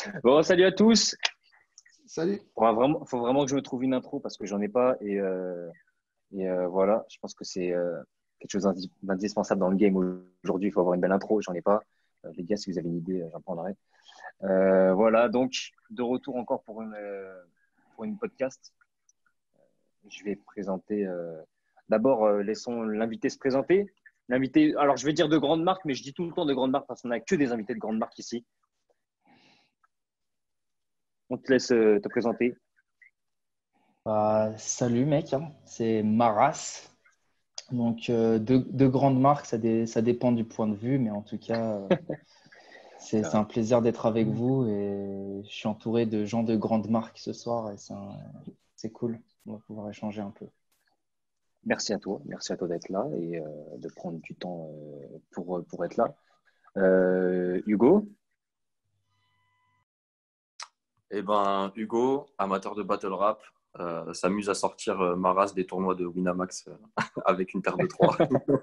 Bon, salut à tous. Salut. Faut vraiment que je me trouve une intro parce que j'en ai pas voilà. Je pense que c'est quelque chose d'indispensable dans le game aujourd'hui. Il faut avoir une belle intro. J'en ai pas. Les gars, si vous avez une idée, j'en prendrai. Voilà. Donc, de retour encore pour une podcast. Je vais présenter. D'abord, laissons l'invité se présenter. L'invité. Alors, je vais dire de grandes marques, mais je dis tout le temps de grandes marques parce qu'on n'a que des invités de grandes marques ici. On te laisse te présenter. Salut mec, hein. C'est Maras. Donc deux grandes marques, ça dépend du point de vue, mais en tout cas, c'est un plaisir d'être avec vous et je suis entouré de gens de grandes marques ce soir et c'est cool. On va pouvoir échanger un peu. Merci à toi d'être là et de prendre du temps pour être là. Hugo, Eh ben, Hugo, amateur de battle rap, s'amuse à sortir Maras des tournois de Winamax avec une paire de trois.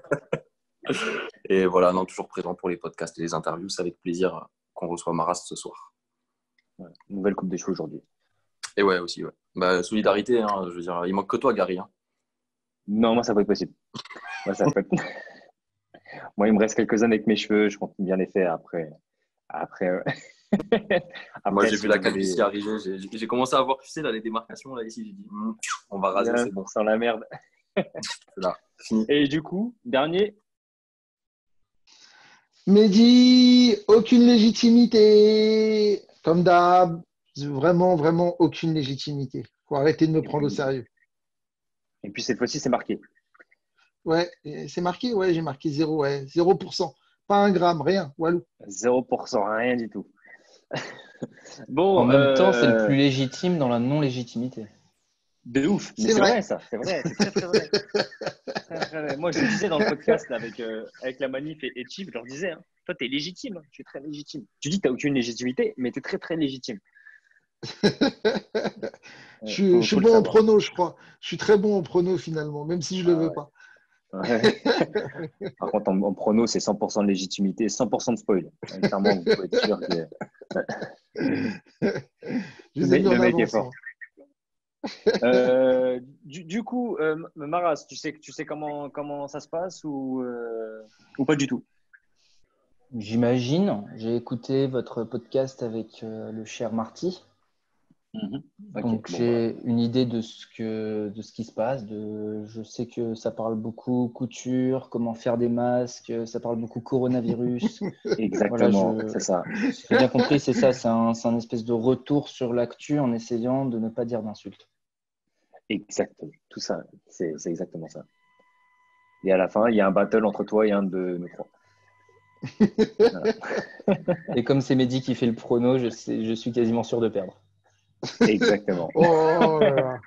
Et voilà, non, toujours présent pour les podcasts et les interviews. C'est avec plaisir qu'on reçoit Maras ce soir. ouais, nouvelle coupe des cheveux aujourd'hui. Et ouais, aussi, ouais. Bah, solidarité, hein, je veux dire, il manque que toi, Gary. Hein. Non, moi ça peut être possible. Moi, ça peut être... moi, il me reste quelques années avec mes cheveux. Je compte bien les faire après. Moi, Après, j'ai si vu la vous calvitie avez arriver. J'ai commencé à voir, tu sais, là, les démarcations, là, ici. J'ai dit, on va raser, bien c'est bon. sans la merde. C'est là, fini. Et du coup, dernier, Mehdi, aucune légitimité. Comme d'hab, vraiment, vraiment aucune légitimité. Faut arrêter de me et prendre au puis, sérieux. et puis cette fois-ci, c'est marqué. Ouais, c'est marqué? Ouais, j'ai marqué zéro, ouais. 0%. Pas un gramme, rien. Walou. 0%, rien du tout. En Bon, même temps, c'est le plus légitime dans la non-légitimité. de ouf. Mais C'est c'est vrai. vrai, ça. C'est vrai. C'est très, très vrai. Très, très vrai. Moi, je le disais dans le podcast là, avec la manif et Chip, je leur disais, hein, toi, tu es légitime, hein, tu es très légitime. Tu dis que tu n'as aucune légitimité, mais tu es très, très légitime. Je suis Faut le bon en savoir. prono, je crois. Je suis très bon en prono finalement, même si je le Ah veux ouais. pas. Ouais. Par contre, en prono, c'est 100% de légitimité, 100% de spoil. Clairement, vous pouvez être sûr que Je les ai mis le en mec est avance, fort. moi. Du coup, Maras, tu sais comment ça se passe ou pas du tout? J'imagine, j'ai écouté votre podcast avec le cher Marty. Mhm. Ok, Donc bon, bah, j'ai une idée de ce qui se passe. Je sais que ça parle beaucoup couture, comment faire des masques, ça parle beaucoup coronavirus. Voilà, exactement, c'est ça. si j'ai bien compris, c'est ça, c'est un espèce de retour sur l'actu en essayant de ne pas dire d'insultes. Exactement. Tout ça, c'est exactement ça. Et à la fin, il y a un battle entre toi et un de nous trois. Voilà. Et comme c'est Mehdi qui fait le prono, je suis quasiment sûr de perdre. Exactement. Oh là là.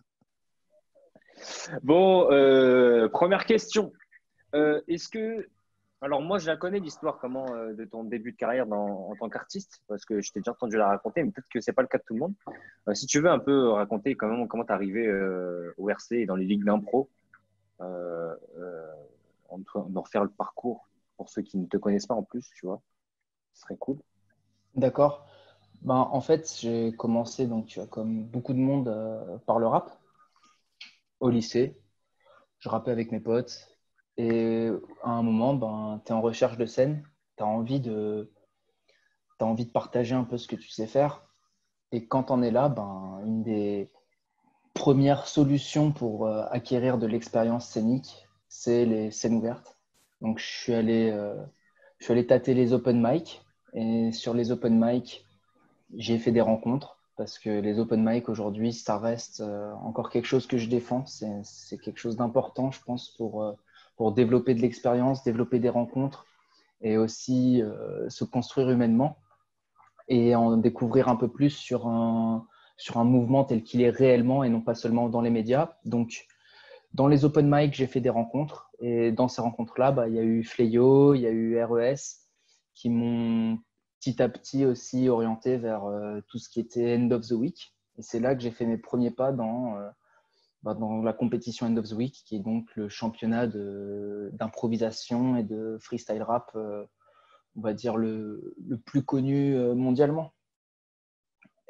Bon, première question. Est-ce que. Alors, moi, je la connais, l'histoire comment, de ton début de carrière en tant qu'artiste, parce que je t'ai déjà entendu la raconter, mais peut-être que c'est pas le cas de tout le monde. Si tu veux un peu raconter comment tu es arrivé au RC et dans les ligues d'impro, euh, euh, en refaire le parcours pour ceux qui ne te connaissent pas en plus, tu vois, ce serait cool. D'accord. Ben, en fait, j'ai commencé, donc, comme beaucoup de monde, par le rap au lycée. Je rappais avec mes potes. Et à un moment, ben, tu es en recherche de scène. Tu as envie de partager un peu ce que tu sais faire. Et quand on est là, ben, une des premières solutions pour acquérir de l'expérience scénique, c'est les scènes ouvertes. Donc, je suis allé tâter les open mic. Et sur les open mic, j'ai fait des rencontres parce que les open mic aujourd'hui, ça reste encore quelque chose que je défends. C'est quelque chose d'important, je pense, pour développer de l'expérience, développer des rencontres et aussi se construire humainement et en découvrir un peu plus sur un mouvement tel qu'il est réellement et non pas seulement dans les médias. Donc, dans les open mic, j'ai fait des rencontres et dans ces rencontres-là, bah, il y a eu Fleyo, il y a eu RES qui m'ont petit à petit aussi orienté vers tout ce qui était End of the Week. Et c'est là que j'ai fait mes premiers pas dans la compétition End of the Week, qui est donc le championnat d'improvisation et de freestyle rap, on va dire le plus connu mondialement.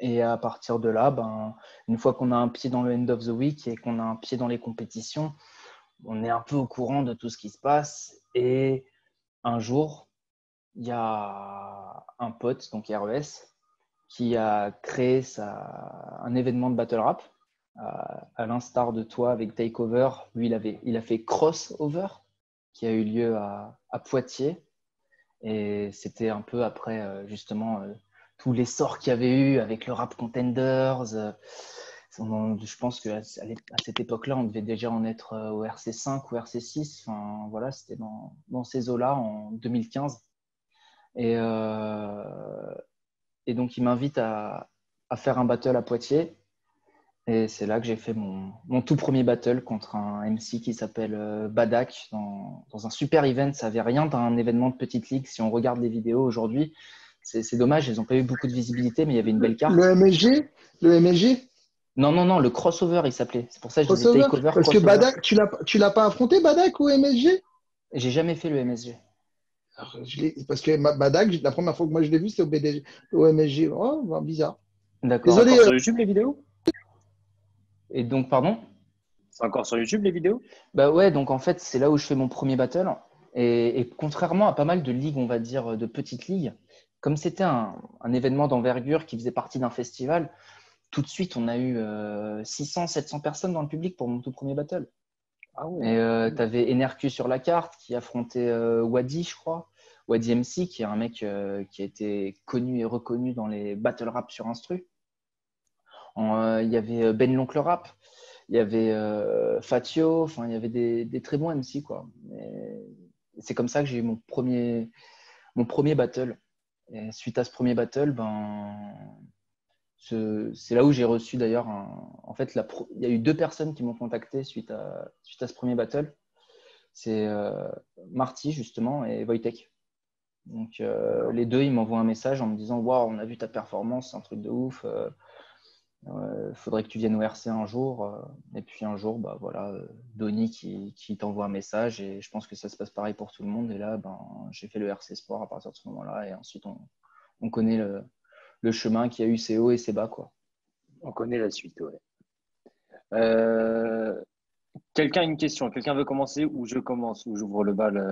Et à partir de là, une fois qu'on a un pied dans le end of the week et qu'on a un pied dans les compétitions, on est un peu au courant de tout ce qui se passe. Et un jour, il y a un pote, donc RES, qui a créé un événement de battle rap, à l'instar de toi avec Takeover. Lui, il a fait Crossover, qui a eu lieu à Poitiers. Et c'était un peu après, justement, tous les sorts qu'il y avait eu avec le Rap Contenders. Je pense qu'à cette époque-là, on devait déjà en être au RC5 ou RC6. Enfin, voilà, c'était dans ces eaux-là en 2015. Et donc, il m'invite à faire un battle à Poitiers. Et c'est là que j'ai fait mon tout premier battle contre un MC qui s'appelle Badak dans un super event. Ça n'avait rien d'un événement de petite ligue. Si on regarde les vidéos aujourd'hui, c'est dommage. Ils n'ont pas eu beaucoup de visibilité, mais il y avait une belle carte. Le MSG? Le MSG? Non, le crossover, il s'appelait. C'est pour ça que je disais Crossover? takeover, Parce que crossover. Badak, tu l'as pas affronté, Badak ou MSG? J'ai jamais fait le MSG. Alors, parce que Badak, la première fois que moi je l'ai vu, c'était au MSG. Oh, bah, bizarre. D'accord. C'est Désolé. encore sur YouTube les vidéos? Et donc, pardon? C'est encore sur YouTube les vidéos? Bah ouais, donc en fait, c'est là où je fais mon premier battle. Et contrairement à pas mal de ligues, on va dire, de petites ligues, comme c'était un événement d'envergure qui faisait partie d'un festival, tout de suite, on a eu 600, 700 personnes dans le public pour mon tout premier battle. Ah Et ouais. tu avais NRQ sur la carte qui affrontait Wadi, je crois. Wadi MC, qui est un mec qui a été connu et reconnu dans les battle rap sur Instru. Il y avait Ben l'Oncle Rap, il y avait Fatio, enfin, il y avait des très bons MC, quoi. Et c'est comme ça que j'ai eu mon premier battle. Et suite à ce premier battle, c'est là où j'ai reçu d'ailleurs en fait, il y a eu 2 personnes qui m'ont contacté suite à ce premier battle. C'est Marty, justement, et Wojtek. Donc, les deux, ils m'envoient un message en me disant: Waouh, on a vu ta performance, c'est un truc de ouf. Faudrait que tu viennes au RC un jour. Et puis un jour, voilà, Donny qui t'envoie un message, et je pense que ça se passe pareil pour tout le monde. Et là, j'ai fait le RC Sport à partir de ce moment-là. Et ensuite, on connaît le chemin qui a eu ses hauts et ses bas, quoi. On connaît la suite, ouais. Quelqu'un a une question? Quelqu'un veut commencer ou je commence ou j'ouvre le bal?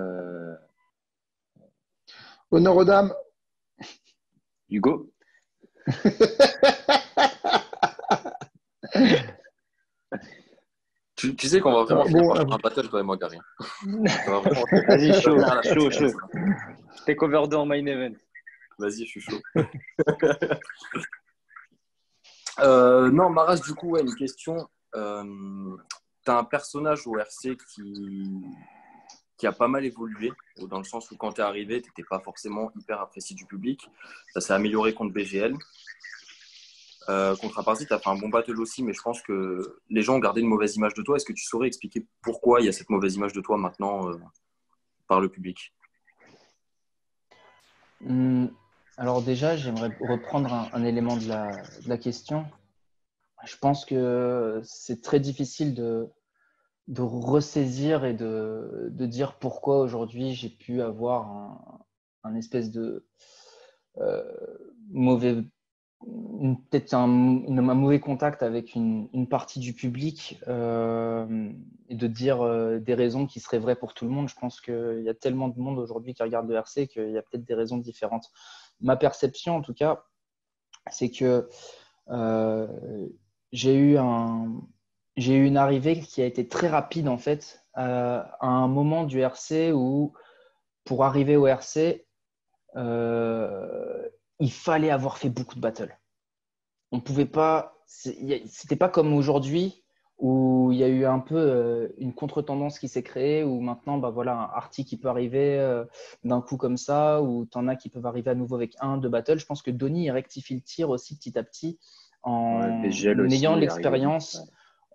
Honneur aux dames. Hugo? Tu sais qu'on va vraiment Bon, faire un battle, toi et moi, Gary. Vas-y, chaud. T'es cover 2 en main event. Vas-y, je suis chaud. Non, Maras, du coup, ouais, une question. T'as un personnage au RC qui a pas mal évolué, dans le sens où quand t'es arrivé, t'étais pas forcément hyper apprécié du public. Ça s'est amélioré contre BGL. Contre Aparty, tu as fait un bon battle aussi, mais je pense que les gens ont gardé une mauvaise image de toi. Est-ce que tu saurais expliquer pourquoi il y a cette mauvaise image de toi maintenant par le public? Alors déjà, j'aimerais reprendre un élément de la question. Je pense que c'est très difficile de ressaisir et de dire pourquoi aujourd'hui j'ai pu avoir un espèce de mauvais, peut-être un mauvais contact avec une partie du public, et de dire des raisons qui seraient vraies pour tout le monde. Je pense qu'il y a tellement de monde aujourd'hui qui regarde le RC qu'il y a peut-être des raisons différentes. Ma perception, en tout cas, c'est que j'ai eu une arrivée qui a été très rapide, en fait, à un moment du RC où, pour arriver au RC, il fallait avoir fait beaucoup de battles. On pouvait pas, c'était pas comme aujourd'hui où il y a eu un peu une contre-tendance qui s'est créée, où maintenant, voilà, un Arty qui peut arriver d'un coup comme ça, ou t'en as qui peuvent arriver à nouveau avec 1, 2 battles. Je pense que Donny il rectifie le tir aussi petit à petit Ouais, en BGL aussi ayant est arrivé vite. l'expérience,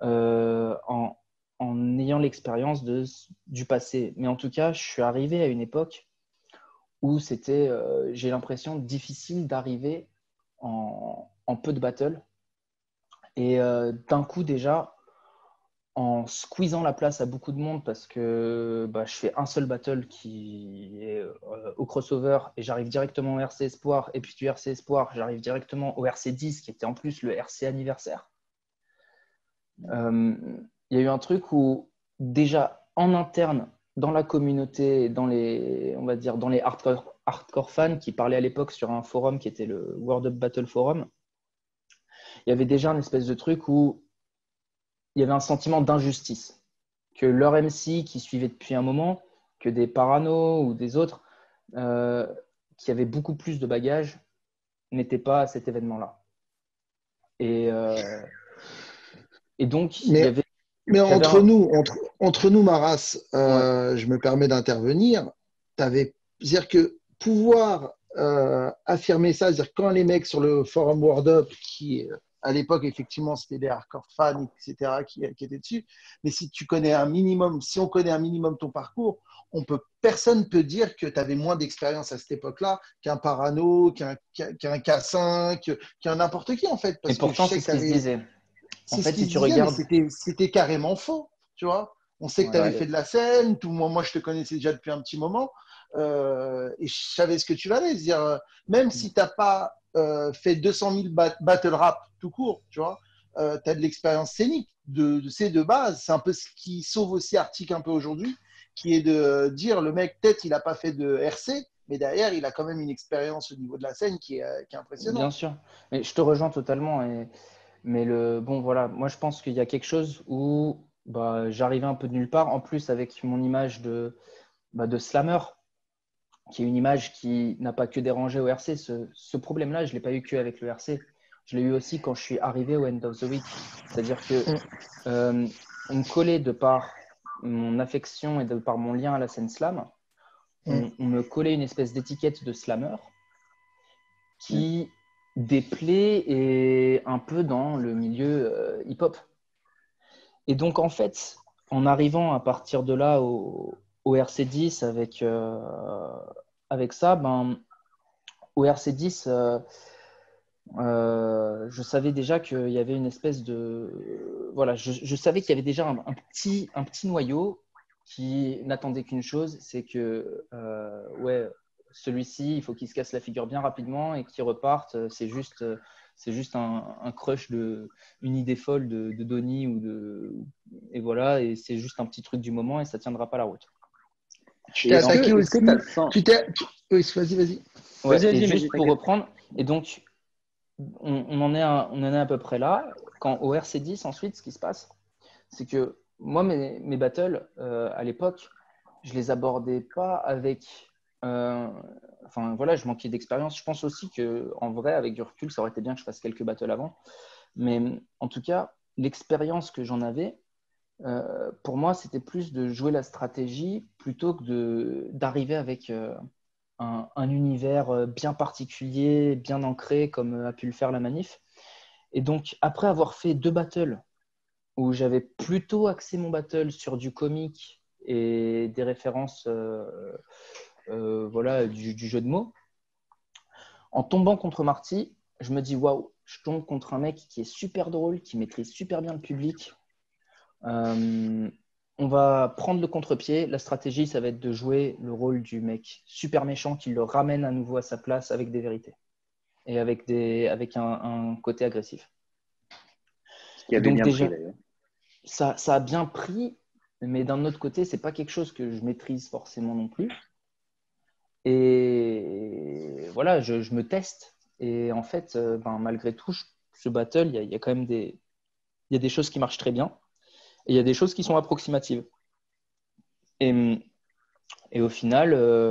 en ayant l'expérience du passé. Mais en tout cas, je suis arrivé à une époque où c'était, j'ai l'impression, difficile d'arriver en peu de battles. Et d'un coup, déjà, en squeezant la place à beaucoup de monde parce que je fais un seul battle qui est au crossover et j'arrive directement au RC Espoir. Et puis du RC Espoir, j'arrive directement au RC 10 qui était en plus le RC anniversaire. Il y a eu un truc où déjà en interne, dans la communauté, on va dire dans les hardcore fans qui parlaient à l'époque sur un forum qui était le World Up Battle Forum, il y avait déjà une espèce de truc où il y avait un sentiment d'injustice, que leur MC qui suivait depuis un moment, que des Parano ou des autres qui avaient beaucoup plus de bagages n'étaient pas à cet événement-là. Et donc, il y avait… Mais entre nous, Maras, Ouais. je me permets d'intervenir. C'est-à-dire que pouvoir affirmer ça, c'est-à-dire quand les mecs sur le forum World Up, qui à l'époque, effectivement, c'était des hardcore fans, etc., qui étaient dessus, mais si on connaît un minimum ton parcours, personne ne peut dire que tu avais moins d'expérience à cette époque-là qu'un Parano, qu'un K5, qu'un n'importe qui, en fait. Et Parce que je pourtant, sais c'est que ce tu qui se avais. disait. En C'est ce fait, qui si se tu disait, mais regardes… c'était carrément faux, tu vois. On sait que tu Ouais. avais fait de la scène, moi je te connaissais déjà depuis un petit moment, et je savais ce que tu valais. C'est-à-dire, même si tu n'as pas fait 200 000 battle rap tout court, tu vois, tu as de l'expérience scénique, c'est de base. C'est un peu ce qui sauve aussi Arctic un peu aujourd'hui, qui est de dire le mec, peut-être il n'a pas fait de RC, mais derrière, il a quand même une expérience au niveau de la scène qui est Bien impressionnante. sûr. Mais je te rejoins totalement. Mais voilà, moi je pense qu'il y a quelque chose où j'arrivais un peu de nulle part. En plus, avec mon image de slammer, qui est une image qui n'a pas que dérangé au RC. Ce problème-là, je ne l'ai pas eu qu'avec le RC. Je l'ai eu aussi quand je suis arrivé au End of the Week. C'est-à-dire que on me collait de par mon affection et de par mon lien à la scène slam, on me collait une espèce d'étiquette de slammer qui déplaît et un peu dans le milieu hip-hop. Et donc, en fait, en arrivant à partir de là au RC10 avec ça, au RC10, je savais déjà qu'il y avait une espèce de… Voilà, je savais qu'il y avait déjà un petit noyau qui n'attendait qu'une chose, c'est que celui-ci, il faut qu'il se casse la figure bien rapidement et qu'il reparte. C'est juste un crush une idée folle de Donny et voilà, et c'est juste un petit truc du moment et ça tiendra pas la route. Tu t'es attaqué est-ce que aussi. tu as le sens? Oui, vas-y. Ouais, Vas-y, et mais juste pour t'inquiète. reprendre, et donc on en est à peu près là. Quand au RC10, ensuite, ce qui se passe, c'est que moi, mes battles, à l'époque, je les abordais pas avec… Enfin, voilà, je manquais d'expérience. Je pense aussi qu'en vrai, avec du recul, ça aurait été bien que je fasse quelques battles avant. Mais en tout cas, l'expérience que j'en avais, pour moi, c'était plus de jouer la stratégie plutôt que d'arriver avec un univers bien particulier, bien ancré, comme a pu le faire la Manif. Et donc, après avoir fait 2 battles où j'avais plutôt axé mon battle sur du comique et des références voilà, du jeu de mots, en tombant contre Marty, je me dis waouh, je tombe contre un mec qui est super drôle, qui maîtrise super bien le public. On va prendre le contre-pied. La stratégie, ça va être de jouer le rôle du mec super méchant qui le ramène à nouveau à sa place avec des vérités et avec un côté agressif. Ce qui Et avait donc bien pris déjà, d'ailleurs. ça a bien pris, mais d'un autre côté, c'est pas quelque chose que je maîtrise forcément non plus. Et voilà, je me teste. Et en fait, malgré tout, ce battle, il y a quand même il y a des choses qui marchent très bien et il y a des choses qui sont approximatives. Et au final,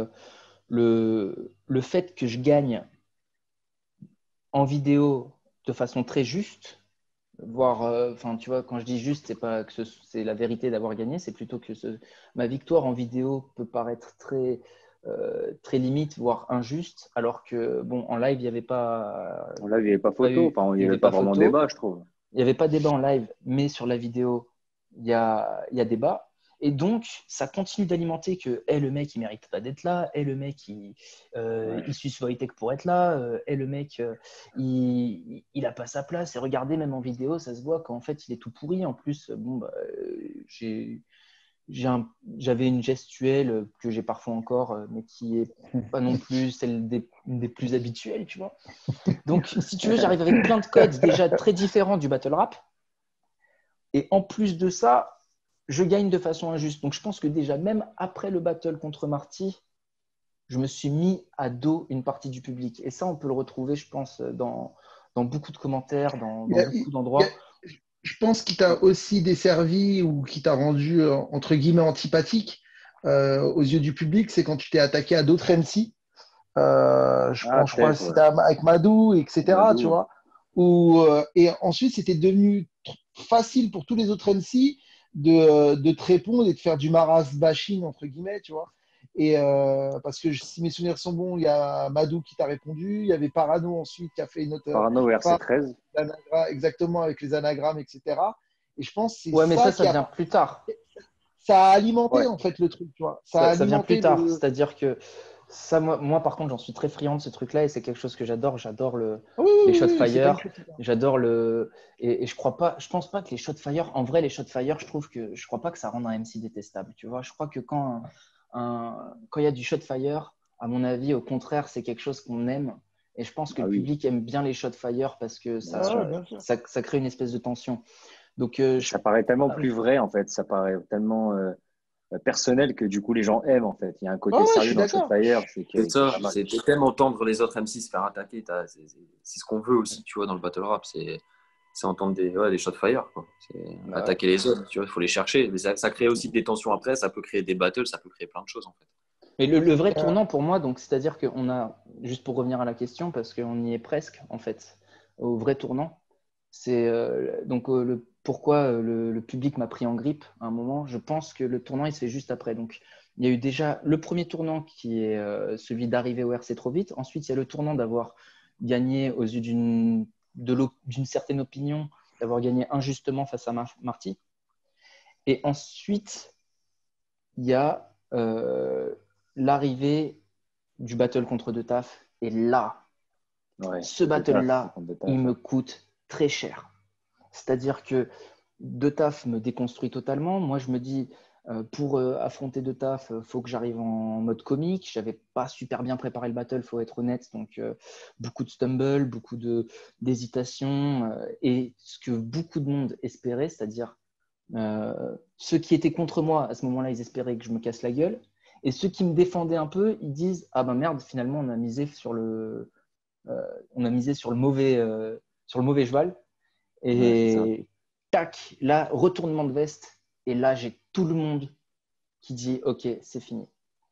le fait que je gagne en vidéo de façon très juste, voire, tu vois, quand je dis juste, c'est pas que c'est la vérité d'avoir gagné, c'est plutôt que ma victoire en vidéo peut paraître très limite, voire injuste, alors que, bon, en live, il n'y avait pas, Là, il n'y avait pas pas photo. eu, Enfin, il il n'y y avait avait pas pas vraiment photo, débat, je trouve. il n'y avait pas débat en live, mais sur la vidéo, il y a débat. Et donc, ça continue d'alimenter que le mec, il mérite pas d'être là, le mec, il suit Swiatek pour être là, le mec, il a pas sa place. Et regardez, même en vidéo, ça se voit qu'en fait, il est tout pourri. En plus, bon, bah, j'avais une gestuelle que j'ai parfois encore, mais qui est pas non plus celle des plus habituelles, tu vois. Donc, si tu veux, j'arrive avec plein de codes déjà très différents du battle rap. Et en plus de ça, je gagne de façon injuste. Donc, je pense que déjà, même après le battle contre Marty, je me suis mis à dos une partie du public. Et ça, on peut le retrouver, je pense, dans beaucoup de commentaires, dans Il y a- beaucoup il y a- d'endroits. je pense qu'il t'a aussi desservi ou qui t'a rendu, entre guillemets, antipathique aux yeux du public, c'est quand tu t'es attaqué à d'autres MC. Je crois que peut-être, c'était avec Madou, etc. Tu Madou. vois, et ensuite, c'était devenu facile pour tous les autres MC de te répondre et de faire du maras bashing, entre guillemets, tu vois. Et parce que si mes souvenirs sont bons, il y a Madou qui t'a répondu, il y avait Parano ensuite qui a fait une autre Parano phase, RC13. exactement avec les anagrammes, etc. Et je pense que c'est Ouais, mais ça ça qui a, vient plus tard. ça a alimenté Ouais. en fait le truc, tu vois. Ça a Ça vient plus alimenté tard. le. C'est-à-dire que ça, moi, par contre, j'en suis très friand de ce truc-là et c'est quelque chose que j'adore. J'adore Ah oui, les oui, shot oui, oui, c'est pas une fire. critique, hein. J'adore et je pense pas que les shot fire, en vrai, les shot fire, je crois pas que ça rende un MC détestable. Tu vois, je crois que quand il y a du shot fire, à mon avis, au contraire, c'est quelque chose qu'on aime. Et je pense que Ah le oui, public aime bien les shot fire parce que bien sûr. Ah ouais, bien sûr. ça crée une espèce de tension. Donc, Ça paraît tellement plus vrai, en fait. Ça paraît tellement personnel que du coup, les gens aiment, en fait. Il y a un Ah côté ouais, je sérieux suis dans le d'accord. Shotfire, c'est C'est qui est ça, pas mal. t'aimes entendre les autres MC se faire attaquer. C'est ce qu'on veut aussi, tu vois, dans le battle rap. C'est entendre des shots fire, quoi. C'est Bah ouais. attaquer les autres, tu vois, il faut les chercher. Mais ça crée aussi des tensions après, ça peut créer des battles, ça peut créer plein de choses, en fait. mais le vrai Euh, tournant pour moi, donc, c'est-à-dire qu'on a, juste pour revenir à la question, parce qu'on y est presque, en fait, au vrai tournant, c'est pourquoi le public m'a pris en grippe à un moment. Je pense que le tournant, il se fait juste après. Donc, il y a eu déjà le premier tournant qui est celui d'arriver au RC trop vite. Ensuite, il y a le tournant d'avoir gagné aux yeux d'une certaine opinion, d'avoir gagné injustement face à Marty. Et ensuite, il y a l'arrivée du battle contre De Taf. Et là, Ouais, ce de taf, battle-là, de il taf. me coûte très cher. C'est-à-dire que De Taf me déconstruit totalement. Moi, je me dis, pour affronter De Taf, il faut que j'arrive en mode comique. Je n'avais pas super bien préparé le battle, il faut être honnête. Donc, beaucoup de stumble, beaucoup d'hésitation. Et ce que beaucoup de monde espérait, c'est-à-dire ceux qui étaient contre moi, à ce moment-là, ils espéraient que je me casse la gueule. Et ceux qui me défendaient un peu, ils disent, ah ben merde, finalement, on a misé sur le mauvais cheval. Ouais, c'est ça. Et tac, là, retournement de veste. Et là, j'ai tout le monde qui dit ok, c'est fini.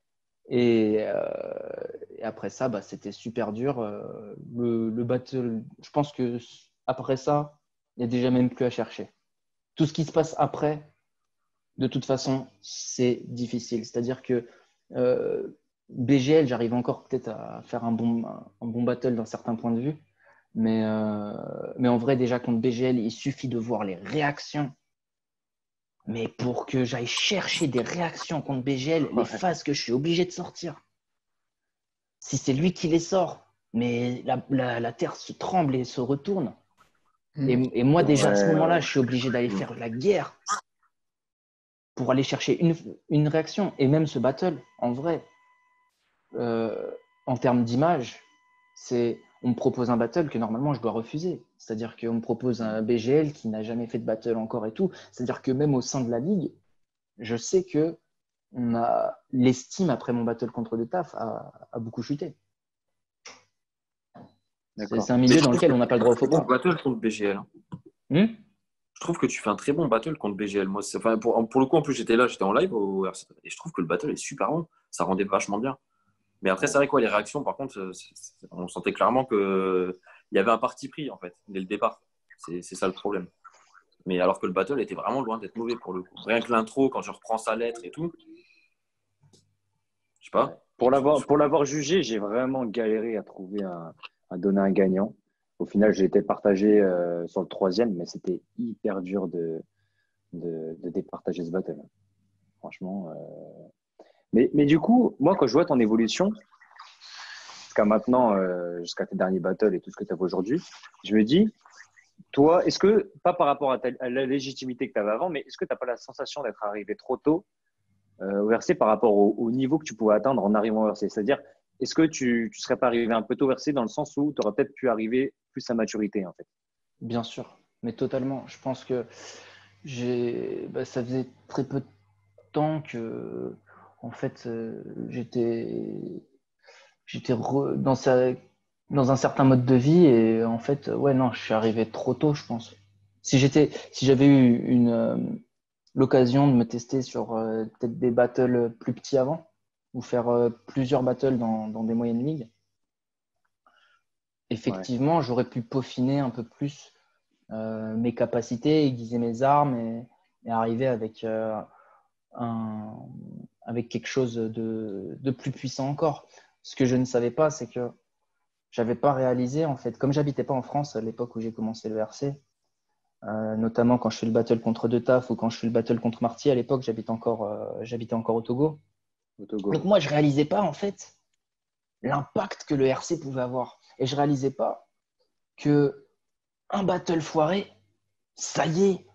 Et après ça, bah, c'était super dur. Le battle, je pense que après ça, il n'y a déjà même plus à chercher. Tout ce qui se passe après, de toute façon, c'est difficile. C'est-à-dire que BGL, j'arrive encore peut-être à faire un bon battle d'un certain point de vue. Mais en vrai, déjà contre BGL, il suffit de voir les réactions. Mais pour que j'aille chercher des réactions contre BGL, les Ouais. phases que je suis obligé de sortir, si c'est lui qui les sort, mais la terre se tremble et se retourne. Et moi, déjà à ce Ouais, moment-là, ouais. je suis obligé d'aller faire la guerre pour aller chercher une réaction. Et même ce battle, en vrai, en termes d'image, on me propose un battle que normalement je dois refuser. C'est-à-dire qu'on me propose un BGL qui n'a jamais fait de battle encore et tout. C'est-à-dire que même au sein de la ligue, je sais que l'estime après mon battle contre le taf a beaucoup chuté. C'est D'accord. un Mais milieu je dans trouve lequel que on tu n'a pas le fais un droit aux très faux bon pas. battle contre BGL, hein. Hmm. Je trouve que tu fais un très bon battle contre BGL. Moi, enfin, pour le coup, en plus, j'étais là, j'étais en live et je trouve que le battle est super bon. Ça rendait vachement bien. Mais après, c'est vrai quoi, les réactions, par contre, on sentait clairement qu'il y avait un parti pris, en fait, dès le départ. C'est ça le problème. Mais alors que le battle était vraiment loin d'être mauvais pour le coup. Rien que l'intro, quand je reprends sa lettre et tout, je sais Ouais. pas. Pour l'avoir jugé, j'ai vraiment galéré à donner un gagnant. Au final, j'ai été partagé sur le troisième, mais c'était hyper dur de départager ce battle. franchement. Mais du coup, moi, quand je vois ton évolution, jusqu'à maintenant, jusqu'à tes derniers battles et tout ce que tu as fait aujourd'hui, je me dis, toi, est-ce que, pas par rapport à la légitimité que tu avais avant, mais est-ce que tu n'as pas la sensation d'être arrivé trop tôt au RC par rapport au niveau que tu pouvais atteindre en arrivant au RC? C'est-à-dire, est-ce que tu ne serais pas arrivé un peu tôt au RC dans le sens où tu aurais peut-être pu arriver plus à maturité, en fait? Bien sûr, mais totalement. Je pense que ça faisait très peu de temps que, en fait, j'étais dans un certain mode de vie et en fait, ouais, non, je suis arrivé trop tôt, je pense. Si j'avais eu l'occasion de me tester sur peut-être des battles plus petits avant ou faire plusieurs battles dans des moyennes ligues, effectivement, j'aurais pu peaufiner un peu plus mes capacités, aiguiser mes armes et arriver avec quelque chose de plus puissant encore. Ce que je ne savais pas, c'est que j'avais pas réalisé, en fait, comme j'habitais pas en France à l'époque où j'ai commencé le RC, notamment quand je fais le battle contre De Taf ou quand je fais le battle contre Marty, à l'époque, j'habitais encore au Togo. Au Togo. Donc moi, je réalisais pas, en fait, l'impact que le RC pouvait avoir. Et je réalisais pas que un battle foiré, ça y est,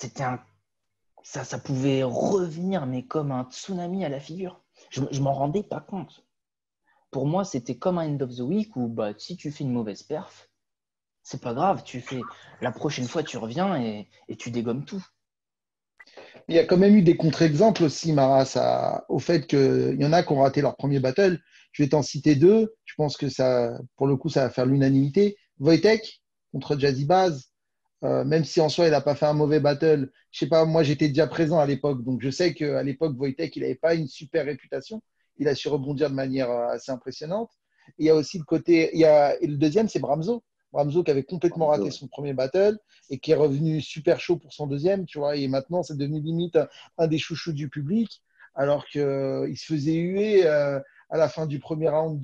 ça pouvait revenir, mais comme un tsunami à la figure. Je m'en rendais pas compte. Pour moi, c'était comme un end of the week où bah, si tu fais une mauvaise perf, c'est pas grave. La prochaine fois, tu reviens et tu dégommes tout. Il y a quand même eu des contre-exemples aussi, Maras, au fait qu'il y en a qui ont raté leur premier battle. Je vais t'en citer deux. Je pense que ça, pour le coup, ça va faire l'unanimité. Wojtek contre Jazzy Baz. Même si en soi, il n'a pas fait un mauvais battle. Je sais pas, moi, j'étais déjà présent à l'époque. Donc, je sais qu'à l'époque, Wojtek, il n'avait pas une super réputation. Il a su rebondir de manière assez impressionnante. Il y a aussi le côté. Et le deuxième, c'est Bramzo. Bramzo qui avait complètement raté son premier battle et qui est revenu super chaud pour son deuxième, tu vois. Et maintenant, c'est devenu limite un des chouchous du public, alors qu'il se faisait huer à la fin du premier round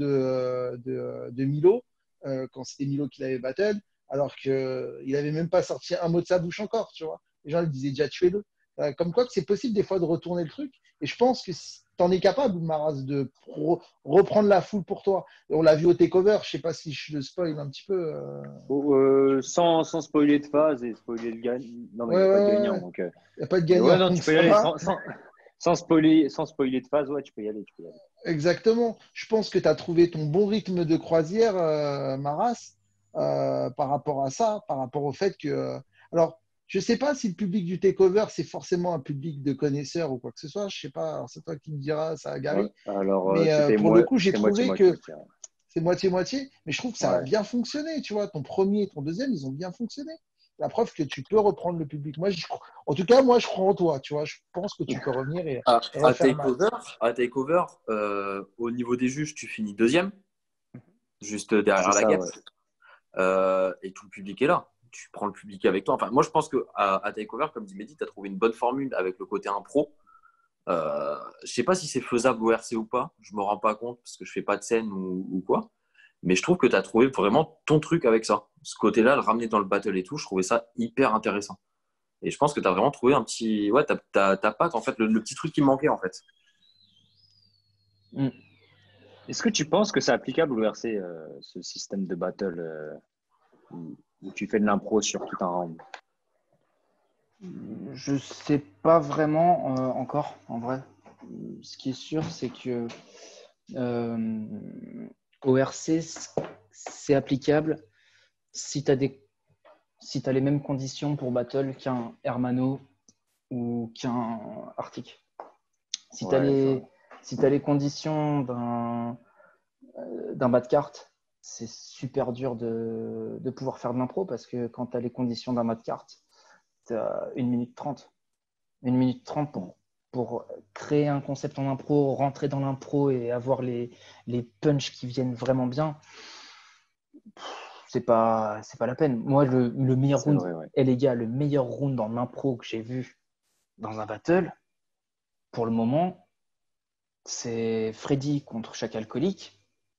de Milo, quand c'était Milo qui l'avait battle, alors qu'il n'avait même pas sorti un mot de sa bouche encore, tu vois. Les gens le disaient déjà tuez-le. Comme quoi que c'est possible des fois de retourner le truc. Et je pense que tu en es capable, Maras, de reprendre la foule pour toi. Et on l'a vu au takeover, je sais pas si je le spoil un petit peu. Sans spoiler de phase et spoiler le gagnant. Non, mais il Ouais, n'y a pas de ouais, gagnant. ouais. Donc, Il n'y a pas de mais ouais, gagnant, non, donc tu peux y ça aller. va. Sans spoiler de phase, ouais, tu peux y aller. Tu peux y aller. Exactement. Je pense que tu as trouvé ton bon rythme de croisière, Maras, par rapport à ça, par rapport au fait que. Alors, je ne sais pas si le public du takeover, c'est forcément un public de connaisseurs ou quoi que ce soit. Je ne sais pas. Alors, c'est toi qui me diras ça, Ouais. Gary. Alors, Mais pour le coup, j'ai c'était trouvé moitié-moitié, que je dirais. c'est moitié-moitié. Mais je trouve que ça a Ouais. bien fonctionné. Tu vois, ton premier et ton deuxième, ils ont bien fonctionné. La preuve que tu peux reprendre le public. En tout cas, moi, je crois en toi. Tu vois, je pense que tu peux revenir et À refaire mal. Takeover, au niveau des juges, tu finis deuxième, juste C'est derrière la ça, ouais. guette. Et tout le public est là. Tu prends le public avec toi. Enfin, moi, je pense qu'à Takeover, comme dit Mehdi, tu as trouvé une bonne formule avec le côté impro. Je sais pas si c'est faisable au RC ou pas. Je me rends pas compte parce que je fais pas de scène ou quoi. Mais je trouve que tu as trouvé vraiment ton truc avec ça. Ce côté-là, le ramener dans le battle et tout, je trouvais ça hyper intéressant. Et je pense que tu as vraiment trouvé un petit. Ouais, ta patte, en fait, le petit truc qui me manquait, en fait. Mm. Est-ce que tu penses que c'est applicable au RC, ce système de battle où tu fais de l'impro sur tout un round? Je sais pas vraiment encore, en vrai. Ce qui est sûr, c'est que euh, au RC, c'est applicable si tu as les mêmes conditions pour battle qu'un Hermano ou qu'un Arctic. Si tu as, Ouais, ça. les conditions d'un bas de carte, c'est super dur de pouvoir faire de l'impro parce que quand tu as les conditions d'un bas de carte, tu as 1 minute 30. 1 minute 30 pour créer un concept en impro, rentrer dans l'impro et avoir les punchs qui viennent vraiment bien, c'est pas la peine. Moi, le meilleur C'est round, vrai, ouais. et les gars, le meilleur round en impro que j'ai vu dans un battle, pour le moment, c'est Freddy contre Chaque Alcoolique.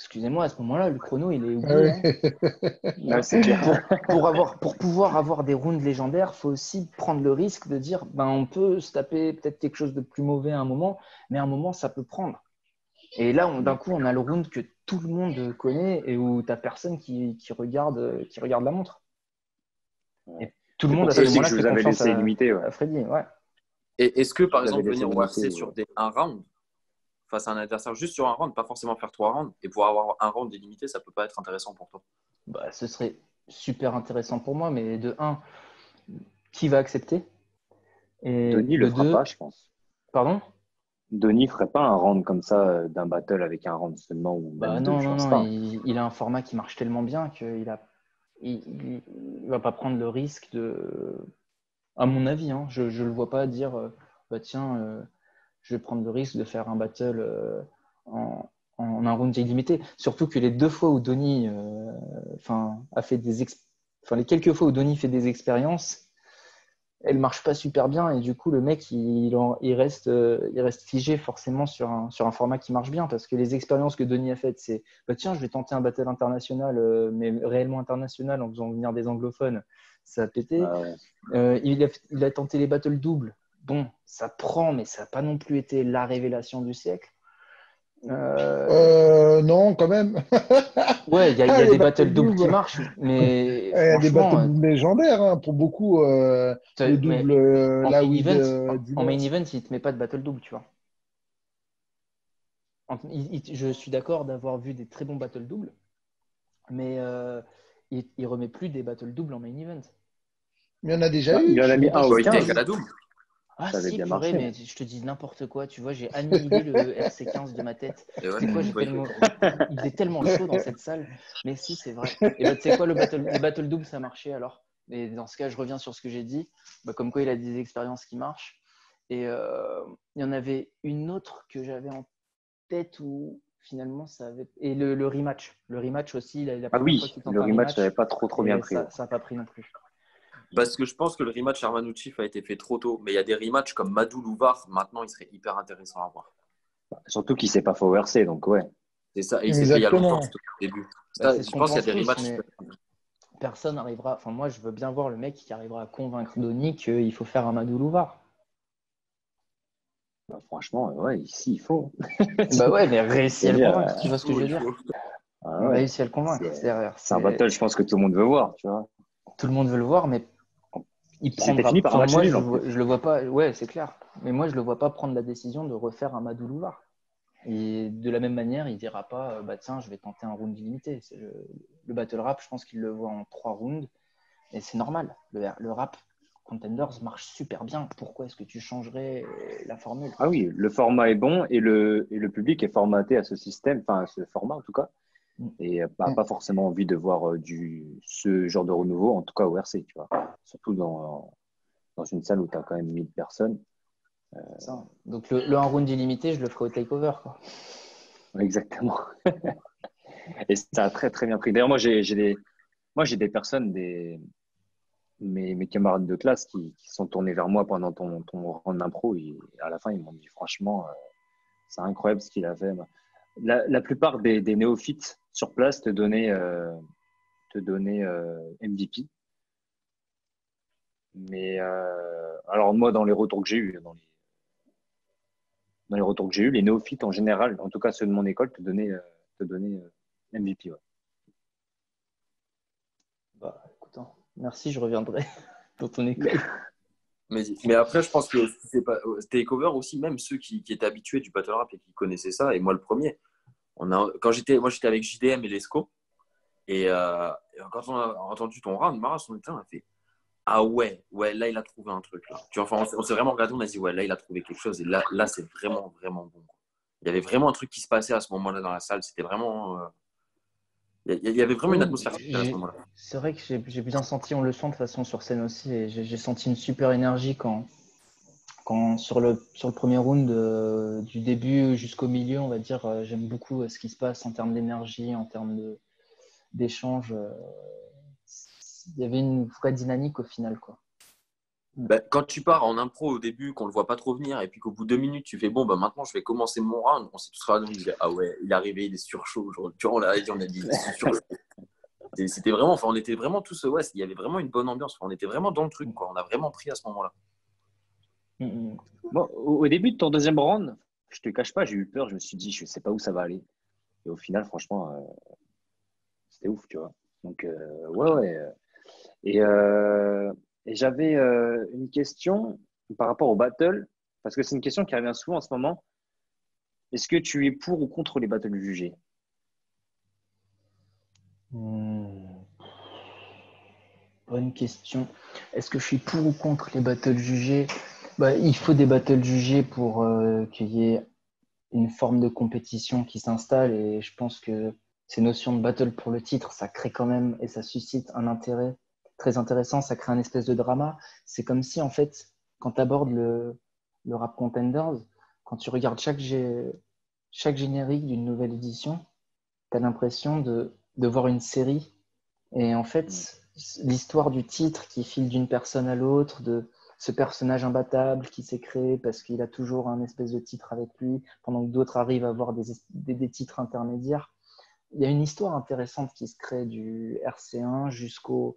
excusez-moi, à ce moment-là, le chrono, il est Ah oublié. Hein. ouais. Ouais, c'est clair. Pour pouvoir avoir des rounds légendaires, il faut aussi prendre le risque de dire on peut se taper peut-être quelque chose de plus mauvais à un moment, mais à un moment, ça peut prendre. Et là, d'un coup, on a le round que tout le monde connaît et où tu n'as personne qui regarde la montre. Et tout le C'est monde pour à ça ce aussi que moment-là je fait vous avais confiance laissé limiter. Ouais. à Freddy. Ouais. Et est-ce que, Je par vous avais exemple, laissé venir limiter. ORC sur un round, face à un adversaire juste sur un round, pas forcément faire 3 rounds, et pouvoir avoir un round illimité, ça peut pas être intéressant pour toi? Ce serait super intéressant pour moi, mais de un, qui va accepter? Et Denis le de fera pas, deux, je pense. pardon? Denis ferait pas un round comme ça d'un battle avec un round seulement ou même deux, Non, je non, pense non, pas. il a un format qui marche tellement bien qu'il va pas prendre le risque à mon avis, hein, je le vois pas dire, tiens, je vais prendre le risque de faire un battle en, en un round illimité. Surtout que les deux fois où Donny a fait les quelques fois où Donny fait des expériences, elles marchent pas super bien et du coup le mec il reste figé forcément sur un format qui marche bien parce que les expériences que Donny a faites, c'est tiens, je vais tenter un battle international mais réellement international en faisant venir des anglophones, ça a pété. Ouais. Il a tenté les battles doubles. Bon, ça prend, mais ça n'a pas non plus été la révélation du siècle. Non, quand même. Ouais, il y Ah, a les des battles battles doubles qui doubles. marchent, mais Il y a des battles franchement, doubles légendaires, hein, pour beaucoup. Le mais double en là main où event, en main d'Ineos. event, il ne te met pas de battle double, tu vois. Je suis d'accord d'avoir vu des très bons battle doubles, mais il remet plus des battle doubles en main event. Mais il y en a déjà Bah, eu. il en Je a sais mis même pas un si au tu as Qualité déjà égale vu. à double. Ah Ça avait si, bien purée, marché. mais je te dis n'importe quoi, tu vois, j'ai annihilé le RC15 de ma tête. Et ouais, C'est quoi, je vois, il faisait tellement chaud dans cette salle. Mais si, c'est vrai. Et tu sais quoi, les battle double, ça marchait alors. Et dans ce cas, je reviens sur ce que j'ai dit. Comme quoi, il a des expériences qui marchent. Et il y en avait une autre que j'avais en tête où finalement ça avait. Et le rematch. Le rematch aussi, la Ah première fois oui, qu'il le tente un rematch n'avait rematch, pas trop bien et pris. Ouais. ça n'a pas pris non plus. parce que je pense que le rematch Armanouchi a été fait trop tôt. Mais il y a des rematchs comme Madou Louvard, maintenant, il serait hyper intéressant à voir. Surtout qu'il s'est pas fait ORC, donc ouais. C'est ça, et il s'est fait il y a longtemps, Exactement. c'était au début. C'est ce Je qu'on pense qu'il y a pense des tous, rematchs. mais personne n'arrivera. Enfin, moi, je veux bien voir le mec qui arrivera à convaincre Donny qu'il faut faire un Madou Louvard. Bah, franchement, ouais, ici, il faut. Bah ouais, mais réussis à le C'est-à-dire, convaincre, tu vois ce que je veux Il dire? faut. ouais, Réussis à le convaincre. c'est un battle, je pense que tout le monde veut voir, tu vois. Tout le monde veut le voir, mais il Qui s'était fini prendra. par un Enfin, match moi, nul en plus. je le vois pas. Ouais, c'est clair. Mais moi, je le vois pas prendre la décision de refaire un Madou Louvard. Et de la même manière, il dira pas, tiens, je vais tenter un round illimité. Le battle rap, je pense qu'il le voit en 3 rounds. Et c'est normal. Le rap Contenders marche super bien. Pourquoi est-ce que tu changerais la formule? Ah oui, le format est bon et le public est formaté à ce système, enfin à ce format en tout cas, Mm. et pas forcément envie de voir ce genre de renouveau, en tout cas au RC, tu vois. Surtout dans une salle où tu as quand même 1000 personnes. Ça. Donc le 1 round illimité, je le ferai au takeover, quoi. Exactement. Et ça a très très bien pris. D'ailleurs, j'ai des personnes, mes camarades de classe qui sont tournés vers moi pendant ton round d'impro et à la fin ils m'ont dit franchement, c'est incroyable ce qu'il a fait. La plupart des néophytes sur place te donnaient MVP. Mais alors moi, dans les retours que j'ai eu, les néophytes en général, en tout cas ceux de mon école, te donnaient MVP. Ouais. Bah, écoute, hein, merci, je reviendrai dans ton école. Mais après, je pense que c'est pas Takeover aussi, même ceux qui étaient habitués du battle rap et qui connaissaient ça, et moi le premier. Moi j'étais avec JDM et Lesco, et quand on a entendu ton round, Maras, on a fait ah ouais, là il a trouvé un truc là. Tu vois, enfin, on s'est vraiment regardé, on a dit ouais, là il a trouvé quelque chose, et là c'est vraiment vraiment bon. Il y avait vraiment un truc qui se passait à ce moment-là dans la salle. C'était vraiment, il y avait vraiment une Oui, atmosphère spéciale à ce moment-là. c'est vrai que j'ai bien senti, on le sent de façon sur scène aussi, et j'ai senti une super énergie quand sur le premier round, du début jusqu'au milieu, on va dire, j'aime beaucoup ce qui se passe en termes d'énergie, en termes d'échange. Il y avait une vraie dynamique au final, quoi. Bah, quand tu pars en impro au début, qu'on le voit pas trop venir, et puis qu'au bout de 2 minutes, tu fais bon, bah maintenant je vais commencer mon round, on s'est tous regardés, on disait ah ouais, il est arrivé, il est surchaud. Genre, tu vois, on a dit il est surchaud. C'était vraiment, enfin, on était vraiment tous, ouais, il y avait vraiment une bonne ambiance. Enfin, on était vraiment dans le truc, quoi. On a vraiment pris à ce moment-là. Bon, au début de ton deuxième round, je te cache pas, j'ai eu peur. Je me suis dit, je sais pas où ça va aller. Et au final, franchement, c'était ouf, tu vois. Donc, ouais, ouais. Et, euh, et j'avais une question par rapport au battle, parce que c'est une question qui revient souvent en ce moment. Est-ce que tu es pour ou contre les battles jugés? Hmm, bonne question. Est-ce que je suis pour ou contre les battles jugés? Bah, il faut des battles jugés pour qu'il y ait une forme de compétition qui s'installe et je pense que ces notions de battle pour le titre, ça crée quand même et ça suscite un intérêt très intéressant, ça crée un espèce de drama. C'est comme si en fait, quand tu abordes le Rap Contenders, quand tu regardes chaque générique d'une nouvelle édition, tu as l'impression de voir une série et en fait, l'histoire du titre qui file d'une personne à l'autre, de ce personnage imbattable qui s'est créé parce qu'il a toujours un espèce de titre avec lui, pendant que d'autres arrivent à avoir des titres intermédiaires. Il y a une histoire intéressante qui se crée du RC1 jusqu'au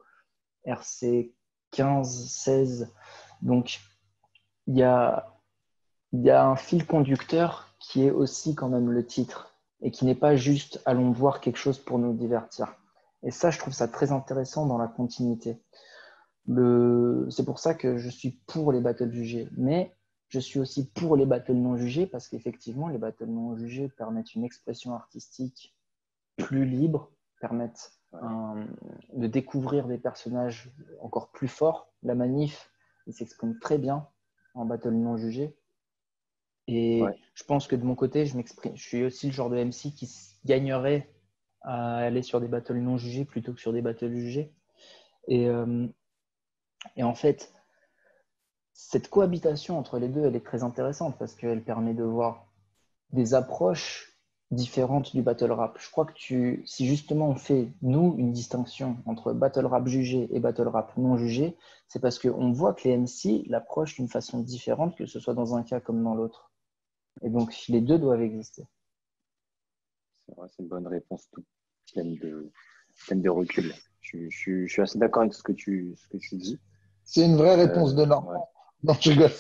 RC15, 16. Donc, il y a, il y a un fil conducteur qui est aussi quand même le titre et qui n'est pas juste allons voir quelque chose pour nous divertir. Et ça, je trouve ça très intéressant dans la continuité. C'est pour ça que je suis pour les battles jugés. Mais je suis aussi pour les battles non jugés parce qu'effectivement, les battles non jugés permettent une expression artistique plus libre, permettent de découvrir des personnages encore plus forts. La manif, il s'exprime très bien en battle non jugé. Et Ouais. je pense que de mon côté, je suis aussi le genre de MC qui gagnerait à aller sur des battles non jugés plutôt que sur des battles jugés. Et, euh, et en fait, cette cohabitation entre les deux, elle est très intéressante parce qu'elle permet de voir des approches différentes du battle rap. Je crois que si justement on fait, nous, une distinction entre battle rap jugé et battle rap non jugé, c'est parce qu'on voit que les MC l'approchent d'une façon différente, que ce soit dans un cas comme dans l'autre. Et donc, les deux doivent exister. C'est vrai, c'est une bonne réponse, tout pleine de recul. Je suis assez d'accord avec ce que tu dis. C'est une vraie réponse de Ouais. Normand. Non, je rigole.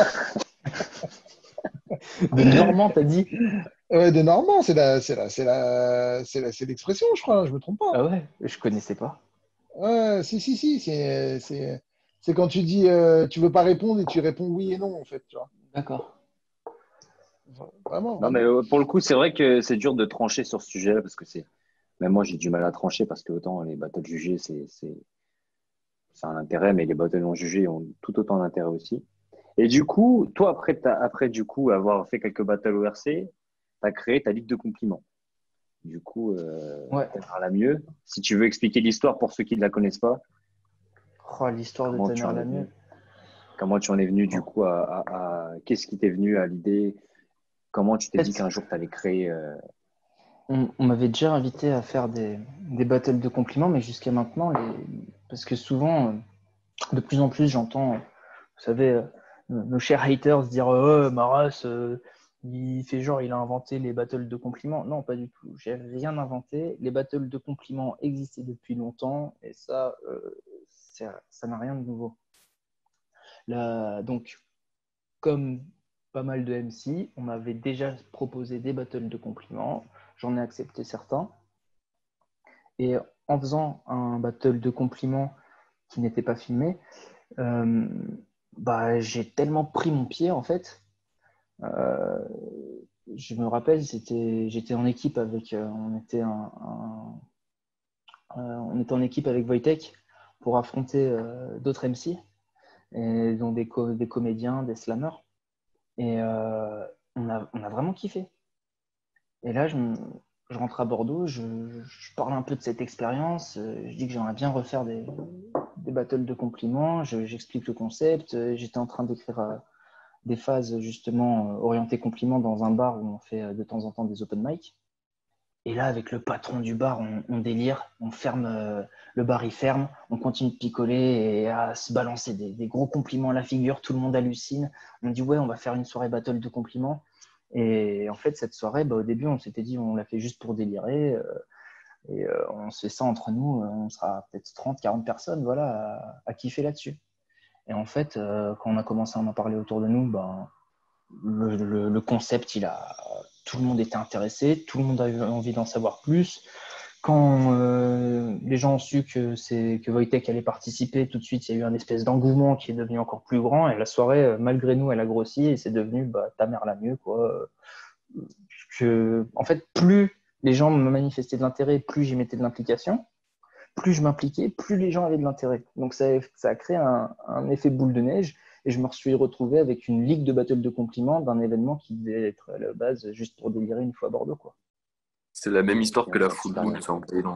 De Normand, t'as dit? Ouais, de Normand, c'est l'expression, je crois, je me trompe pas. Ah ouais, je connaissais pas. Ouais, si, c'est quand tu dis tu veux pas répondre et tu réponds oui et non, en fait, tu vois. D'accord. Vraiment, Non, mais vraiment. pour le coup, c'est vrai que c'est dur de trancher sur ce sujet-là parce que même moi, j'ai du mal à trancher parce que autant les battles jugés, c'est un intérêt, mais les battles non jugés ont tout autant d'intérêt aussi. Et du coup, toi, après du coup, avoir fait quelques battles ORC, tu as créé ta ligue de compliments. Du coup, Ouais. Tanner Lamieux, si tu veux expliquer l'histoire pour ceux qui ne la connaissent pas, Oh, l'histoire de comment tu Tanner en es Lamieux. venu? Comment tu en es venu du En coup qu'est-ce qui t'est venu à l'idée? Comment tu t'es dit fait, qu'un jour tu allais créer on m'avait déjà invité à faire des battles de compliments, mais jusqu'à maintenant, parce que souvent, de plus en plus, j'entends, vous savez, nos chers haters dire oh, Maras, il fait genre, il a inventé les battles de compliments. Non, pas du tout. J'ai rien inventé. Les battles de compliments existaient depuis longtemps et ça n'a rien de nouveau. Donc, comme pas mal de MC, on m'avait déjà proposé des battles de compliments. J'en ai accepté certains. Et en faisant un battle de compliments qui n'était pas filmé, euh, j'ai tellement pris mon pied en fait. Euh, je me rappelle, j'étais en équipe avec, on était en équipe avec Wojtek pour affronter d'autres MC, et dont des comédiens, des slammers. Et on a vraiment kiffé. Et là, je rentre à Bordeaux, je parle un peu de cette expérience, je dis que j'aimerais bien refaire des battles de compliments, j'explique le concept, j'étais en train d'écrire des phases justement orientées compliments dans un bar où on fait de temps en temps des open mic. Et là, avec le patron du bar, on délire, on ferme, le bar il ferme, on continue de picoler et à se balancer des gros compliments à la figure, tout le monde hallucine. On dit ouais, on va faire une soirée battle de compliments. Et en fait, cette soirée, au début, on s'était dit on l'a fait juste pour délirer. On se fait ça entre nous, on sera peut-être 30, 40 personnes voilà, à kiffer là-dessus. Et en fait, quand on a commencé à en parler autour de nous, le concept, tout le monde était intéressé, tout le monde avait envie d'en savoir plus. Quand les gens ont su que Wojtek allait participer, tout de suite, il y a eu un espèce d'engouement qui est devenu encore plus grand. Et la soirée, malgré nous, elle a grossi et c'est devenu ta mère la mieux, quoi. En fait, plus les gens me manifestaient de l'intérêt, plus j'y mettais de l'implication. Plus je m'impliquais, plus les gens avaient de l'intérêt. Donc ça a créé un effet boule de neige et je me suis retrouvé avec une ligue de battle de compliments d'un événement qui devait être à la base juste pour délirer une fois à Bordeaux, quoi. C'est la même histoire que la C'est Full super Moon bien. en Thaïlande.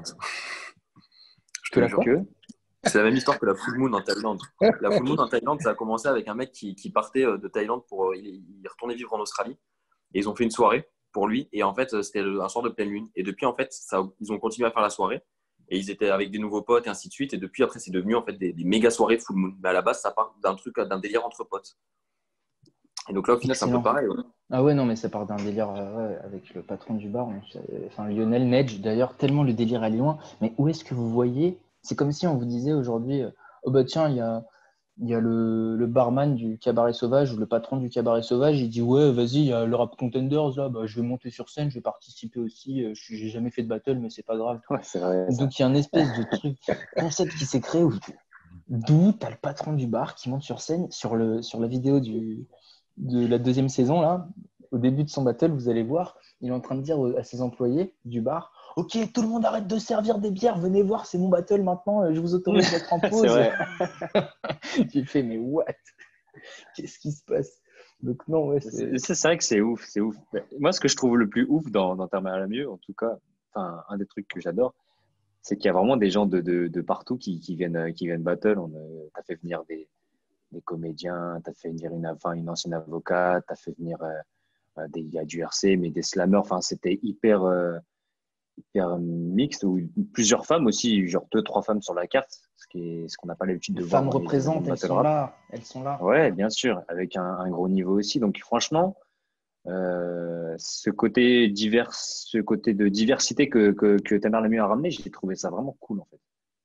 Je Que te la jure. quoi C'est la même histoire que la Full Moon en Thaïlande. La Full Moon en Thaïlande, ça a commencé avec un mec qui partait de Thaïlande pour. Il retournait vivre en Australie. Et ils ont fait une soirée pour lui. Et en fait, c'était un soir de pleine lune. Et depuis, en fait, ils ont continué à faire la soirée. Et ils étaient avec des nouveaux potes et ainsi de suite. Et depuis, après, c'est devenu en fait des méga soirées de Full Moon. Mais à la base, ça part d'un délire entre potes. Et donc là, au final, c'est un peu Excellent. pareil. Ouais. Ah ouais, non, mais ça part d'un délire ouais, avec le patron du bar. Enfin, Lionel Nedge, d'ailleurs, tellement le délire est loin. Mais où est-ce que vous voyez? C'est comme si on vous disait aujourd'hui, oh bah tiens, il y a le barman du Cabaret Sauvage ou le patron du Cabaret Sauvage, il dit ouais, vas-y, il y a le Rap Contenders, là, je vais monter sur scène, je vais participer aussi. J'ai jamais fait de battle, mais c'est pas grave. Ouais, c'est vrai. Ça. Donc il y a un espèce de truc, concept qui s'est créé d'où tu as le patron du bar qui monte sur scène sur la vidéo de la deuxième saison, là, au début de son battle, vous allez voir, il est en train de dire à ses employés du bar, ok, tout le monde arrête de servir des bières, venez voir, c'est mon battle maintenant, je vous autorise d'être en C'est pause. vrai. J'ai fait, mais what? Qu'est-ce qui se passe? Donc non, ouais, C'est vrai que c'est ouf, c'est ouf. Moi, ce que je trouve le plus ouf dans Ta mère la mieux, en tout cas, enfin, un des trucs que j'adore, c'est qu'il y a vraiment des gens de partout qui viennent battle. T'as fait venir des comédiens, t'as fait venir une ancienne avocate, t'as fait venir il y a du RC, mais des slammers. Enfin, c'était hyper mixte, où plusieurs femmes aussi, genre 2, 3 femmes sur la carte, ce qu'on n'a pas l'habitude les de voir femmes dans les événements représentent, de elles battle sont rap. là, elles sont là. Ouais, bien sûr, avec un gros niveau aussi. Donc franchement, ce côté de diversité que Ta mère la mieux a ramené, j'ai trouvé ça vraiment cool en fait.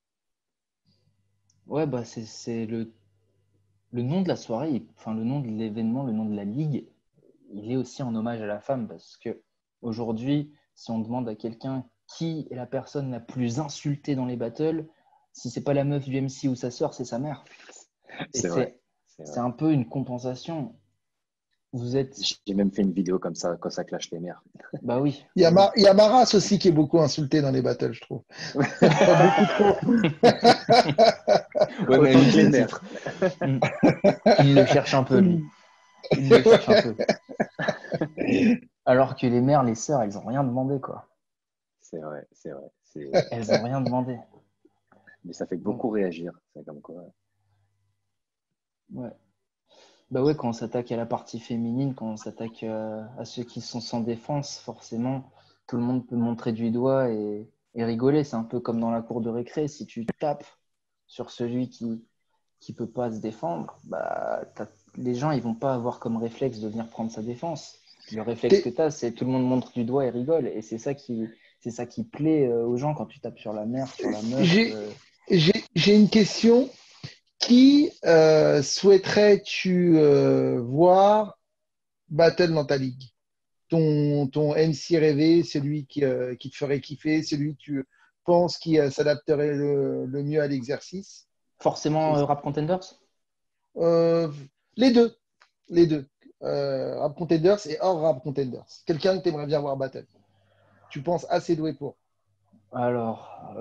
Ouais, c'est le nom de la soirée, enfin le nom de l'événement, le nom de la ligue, il est aussi en hommage à la femme parce que aujourd'hui, si on demande à quelqu'un qui est la personne la plus insultée dans les battles, si c'est pas la meuf du MC ou sa sœur, c'est sa mère. Et C'est vrai, c'est c'est vrai. un peu une compensation. Vous êtes, J'ai même fait une vidéo comme ça quand ça clash les mères. bah oui, Il y a, bah oui. Il y a Maras aussi qui est beaucoup insulté dans les battles, je trouve. Pas beaucoup trop. Ouais, mais Autant lui, que c'est les le mères. titre. Il le cherche un peu, lui. Il le cherche un peu. Alors que les mères, les sœurs, elles ont rien demandé, quoi. C'est vrai, c'est vrai. Elles ont rien demandé. Mais ça fait Donc, beaucoup réagir. C'est comme quoi. ouais. Bah ouais, quand on s'attaque à la partie féminine, quand on s'attaque à ceux qui sont sans défense, forcément, tout le monde peut montrer du doigt et rigoler. C'est un peu comme dans la cour de récré. Si tu tapes sur celui qui peut pas se défendre, les gens, ils vont pas avoir comme réflexe de venir prendre sa défense. Le réflexe que T'es- tu as, c'est tout le monde montre du doigt et rigole. Et c'est ça qui plaît aux gens quand tu tapes sur la mère, sur la meuf. J'ai j'ai une question. Qui souhaiterais-tu voir battle dans ta ligue? Ton MC rêvé, celui qui te ferait kiffer, celui que tu penses qui s'adapterait le mieux à l'exercice? Forcément, Et, Rap Contenders? euh, les deux. Les deux. Rap Contenders et hors Rap Contenders. Quelqu'un que tu aimerais bien voir battle. Tu penses assez doué pour. Alors,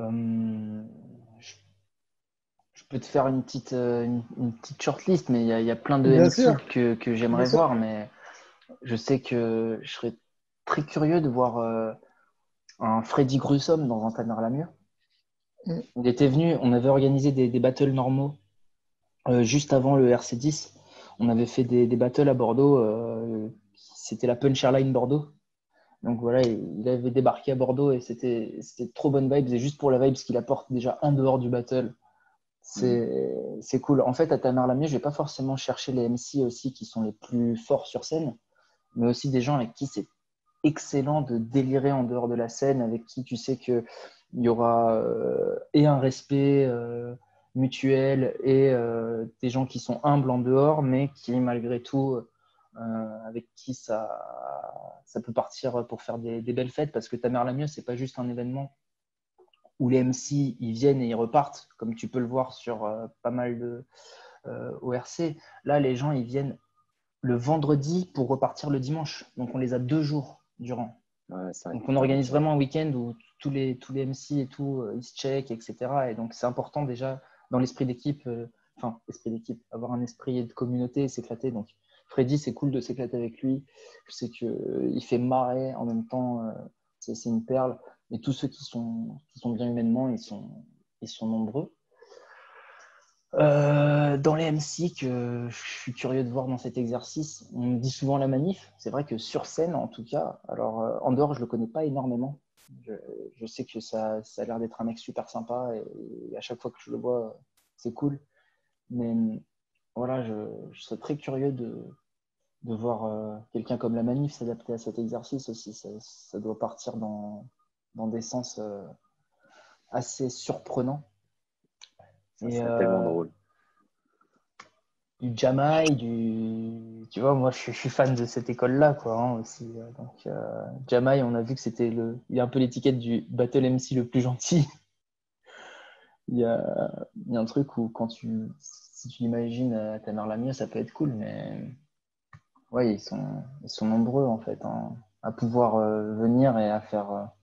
je peux te faire une petite shortlist, mais il y a plein de Bien MC sûr, que bien j'aimerais sûr. voir, mais je sais que je serais très curieux de voir un Freddy Grusom dans un Tanner Lamieux. Mm. Il était venu, on avait organisé des battles normaux juste avant le RC10. On avait fait des battles à Bordeaux, c'était la Punch Airline Bordeaux. Donc voilà, il avait débarqué à Bordeaux et c'était trop bonne vibes. Et juste pour la vibes qu'il apporte déjà en dehors du battle, c'est cool. En fait, à Tamer-Lamieux, je vais pas forcément chercher les MC aussi qui sont les plus forts sur scène, mais aussi des gens avec qui c'est excellent de délirer en dehors de la scène, avec qui tu sais qu'il y aura et un respect mutuel et des gens qui sont humbles en dehors, mais qui malgré tout, avec qui ça peut partir pour faire des belles fêtes, parce que Tamer-Lamieux, c'est pas juste un événement où les MC ils viennent et ils repartent, comme tu peux le voir sur pas mal de ORC. Là, les gens ils viennent le vendredi pour repartir le dimanche. Donc on les a 2 jours durant. Ouais, Donc on organise vraiment un week-end où tous les MC et tout, ils se checkent, etc. Et donc c'est important déjà dans l'esprit d'équipe, avoir un esprit de communauté et s'éclater. Donc Freddy, c'est cool de s'éclater avec lui. Je sais qu'il fait marrer en même temps, c'est une perle. Et tous ceux qui sont bien humainement, ils sont nombreux. Dans les MC que je suis curieux de voir dans cet exercice, on me dit souvent la manif. C'est vrai que sur scène, en tout cas, alors en dehors, je le connais pas énormément. Je sais que ça a l'air d'être un mec super sympa et à chaque fois que je le vois, c'est cool. Mais voilà, je serais très curieux de voir quelqu'un comme la manif s'adapter à cet exercice aussi. Ça doit partir dans des sens assez surprenants. Ça serait tellement drôle. Du Jamaï, tu vois, moi je suis fan de cette école-là, quoi, hein, aussi. Donc, Jamaï, on a vu que il y a un peu l'étiquette du Battle MC le plus gentil. il y a un truc où si tu l'imagines à Tamer-Lamieux, ça peut être cool, mais ouais, ils sont nombreux en fait, hein, à pouvoir venir et à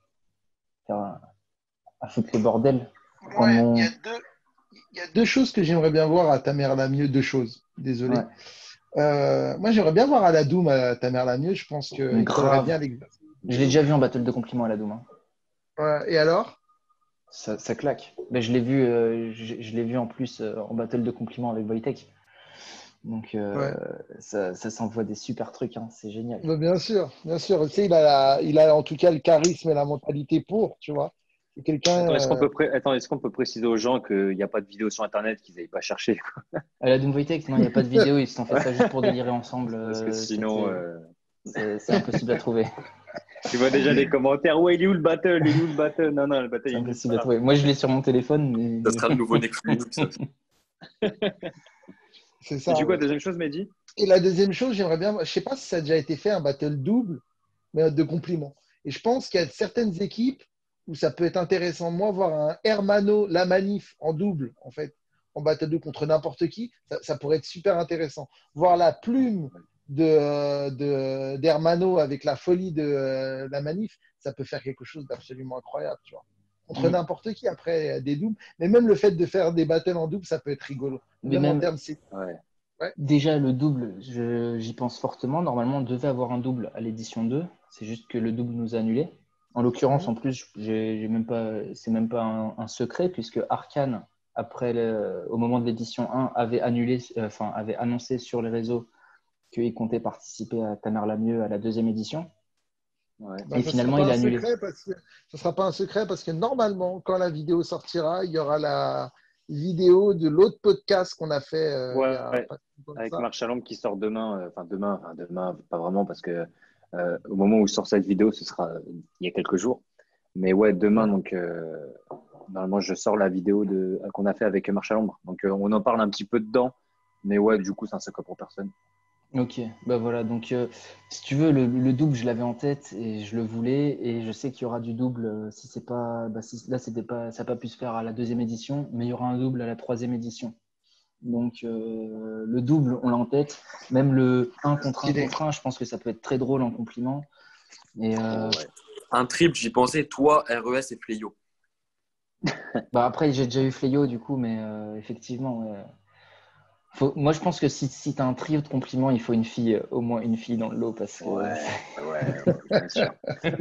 à foutre les bordels. Ouais, il y a deux choses que j'aimerais bien voir à Tamer-Lamieux, deux choses. Désolé. Ouais, Moi, j'aimerais bien voir à la Doom à Tamer-Lamieux. Je pense qu'il collerait bien grave. avec. Je l'ai déjà vu en battle de compliments à la Doom. Hein. Ouais, et alors? Ça claque. Mais je l'ai vu en plus en battle de compliments avec Wojtek. Donc Ouais. ça s'envoie des super trucs, hein. C'est génial. Bah, bien sûr, bien sûr. Tu sais, il a en tout cas le charisme et la mentalité pour, tu vois. C'est quelqu'un. Attends, est-ce qu'on peut préciser aux gens qu'il n'y a pas de vidéo sur Internet, qu'ils n'aillent pas chercher, quoi. À la Doom Wojtek, non, il n'y a pas de vidéo. Ils se sont fait ça juste pour délirer ensemble. Parce que sinon, C'est impossible à trouver. tu vois déjà les commentaires. Ouais, il est où le battle? Il est où le battle? Non, le battle, C'est il est impossible à pas trouver. Moi, je l'ai sur mon téléphone. Mais... Ça sera le nouveau Netflix. C'est Et ça. du coup, la Ouais. deuxième chose, Mehdi? Et la deuxième chose, j'aimerais bien. Je sais pas si ça a déjà été fait, un battle double, mais de compliments. Et je pense qu'il y a certaines équipes où ça peut être intéressant. Moi, voir un Hermano, la manif en double, en fait, en battle double contre n'importe qui, ça pourrait être super intéressant. Voir la plume d'Hermano avec la folie de la manif, ça peut faire quelque chose d'absolument incroyable, tu vois. Contre n'importe qui, après, des doubles. Mais même le fait de faire des battles en double, ça peut être rigolo. Mais Même en même termes. Ouais. Ouais. déjà, le double, j'y pense fortement. Normalement, on devait avoir un double à l'édition 2. C'est juste que le double nous a annulé. En l'occurrence, en plus, c'est même pas un secret, puisque Arcane, au moment de l'édition 1, avait avait annoncé sur les réseaux qu'il comptait participer à Tamer-Lamieux à la deuxième édition. Ouais. Bah, Et ça sera finalement, pas il a un annulé. secret ça sera pas un secret parce que normalement, quand la vidéo sortira, il y aura la vidéo de l'autre podcast qu'on a fait il y Ouais, a ouais. pas si longtemps que Avec ça. Marc Chalombe qui sort demain, demain, pas vraiment, parce que au moment où sort cette vidéo, ce sera il y a quelques jours. Mais ouais, demain, Ouais. donc, normalement, je sors la vidéo qu'on a fait avec Marc Chalombe. Donc, on en parle un petit peu dedans. Mais ouais, du coup, c'est un secret pour personne. Ok, bah voilà, donc si tu veux, le double, je l'avais en tête et je le voulais, et je sais qu'il y aura du double si c'est pas, là, ça n'a pas pu se faire à la deuxième édition, mais il y aura un double à la troisième édition. Donc le double, on l'a en tête, même le 1 contre 1 Stylé. contre 1, je pense que ça peut être très drôle en compliment. Et Ouais. Un triple, j'y pensais, toi, RES et Fleyo. bah après, j'ai déjà eu Fleyo du coup, mais effectivement, ouais. Moi, je pense que si tu as un trio de compliments, il faut une fille, au moins une fille dans le lot, parce que Ouais, bien sûr.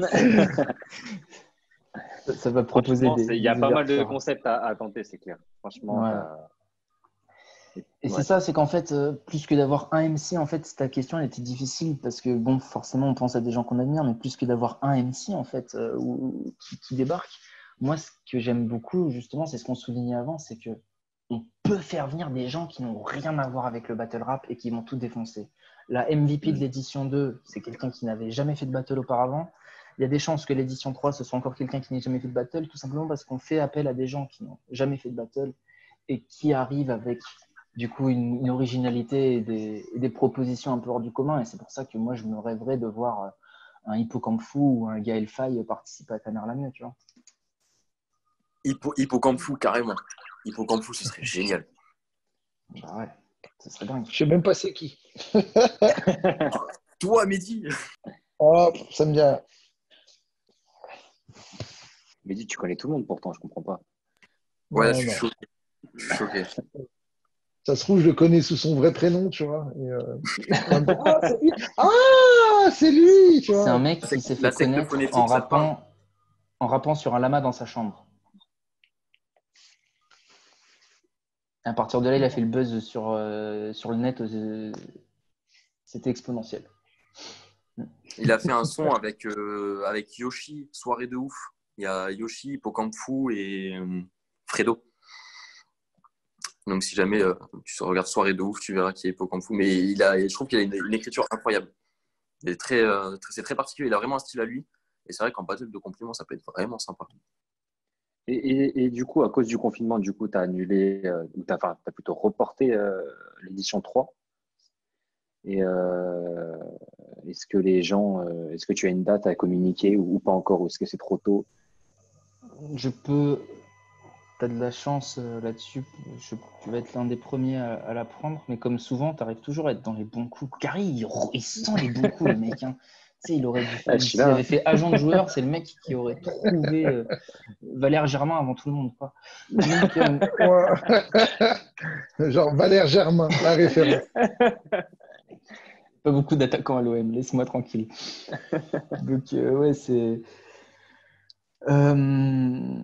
ça va proposer Franchement, il y a des pas mal de ouvertures. concepts à tenter, c'est clair. Franchement, Ouais. Et c'est Ouais. ça, c'est qu'en fait, plus que d'avoir un MC, en fait, ta question elle était difficile parce que, bon, forcément, on pense à des gens qu'on admire, mais plus que d'avoir un MC, en fait, qui débarque, moi, ce que j'aime beaucoup, justement, c'est ce qu'on soulignait avant, c'est que on peut faire venir des gens qui n'ont rien à voir avec le battle rap et qui vont tout défoncer. La MVP de Mm. l'édition 2, c'est quelqu'un qui n'avait jamais fait de battle auparavant. Il y a des chances que l'édition 3, ce soit encore quelqu'un qui n'ait jamais fait de battle, tout simplement parce qu'on fait appel à des gens qui n'ont jamais fait de battle et qui arrivent avec du coup une originalité et des propositions un peu hors du commun. Et c'est pour ça que moi, je me rêverais de voir un Hippocampe Fou ou un Gaël Faye participer à Tamer-Lamieux, tu vois. Hippocampe fou, carrément. Hippocampe fou, ce serait génial. Bah ouais, ce serait dingue. Je sais même pas c'est qui. Toi, Mehdi. Oh, ça me dit rien. Mais dis, tu connais tout le monde pourtant, je comprends pas. Ouais, là, Non, je suis non. choqué. Je suis choqué. Ça se trouve, je le connais sous son vrai prénom, tu vois. Et, on va me dire, ah, c'est lui. Ah, c'est lui, tu C'est un vois. mec qui s'est La fait secte connaître phonétique, ça te parle? en rappant sur un lama dans sa chambre. Et à partir de là, il a fait le buzz sur le net. C'était exponentiel. Il a fait un son avec Yoshi, Soirée de ouf. Il y a Yoshi, Hippocampe fou et Fredo. Donc, si jamais tu regardes Soirée de ouf, tu verras qui est Hippocampe fou. Mais je trouve qu'il a une écriture incroyable. C'est très particulier. Il a vraiment un style à lui. Et c'est vrai qu'en battle de compliments, ça peut être vraiment sympa. Et du coup, à cause du confinement, du coup, tu as annulé, ou tu as plutôt reporté l'édition 3. Et est-ce que tu as une date à communiquer ou pas encore, ou est-ce que c'est trop tôt? Je peux. T'as de la chance là-dessus. Tu vas être l'un des premiers à la prendre. Mais comme souvent, tu arrives toujours à être dans les bons coups. Gary, il sent les bons coups, le mec. Hein. Tu sais, il aurait dû Ah, faire. je suis S'il là. avait fait agent de joueur, c'est le mec qui aurait trouvé Valère Germain avant tout le monde. Quoi. Donc, Ouais. Genre Valère Germain, la référence. pas beaucoup d'attaquants à l'OM. Laisse-moi tranquille. Donc, ouais, c'est. Euh,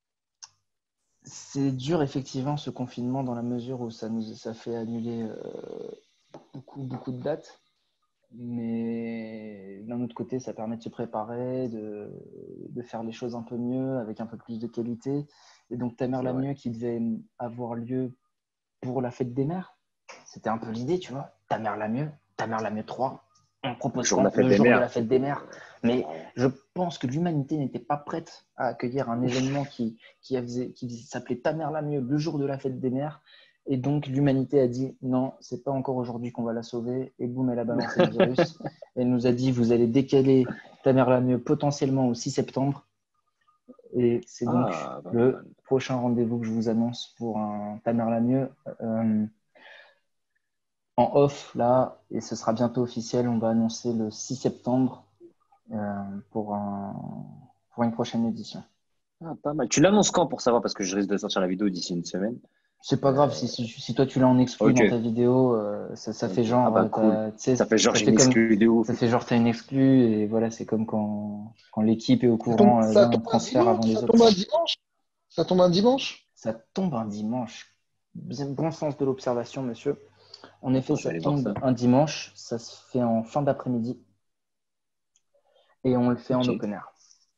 C'est dur, effectivement, ce confinement, dans la mesure où ça fait annuler beaucoup de dates. Mais d'un autre côté, ça permet de se préparer, de faire les choses un peu mieux, avec un peu plus de qualité. Et donc, C'est vrai. Tamer-Lamieux, qui devait avoir lieu pour la fête des mères, c'était un peu l'idée, tu vois. Tamer-Lamieux 3, on Le propose jour de la quand? fête Le des jour de mères. la fête des mères. Mais je pense que l'humanité n'était pas prête à accueillir un événement qui s'appelait Tamer-Lamieux, le jour de la fête des mères. Et donc, l'humanité a dit non, c'est pas encore aujourd'hui qu'on va la sauver. Et boum, elle a balancé le virus. Elle nous a dit vous allez décaler Tamer-Lamieux potentiellement au 6 septembre. Et c'est donc Ah, pas le mal. prochain rendez-vous que je vous annonce pour un Tamer-Lamieux. En off, là, et ce sera bientôt officiel, on va annoncer le 6 septembre euh, pour, pour une prochaine édition. Ah, pas mal. Tu l'annonces quand pour savoir? Parce que je risque de sortir la vidéo d'ici une semaine. C'est pas grave si toi tu l'as en exclu Ok. dans ta vidéo, ça fait Ok. Ah genre, bah cool. Ça fait genre ça j'ai fait une comme, exclu de ouf. ça fait genre t'as une exclu et voilà, c'est comme quand l'équipe est au Ça tombe, courant ça d'un tombe un transfert avant dimanche, les ça autres. tombe un dimanche. Ça tombe un dimanche. Ça tombe un dimanche. Bien, bon sens de l'observation, monsieur. En effet, Attends, je vais ça aller voir tombe ça. un dimanche, ça se fait en fin d'après-midi et on le fait en Ok. open air.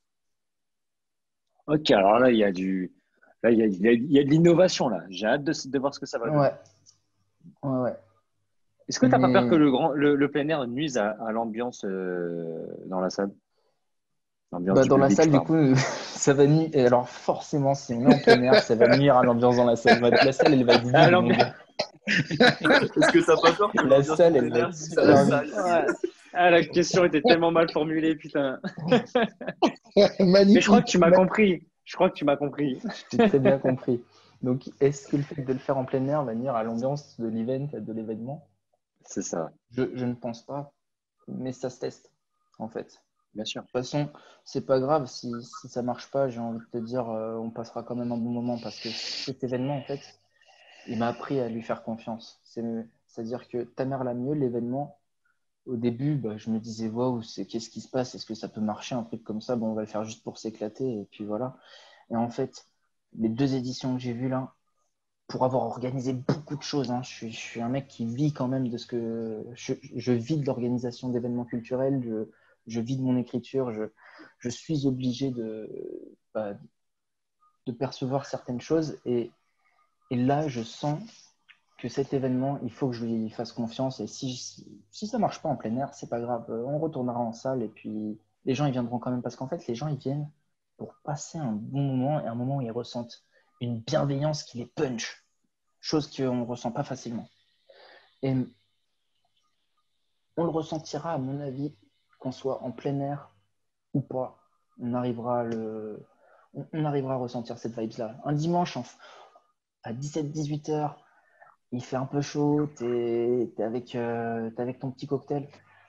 Ok, alors là, il y a du. Là, il y a de l'innovation là. J'ai hâte de voir ce que ça va donner. Ouais, ouais. Est-ce que tu n'as pas peur que Mais le plein air nuise à l'ambiance dans la salle? L'ambiance bah, du dans la public, je salle, du parle. coup, ça va nuire. Et alors, forcément, si on est en plein air, ça va nuire à l'ambiance dans la salle. La salle, elle va être Ah, vide, mon gars. Est-ce que t'as pas peur que La l'ambiance du salle, elle plein va air être nuise à la super vide. salle? Ouais. Ah, la question était tellement mal formulée, putain. Mais je crois que Magnifique. tu m'as compris. Je crois que tu m'as compris. J'ai très bien compris. Donc, est-ce que le fait de le faire en plein air va nuire à l'ambiance de l'event, de l'événement? C'est ça, Je ne pense pas, mais ça se teste, en fait. bien sûr. De toute façon, c'est pas grave si ça marche pas. J'ai envie de te dire, on passera quand même un bon moment parce que cet événement, en fait, il m'a appris à lui faire confiance. C'est-à-dire que Tamer-Lamieux, l'événement, au début, bah, je me disais, waouh, qu'est-ce qui se passe? Est-ce que ça peut marcher, un truc comme ça? Bon, on va le faire juste pour s'éclater, et puis voilà. Et en fait, les deux éditions que j'ai vues là, pour avoir organisé beaucoup de choses. Hein. Je suis un mec qui vit quand même de ce que… Je vis de l'organisation d'événements culturels, je vis de mon écriture, je suis obligé bah, de percevoir certaines choses. Et là, je sens que cet événement, il faut que je lui fasse confiance. Et si ça ne marche pas en plein air, c'est pas grave. On retournera en salle et puis les gens, ils viendront quand même. Parce qu'en fait, les gens, ils viennent pour passer un bon moment et un moment où ils ressentent une bienveillance qui les punch. Chose qu'on ne ressent pas facilement. Et on le ressentira, à mon avis, qu'on soit en plein air ou pas. On arrivera à ressentir cette vibe-là. Un dimanche, à 17-18 heures, il fait un peu chaud, t'es avec ton petit cocktail.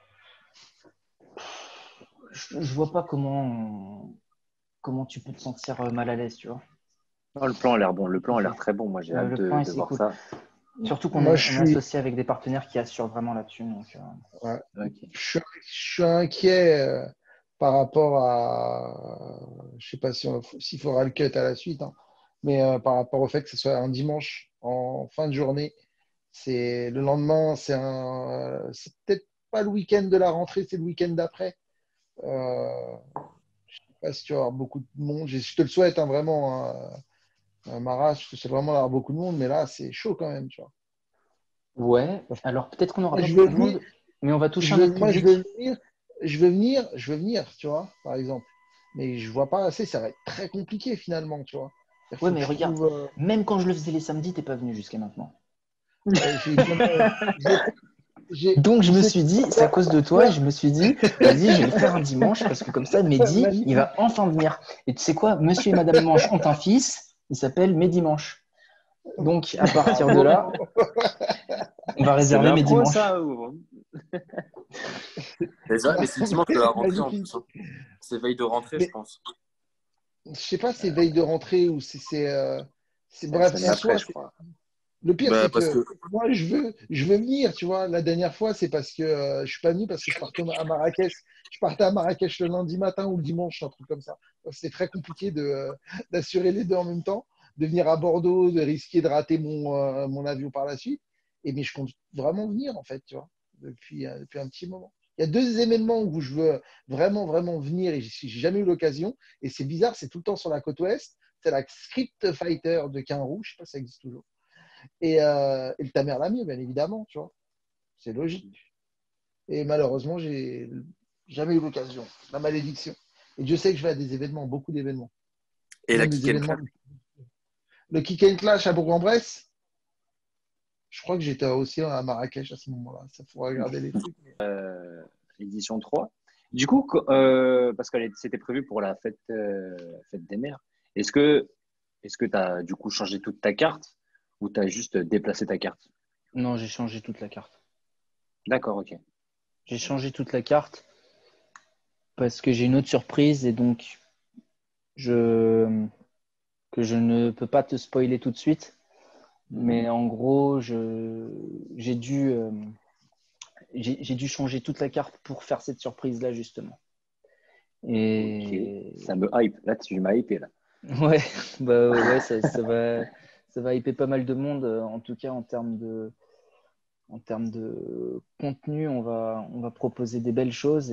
Je vois pas comment tu peux te sentir mal à l'aise, tu vois. Non, le plan a l'air bon. Le plan a l'air très bon. Moi, j'ai hâte Le plan de voir cool. ça. Surtout qu'on Moi, est associé avec des partenaires qui assurent vraiment là-dessus. Donc, ouais. Ok. Je suis inquiet par rapport à. Je sais pas s'il faudra le cut à la suite, hein, mais par rapport au fait que ce soit un dimanche en fin de journée. C'est le lendemain, c'est peut-être pas le week-end de la rentrée, c'est le week-end d'après. Je sais pas si tu vas avoir beaucoup de monde. Je te le souhaite, hein, vraiment, Mara, je te souhaite vraiment d'avoir beaucoup de monde, mais là, c'est chaud quand même, tu vois. ouais, alors peut-être qu'on n'aura pas Je veux beaucoup de venir, monde, mais on va toucher un autre moi, public. je veux venir, tu vois, par exemple. Mais je vois pas assez, ça va être très compliqué finalement, tu vois. Il Ouais, faut que mais je regarde, trouve. même quand je le faisais les samedis, t'es pas venu jusqu'à maintenant. J'ai bien- Donc je me c'est- suis dit, c'est à cause de toi, et je me suis dit, vas-y, je vais le faire un dimanche, parce que comme ça, Mehdi, il va enfin venir. Et tu sais quoi, monsieur et madame Manche ont un fils, il s'appelle Mehdi Manche. Donc à partir de là, on va C'est réserver mes l'impro, dimanches. ça ou... Mais c'est le dimanche de la rentrée en Magnifique. plus. Hein. C'est veille de rentrée, je Mais pense. je sais pas, c'est veille de rentrée ou si c'est C'est la bref, semaine c'est d'après, soit. je crois. Le pire, Bah, c'est parce que que moi, je veux venir, tu vois. La dernière fois, c'est parce que je suis pas venu parce que je partais à Marrakech. Je partais à Marrakech le lundi matin ou le dimanche, un truc comme ça. C'était très compliqué d'assurer les deux en même temps, de venir à Bordeaux, de risquer de rater mon avion par la suite. Mais je compte vraiment venir, en fait, tu vois, depuis un petit moment. Il y a deux événements où je veux vraiment, vraiment venir et j'ai jamais eu l'occasion. Et c'est bizarre, c'est tout le temps sur la côte ouest. C'est la Script Fighter de Quinroux, je sais pas si ça existe toujours. Et le ta mère l'a mieux, bien évidemment, tu vois. C'est logique. Et malheureusement, j'ai jamais eu l'occasion. La malédiction. Et Dieu sait que je vais à des événements, beaucoup d'événements. et la Même des kick and événements. clap. Le Kick and Clash à Bourg-en-Bresse, je crois que j'étais aussi à Marrakech à ce moment-là. Ça faut regarder les trucs. Édition 3. Du coup, parce que c'était prévu pour la fête des mères, est-ce que tu as du coup changé toute ta carte ou tu as juste déplacé ta carte? Non, j'ai changé toute la carte. D'accord, ok. J'ai changé toute la carte parce que j'ai une autre surprise et donc que je ne peux pas te spoiler tout de suite. Mais en gros, j'ai dû changer toute la carte pour faire cette surprise-là, justement. Ok, Et ça me hype. Là, tu m'as hypé là. ouais, ouais, ça va hyper pas mal de monde. En tout cas, en termes de contenu, on va proposer des belles choses.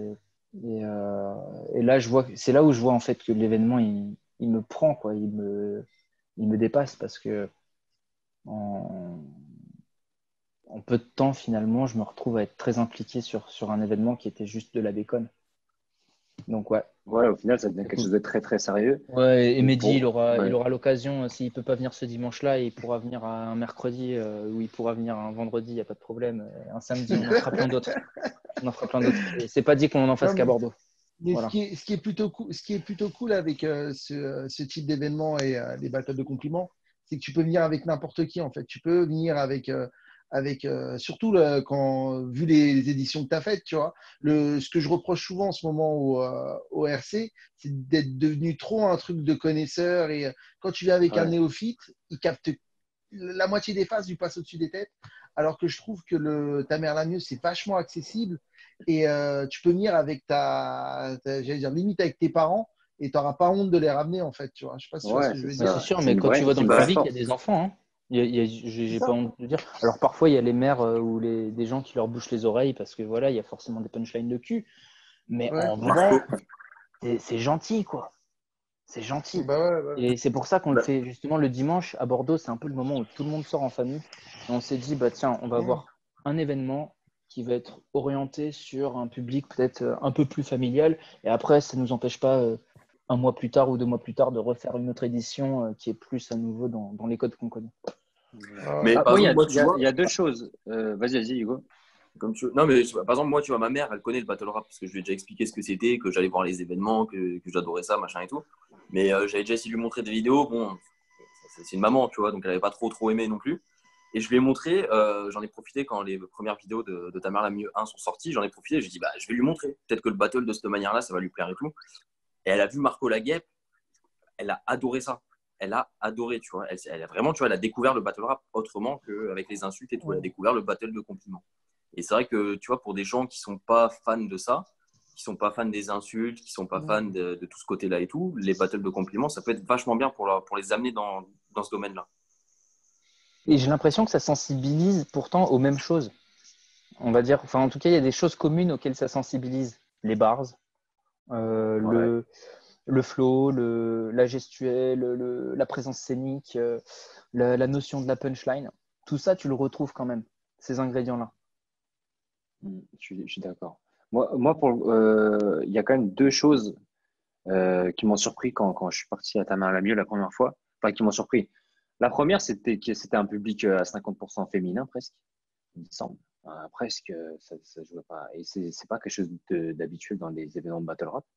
Et là, c'est là où je vois en fait que l'événement, il me prend, quoi. Il me dépasse parce que en peu de temps, finalement, je me retrouve à être très impliqué sur un événement qui était juste de la déconne. Donc, ouais. Ouais, au final, ça devient C'est quelque cool. chose de très très sérieux. Ouais, et Mehdi, Ouais. il aura l'occasion, s'il peut pas venir ce dimanche-là, il pourra venir un mercredi ou il pourra venir un vendredi, il n'y a pas de problème. Un samedi, on en fera plein d'autres. On en fera plein d'autres. Et c'est pas dit qu'on en fasse Non, qu'à Bordeaux. mais Voilà. ce qui est plutôt cool avec ce type d'événement et les batailles de compliments, c'est que tu peux venir avec n'importe qui en fait. Tu peux venir surtout vu les éditions que tu as faites, tu vois. Ce que je reproche souvent en ce moment au RC, c'est d'être devenu trop un truc de connaisseur et quand tu viens avec un Ouais. néophyte, il capte la moitié des phases, lui passe au-dessus des têtes. Alors que je trouve que ta mère la mieux, c'est vachement accessible et tu peux venir avec j'allais dire, limite avec tes parents et tu n'auras pas honte de les ramener en fait. Tu vois. Je ne sais pas si tu vois ce Ouais, que je c'est veux Bah, dire. c'est ça. sûr, C'est mais une quand tu vas c'est dans une le vraie Bah, public, il y a force. des enfants. Hein. J'ai pas honte de dire. Alors parfois, il y a les mères ou des gens qui leur bouchent les oreilles parce que voilà, il y a forcément des punchlines de cul. Mais Ouais. en vrai, c'est gentil, quoi. C'est gentil. Bah ouais. Et c'est pour ça qu'on le Bah, fait justement le dimanche à Bordeaux. C'est un peu le moment où tout le monde sort en famille. Et on s'est dit, bah tiens, on va avoir un événement qui va être orienté sur un public peut-être un peu plus familial. Et après, ça ne nous empêche pas, un mois plus tard ou 2 mois plus tard, de refaire une autre édition qui est plus à nouveau dans les codes qu'on connaît. Mais Ah, par moi, exemple, moi, tu vois, il y a deux choses. Vas-y, Hugo. comme tu veux. Non, mais par exemple, moi, tu vois, ma mère, elle connaît le battle rap parce que je lui ai déjà expliqué ce que c'était, que j'allais voir les événements, que j'adorais ça, machin et tout. Mais j'avais déjà essayé de lui montrer des vidéos. Bon, c'est une maman, tu vois, donc elle n'avait pas trop aimé non plus. Et je lui ai montré, j'en ai profité quand les premières vidéos de Ta mère la mieux 1 sont sorties, j'en ai profité, j'ai dit, bah, je vais lui montrer. Peut-être que le battle de cette manière-là, ça va lui plaire et tout. Et elle a vu Marco Laguep, elle a adoré ça. Elle a adoré, tu vois. Elle a vraiment, tu vois, elle a découvert le battle rap autrement qu'avec les insultes et tout. Elle a découvert le battle de compliments. Et c'est vrai que, tu vois, pour des gens qui sont pas fans de ça, qui sont pas fans des insultes, qui sont pas fans de tout ce côté-là et tout, les battles de compliments, ça peut être vachement bien pour les amener dans ce domaine-là. Et j'ai l'impression que ça sensibilise pourtant aux mêmes choses. On va dire, enfin en tout cas, il y a des choses communes auxquelles ça sensibilise. Les bars, Ouais. le flow, la gestuelle, la présence scénique, la notion de la punchline. Tout ça, tu le retrouves quand même, ces ingrédients-là. Je suis d'accord. Il y a quand même deux choses qui m'ont surpris quand je suis parti à Ta main à la mieux la première fois. Enfin, qui m'ont surpris. La première, c'était que c'était un public à 50% féminin, presque, il me semble. Presque, ça jouait pas. Et c'est pas quelque chose d'habituel dans les événements de battle rap.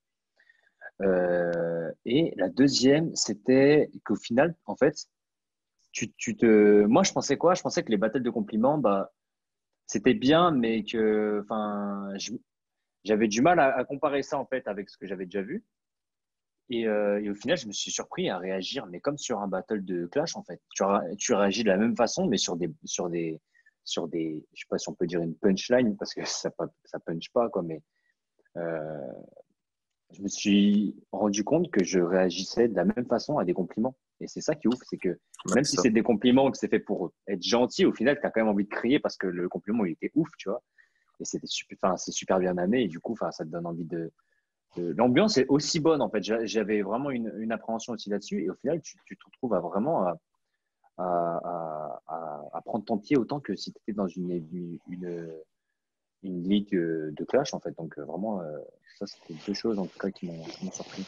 Et la deuxième, c'était qu'au final, en fait, moi, je pensais quoi? Je pensais que les battles de compliments, bah, c'était bien, mais que, enfin, j'avais du mal à comparer ça, en fait, avec ce que j'avais déjà vu. Et au final, je me suis surpris à réagir, mais comme sur un battle de Clash, en fait. Tu réagis de la même façon, mais je sais pas si on peut dire une punchline, parce que ça punch pas, quoi, mais euh, je me suis rendu compte que je réagissais de la même façon à des compliments. Et c'est ça qui est ouf, c'est que Ouais, même si ça. c'est des compliments, que c'est fait pour être gentil, au final, tu as quand même envie de crier parce que le compliment, il était ouf, tu vois. Et c'est super bien amené, et du coup, ça te donne envie l'ambiance est aussi bonne, en fait. J'avais vraiment une appréhension aussi là-dessus. Et au final, tu te retrouves à vraiment à prendre ton pied autant que si tu étais dans une ligue de clash, en fait. Donc, vraiment, ça, c'était deux choses, en tout cas, qui m'ont surpris.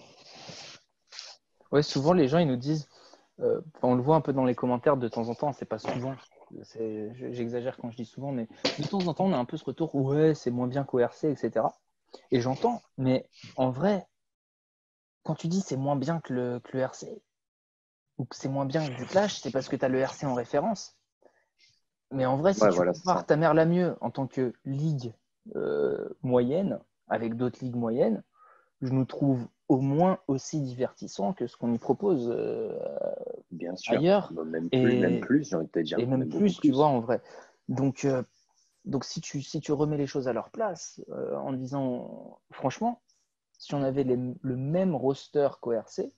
Ouais, souvent les gens ils nous disent, on le voit un peu dans les commentaires de temps en temps, c'est pas souvent, j'exagère quand je dis souvent, mais de temps en temps on a un peu ce retour, ouais, c'est moins bien qu'au RC, etc. Et j'entends, mais en vrai, quand tu dis c'est moins bien que le RC, ou que c'est moins bien que du Clash, c'est parce que tu as le RC en référence. Mais en vrai, si Ouais, tu voilà, c'est compares ça. Ta mère la mieux en tant que ligue moyenne, avec d'autres ligues moyennes, je nous trouve au moins aussi divertissant que ce qu'on y propose Bien sûr. ailleurs. Bah, même Et, plus, j'ai envie de te dire. et même Même beaucoup plus, tu vois, plus. en vrai. Donc si tu remets les choses à leur place, en disant, franchement, si on avait le même roster qu'au RC,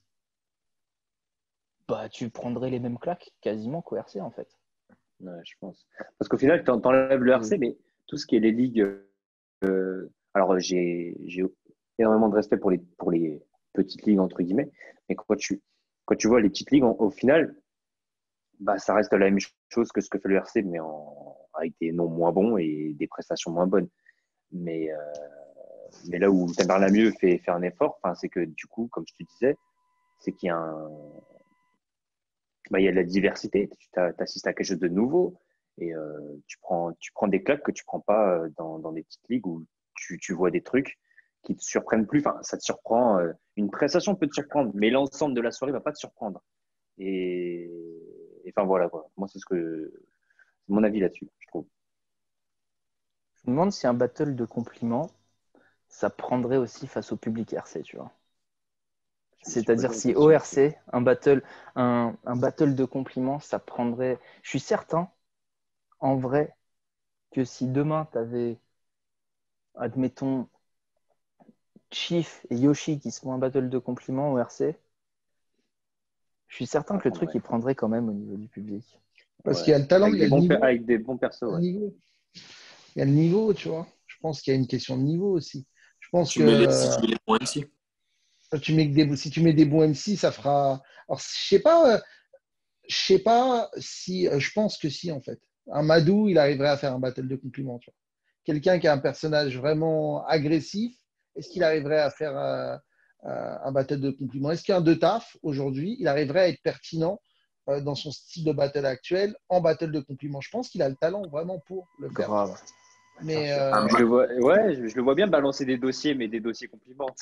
bah, tu prendrais les mêmes claques quasiment qu'au RC, en fait. Ouais, je pense. Parce qu'au final, t'enlèves le RC, mais tout ce qui est les ligues. Alors, j'ai énormément de respect pour les petites ligues, entre guillemets. Mais quand tu vois les petites ligues, au final, bah, ça reste la même chose que ce que fait le RC, mais avec des noms moins bons et des prestations moins bonnes. Mais, euh, mais là où Tamer Lamieux fait un effort, c'est que du coup, comme je te disais, c'est qu'il y a il y a de la diversité. Tu assistes à quelque chose de nouveau et tu prends des claques que tu prends pas dans des petites ligues où tu vois des trucs qui te surprennent plus. Enfin, ça te surprend. Une prestation peut te surprendre, mais l'ensemble de la soirée va pas te surprendre. Et, enfin voilà quoi. Moi, c'est mon avis là-dessus, je trouve. Je me demande si un battle de compliments, ça prendrait aussi face au public RC, tu vois. Je me suis posé C'est-à-dire la si au question aussi. RC, un battle de compliments, ça prendrait. Je suis certain, en vrai, que si demain tu avais, admettons, Chief et Yoshi qui se font un battle de compliments au RC, je suis certain Ça que le truc prendrait. il prendrait quand même au niveau du public. Parce Ouais. qu'il y a le talent, il y a le niveau. Avec des bons persos, Il y a ouais. le niveau. Il y a le niveau, tu vois. Je pense qu'il y a une question de niveau aussi. Je pense Tu mets les, si que tu mets les points MC. si tu mets des bons MC, ça fera. Alors, je sais pas si. Je pense que si, en fait. Un Madou, il arriverait à faire un battle de compliments, tu vois. Quelqu'un qui a un personnage vraiment agressif, est-ce qu'il arriverait à faire un battle de compliments? Est-ce qu'un de taf, aujourd'hui, il arriverait à être pertinent dans son style de battle actuel en battle de compliments? Je pense qu'il a le talent vraiment pour le faire. Grave. Mais Ah, Je le vois, ouais, je le vois bien balancer des dossiers, mais des dossiers compliments.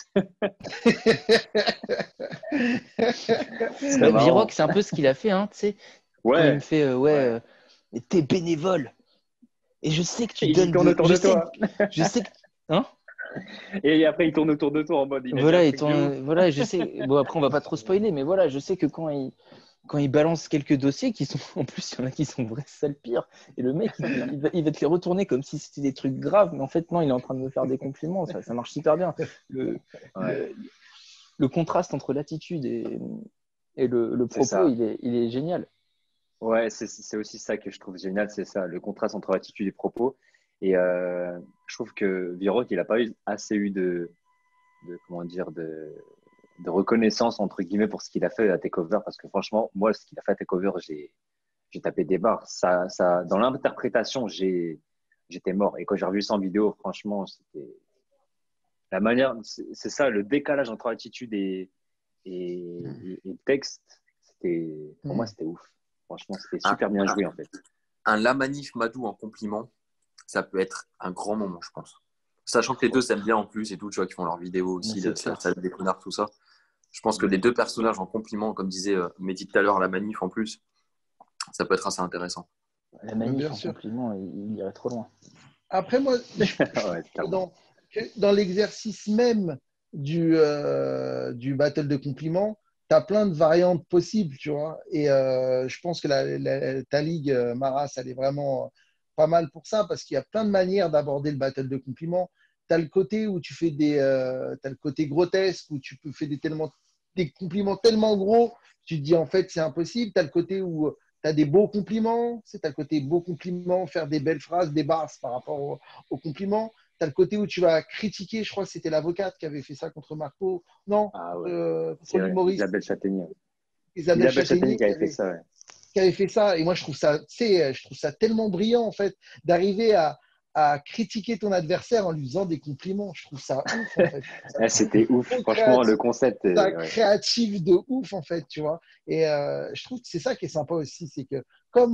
Ce serait marrant. Viroc, c'est un peu ce qu'il a fait, hein, tu sais, quand il me Ouais, fait mais t'es bénévole. Et je sais que tu il y donnes tourne autour de toi. je sais que. Hein? Et après, il tourne autour de toi en mode il a dit Voilà, un et truc de ouf. voilà, je sais. Bon, après, on va pas trop spoiler, mais voilà, je sais que quand il balance quelques dossiers qui sont. En plus, il y en a qui sont vrais sales pires. Et le mec, il va te les retourner comme si c'était des trucs graves. Mais en fait, non, il est en train de me faire des compliments. Ça marche super bien. Le, Ouais, le, le contraste entre l'attitude et le c'est propos, ça. il est génial. Ouais, c'est aussi ça que je trouve génial, c'est ça, le contraste entre attitude et propos. Et je trouve que Viroc, il n'a pas assez eu comment dire, de reconnaissance, entre guillemets, pour ce qu'il a fait à Takeover. Parce que franchement, moi, ce qu'il a fait à Takeover, j'ai tapé des barres. Dans l'interprétation, j'étais mort. Et quand j'ai revu ça en vidéo, franchement, c'était la manière, c'est ça, le décalage entre attitude et texte, pour moi, c'était ouf. Franchement, c'était Un, super bien un, joué, en fait. un Lamanif Madou en compliment, ça peut être un grand moment, je pense. Sachant que les deux s'aiment bien en plus et tout, tu vois, qui font leurs vidéos Mais aussi, c'est ça, clair. ça des connards, tout ça. Je pense que les deux personnages en compliment, comme disait Mehdi tout à l'heure, la manif en plus, ça peut être assez intéressant. La manif bien en sûr. compliment, il irait trop loin. Après, moi, je Ouais, que clairement. dans l'exercice même du battle de compliments, tu as plein de variantes possibles, tu vois. Et je pense que ta ligue, Maras, elle est vraiment pas mal pour ça, parce qu'il y a plein de manières d'aborder le battle de compliments. Tu as le côté où tu fais t'as le côté grotesque, où tu peux faire des compliments tellement gros, tu te dis en fait c'est impossible. Tu as le côté où tu as des beaux compliments, tu as le côté beaux compliments, faire des belles phrases, des bars par rapport aux compliments. Tu as le côté où tu vas critiquer, je crois que c'était l'avocate qui avait fait ça contre Marco. Non, Ah ouais, contre c'est vrai. l'humoriste Isabelle Châtaignier. Isabelle Isabelle Châtaignier Châtaignier qui avait fait ça, ouais. qui avait fait ça. Et moi, je trouve ça, tu sais, je trouve ça tellement brillant, en fait, d'arriver à critiquer ton adversaire en lui faisant des compliments. Je trouve ça ouf, en fait. Ah, c'était ouf. Trop Franchement, le créatif, concept, ça ouais. créatif de ouf, en fait, tu vois. Et je trouve que c'est ça qui est sympa aussi, c'est que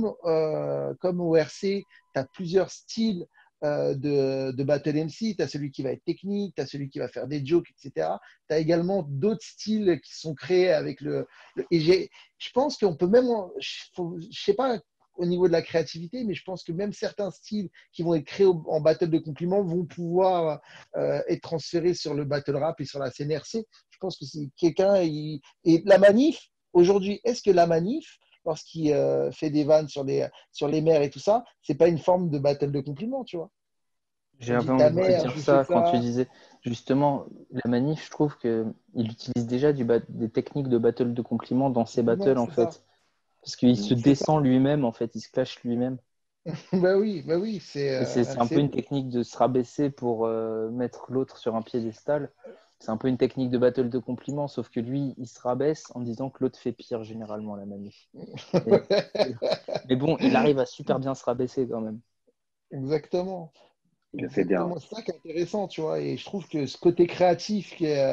comme au RC, tu as plusieurs styles de Battle MC. Tu as celui qui va être technique, tu as celui qui va faire des jokes, etc. Tu as également d'autres styles qui sont créés avec et je pense qu'on peut même, je sais pas au niveau de la créativité, mais je pense que même certains styles qui vont être créés en battle de compliments vont pouvoir être transférés sur le battle rap et sur la scène RC. Je pense que si quelqu'un. Et la manif, aujourd'hui, est-ce que la manif, lorsqu'il fait des vannes sur les mères et tout ça, c'est pas une forme de battle de compliments, tu vois? J'ai On un dit peu ta envie de te mère, je dire lui fais ça quand tu ça. disais justement la manif, je trouve qu'il utilise déjà des techniques de battle de compliments dans ses Non, battles en c'est ça. fait. Parce qu'il se C'est ça. descend lui-même en fait, il se clash lui-même. Bah oui, Et c'est un peu une technique de se rabaisser pour mettre l'autre sur un piédestal. C'est un peu une technique de battle de compliments, sauf que lui, il se rabaisse en disant que l'autre fait pire généralement la manif. Et- mais bon, il arrive à super bien se rabaisser quand même. Exactement. Il le fait bien, ouais. Exactement. C'est ça qui est intéressant, tu vois. Et je trouve que ce côté créatif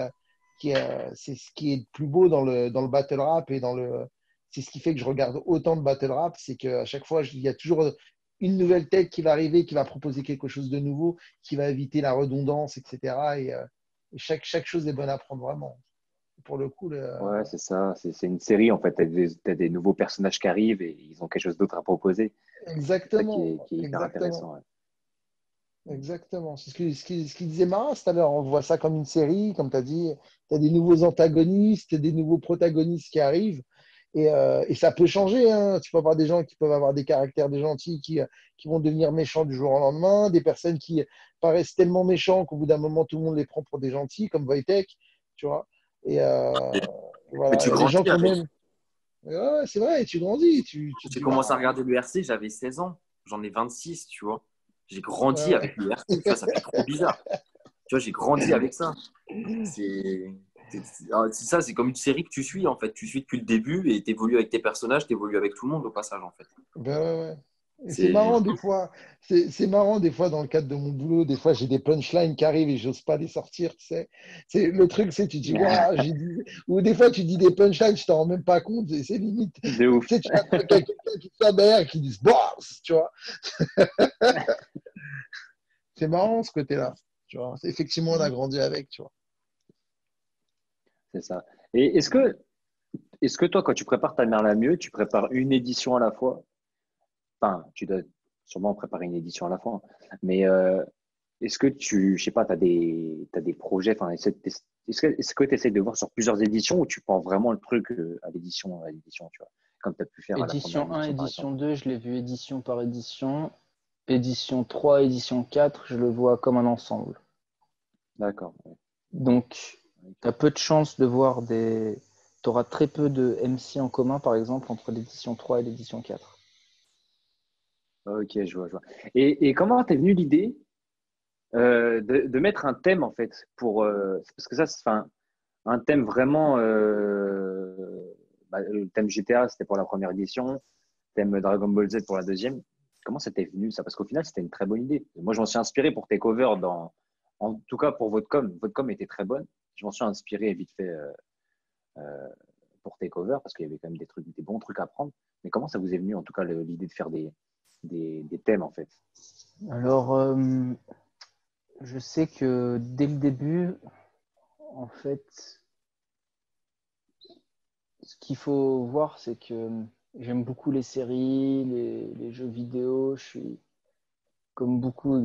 c'est ce qui est le plus beau dans le battle rap et c'est ce qui fait que je regarde autant de battle rap, c'est qu'à chaque fois, il y a toujours une nouvelle tête qui va arriver, qui va proposer quelque chose de nouveau, qui va éviter la redondance, etc. Et chaque chose est bonne à prendre vraiment. Pour le coup, Ouais, c'est ça. C'est une série, en fait. T'as des nouveaux personnages qui arrivent et ils ont quelque chose d'autre à proposer. C'est ça exactement, qui est hyper exactement. intéressant, ouais. Exactement. C'est ce qu'il disait Maras tout à l'heure. On voit ça comme une série, comme tu as dit. Tu as des nouveaux antagonistes, des nouveaux protagonistes qui arrivent. Et ça peut changer, hein. Tu peux avoir des gens qui peuvent avoir des caractères de gentils qui vont devenir méchants du jour au lendemain, des personnes qui paraissent tellement méchants qu'au bout d'un moment, tout le monde les prend pour des gentils, comme Wojtek, tu vois. Et Mais voilà, tu il y a des grandis gens qui ont avec. même. Ouais, c'est vrai, tu grandis. J'ai Tu commencé à vas. regarder le RC, j'avais 16 ans. J'en ai 26, tu vois. J'ai grandi Ouais. avec le RC, tu vois, ça fait trop bizarre. Tu vois, j'ai grandi avec ça. C'est c'est ça, c'est comme une série que tu suis, en fait. Tu suis depuis le début et tu évolues avec tes personnages, tu évolues avec tout le monde au passage, en fait. Ben ouais, ouais. Et c'est C'est marrant des fois. C'est marrant des fois dans le cadre de mon boulot. Des fois, j'ai des punchlines qui arrivent et j'ose pas les sortir. Tu sais. C'est le truc, c'est tu dis waouh, j'ai dit. Ou des fois, tu dis des punchlines, tu t'en rends même pas compte. Et c'est limite. Tu De ouf. sais, tu as quelqu'un qui soit derrière et qui dit boss, tu vois. C'est marrant ce côté-là. Tu vois. Effectivement, on a grandi avec, tu vois. C'est ça. Et est-ce que toi, quand tu prépares ta mère la mieux, tu prépares une édition à la fois? Enfin, tu dois sûrement préparer une édition à la fois, hein. Mais est-ce que je sais pas, t'as des projets, enfin, est-ce que tu essaies de voir sur plusieurs éditions ou tu prends vraiment le truc à l'édition, tu vois, comme tu as pu faire à la première Édition 1, édition, par édition exemple? 2, je l'ai vu édition par édition. Édition 3, édition 4, je le vois comme un ensemble. D'accord. Ouais. Donc, tu as peu de chances de voir des. Tu auras très peu de MC en commun, par exemple, entre l'édition 3 et l'édition 4. Ok, je vois, je vois. Et comment t'es venue l'idée de mettre un thème, en fait, parce que ça, c'est enfin, un thème vraiment. Le thème GTA, c'était pour la première édition. Thème Dragon Ball Z pour la deuxième. Comment ça t'est venu ça? Parce qu'au final, c'était une très bonne idée. Moi, je m'en suis inspiré pour tes covers, en tout cas pour votre com. Votre com était très bonne. Je m'en suis inspiré vite fait euh, pour tes covers parce qu'il y avait quand même des bons trucs à prendre. Mais comment ça vous est venu, en tout cas, l'idée de faire des thèmes, en fait? Alors, je sais que dès le début, en fait, ce qu'il faut voir, c'est que j'aime beaucoup les séries, les jeux vidéo. Je suis comme beaucoup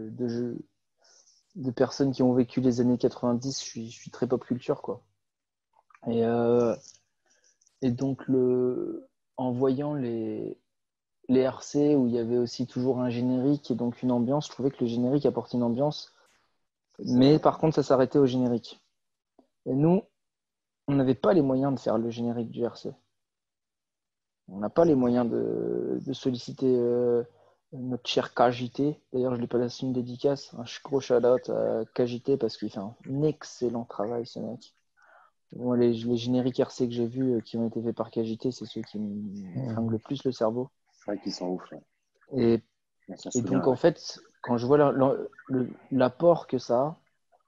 de personnes qui ont vécu les années 90, je suis très pop culture, quoi. Et, euh, et donc, en voyant les RC où il y avait aussi toujours un générique et donc une ambiance, je trouvais que le générique apportait une ambiance. Mais par contre, ça s'arrêtait au générique. Et nous, on n'avait pas les moyens de faire le générique du RC. On n'a pas les moyens de solliciter notre cher KJT. D'ailleurs, je lui passe une dédicace, un gros shout-out à KJT parce qu'il fait un excellent travail, ce mec. Moi, les génériques RC que j'ai vus qui ont été faits par KJT, c'est ceux qui me fringuent le plus le cerveau. C'est vrai qu'ils sont ouf. Ouais. Et, On s'en et souvient. donc, en Ouais. fait, quand je vois l'apport que ça a,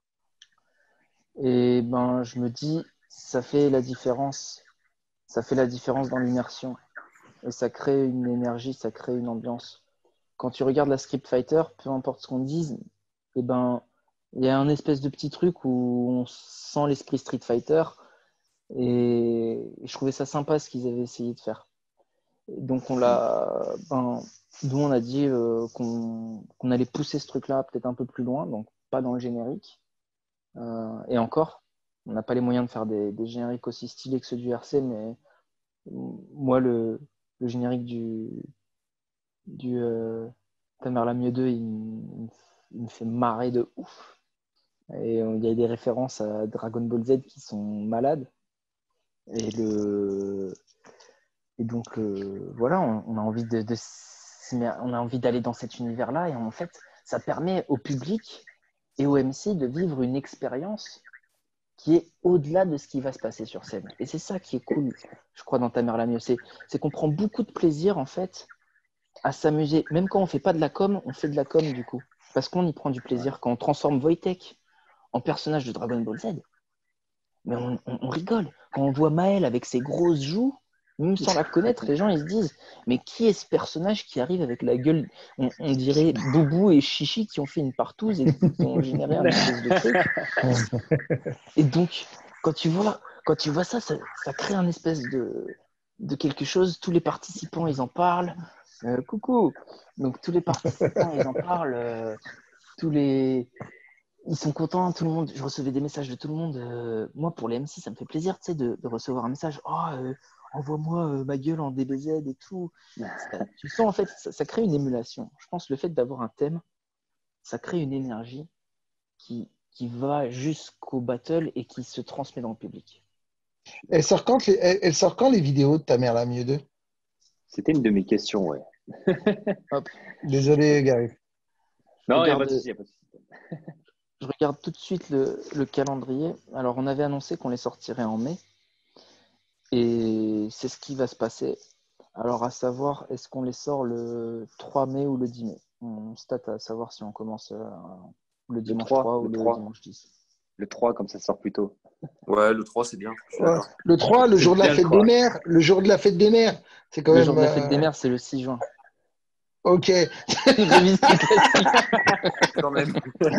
et ben, je me dis, ça fait la différence. Ça fait la différence dans l'immersion. Et ça crée une énergie, ça crée une ambiance. Quand tu regardes la Script Fighter, peu importe ce qu'on dise, eh ben, il y a un espèce de petit truc où on sent l'esprit Street Fighter. Et je trouvais ça sympa ce qu'ils avaient essayé de faire. Et donc, nous, on a dit qu'on allait pousser ce truc-là peut-être un peu plus loin, donc pas dans le générique. Et encore, on n'a pas les moyens de faire des génériques aussi stylés que ceux du RC, mais moi, le générique du Tamerlane 2, il me fait marrer de ouf. Et il y a des références à Dragon Ball Z qui sont malades. Et, et donc, voilà, on a envie on a envie d'aller dans cet univers-là. Et en fait, ça permet au public et au MC de vivre une expérience qui est au-delà de ce qui va se passer sur scène. Et c'est ça qui est cool, je crois, dans Ta mère la mieux. C'est qu'on prend beaucoup de plaisir, en fait, à s'amuser. Même quand on fait pas de la com, on fait de la com, du coup. Parce qu'on y prend du Ouais. plaisir. Quand on transforme Wojtek en personnage de Dragon Ball Z, mais on rigole. Quand on voit Maël avec ses grosses joues, même sans la connaître, les gens ils se disent mais qui est ce personnage qui arrive avec la gueule, on dirait Boubou et Chichi qui ont fait une partouze et qui ont généré un espèce de truc. Et donc, quand tu vois ça, ça crée un espèce de quelque chose. Tous les participants, ils en parlent. Coucou. Donc, tous les participants, ils en parlent. Ils sont contents, tout le monde. Je recevais des messages de tout le monde. Moi, pour les MC, ça me fait plaisir, tu sais, de recevoir un message. Oh, envoie-moi ma gueule en DBZ et tout. Tu sens, en fait, ça crée une émulation. Je pense que le fait d'avoir un thème, ça crée une énergie qui va jusqu'au battle et qui se transmet dans le public. Elle sort quand les vidéos de Ta mère la mieux 2? C'était une de mes questions, ouais. Hop, Désolé, Gary. je Non, il n'y a pas regarde, de souci, il a pas de souci. je regarde tout de suite le calendrier. Alors, on avait annoncé qu'on les sortirait en mai. Et c'est ce qui va se passer. Alors, à savoir, est-ce qu'on les sort le 3 mai ou le 10 mai? On se tâte à savoir si on commence le Le dimanche 3, 3 ou le le 3, dimanche 10. le 3, comme ça sort plus tôt. Ouais, le 3, c'est bien. Je suis Ouais. d'accord. Le 3, le C'est jour de la bien le fête des 3. mères. Le jour de la fête des mères. C'est quand Le même. jour de la fête des mères, c'est le 6 juin. Ok. Révision classique. Quand même.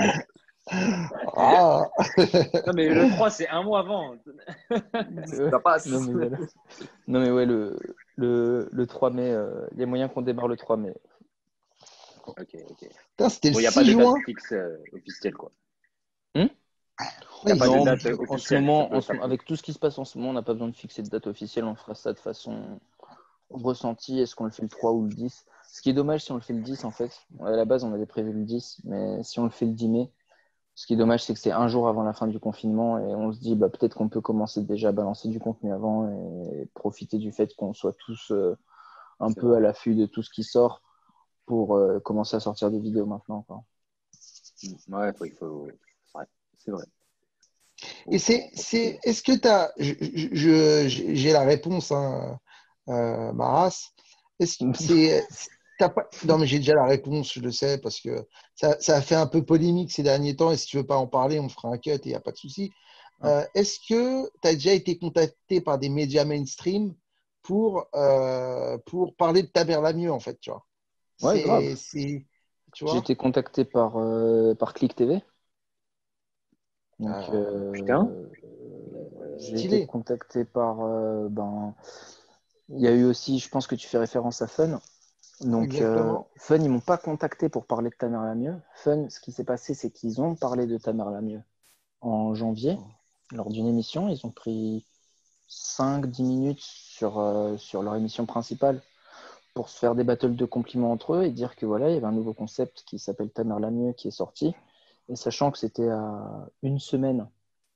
Ah. Non, mais le 3, c'est un mois avant. Ça passe. Non, mais voilà. Non, mais ouais, le 3 mai, il y a moyen qu'on démarre le 3 mai. Ok, ok. Putain, c'était le Bon, il n'y a pas 6 de date juin. fixe officielle, quoi. Hmm. Il n'y a Oui, pas de Non, date en ce officielle. moment, avec tout ce qui se passe en ce moment, on n'a pas besoin de fixer de date officielle. On fera ça de façon ressentie. Est-ce qu'on le fait le 3 ou le 10? Ce qui est dommage si on le fait le 10, en fait. À la base, on avait prévu le 10, mais si on le fait le 10 mai, ce qui est dommage, c'est que c'est un jour avant la fin du confinement et on se dit bah, peut-être qu'on peut commencer déjà à balancer du contenu avant et profiter du fait qu'on soit tous un C'est peu vrai. à l'affût de tout ce qui sort pour commencer à sortir des vidéos maintenant, quoi. Ouais, ouais, c'est vrai. Et est-ce que tu as, j'ai la réponse, hein, Maras. T'as pas, non, mais j'ai déjà la réponse, je le sais, parce que ça a fait un peu polémique ces derniers temps, et si tu veux pas en parler, on fera un cut et il n'y a pas de souci. Est-ce que tu as déjà été contacté par des médias mainstream pour parler de Ta mère la mieux, en fait, tu vois? Ouais, grave. Tu J'ai vois? été contacté par Click TV. Donc, Putain. j'ai été Stylé. contacté par. Il y a eu aussi, je pense que tu fais référence à Fun. Donc, Exactement. Fun, ils m'ont pas contacté pour parler de Ta mère la mieux. Fun, ce qui s'est passé, c'est qu'ils ont parlé de Ta mère la mieux en janvier, lors d'une émission. Ils ont pris 5-10 minutes sur leur émission principale pour se faire des battles de compliments entre eux et dire que voilà, il y avait un nouveau concept qui s'appelle Ta mère la mieux qui est sorti. Et sachant que c'était à une semaine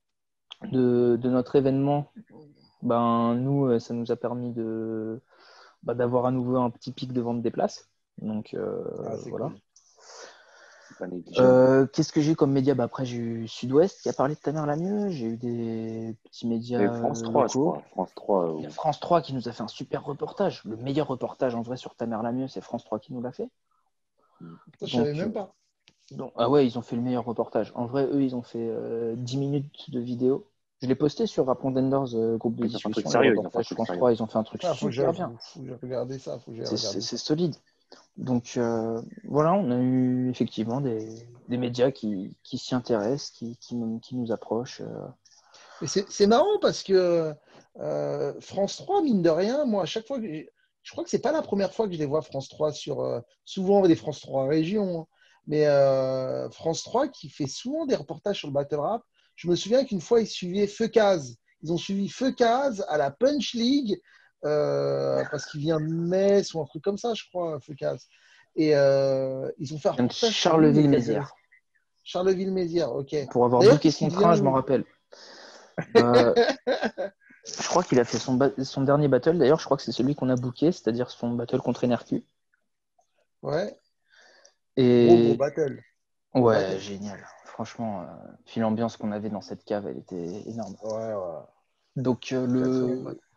de notre événement, ben, nous, ça nous a permis d'avoir à nouveau un petit pic de vente des places. Donc Ah, c'est voilà. cool. C'est pas négligeable. Qu'est-ce que j'ai eu comme média? Après, j'ai eu Sud-Ouest qui a parlé de Ta mère la mieux. J'ai eu des petits Et médias France 3, je locaux. crois. France 3. Il y a France 3 qui nous a fait un super reportage. Le meilleur reportage en vrai sur Ta mère la mieux, c'est France 3 qui nous l'a fait. Ça, je savais Donc, même pas. ah ouais, ils ont fait le meilleur reportage. En vrai, eux, ils ont fait 10 minutes de vidéo. Je l'ai posté sur Rap Contenders, groupe de Ils ont fait un truc discussion, les sérieux. Ils ont fait un reportages truc France sérieux. 3. Ils ont fait un truc Ah, super bien. faut que j'ai regardé ça. Faut que j'ai regardé C'est ça. solide. Donc voilà, on a eu effectivement des médias qui s'y intéressent, qui nous approchent. Mais c'est marrant parce que France 3, mine de rien, moi, à chaque fois je crois que c'est pas la première fois que je les vois France 3 sur souvent des France 3 régions, hein, mais France 3 qui fait souvent des reportages sur le battle rap. Je me souviens qu'une fois, ils suivaient Feukaz. Ils ont suivi Feukaz à la Punch League parce qu'il vient de Metz ou un truc comme ça, je crois, Feukaz. Et ils ont fait un Vient de reportage sur lui il y a quelques Charleville-Mézières. Charleville-Mézières, ok. Pour avoir D'ailleurs, booké qu'est-ce son qu'il train, vient je m'en rappelle. Euh, je crois qu'il a fait son dernier battle. D'ailleurs, je crois que c'est celui qu'on a booké, c'est-à-dire son battle contre NRQ. Ouais, gros Et battle. Gros ouais, battle. génial. Franchement, puis l'ambiance qu'on avait dans cette cave, elle était énorme. Ouais, ouais. Donc Très, très bon battle.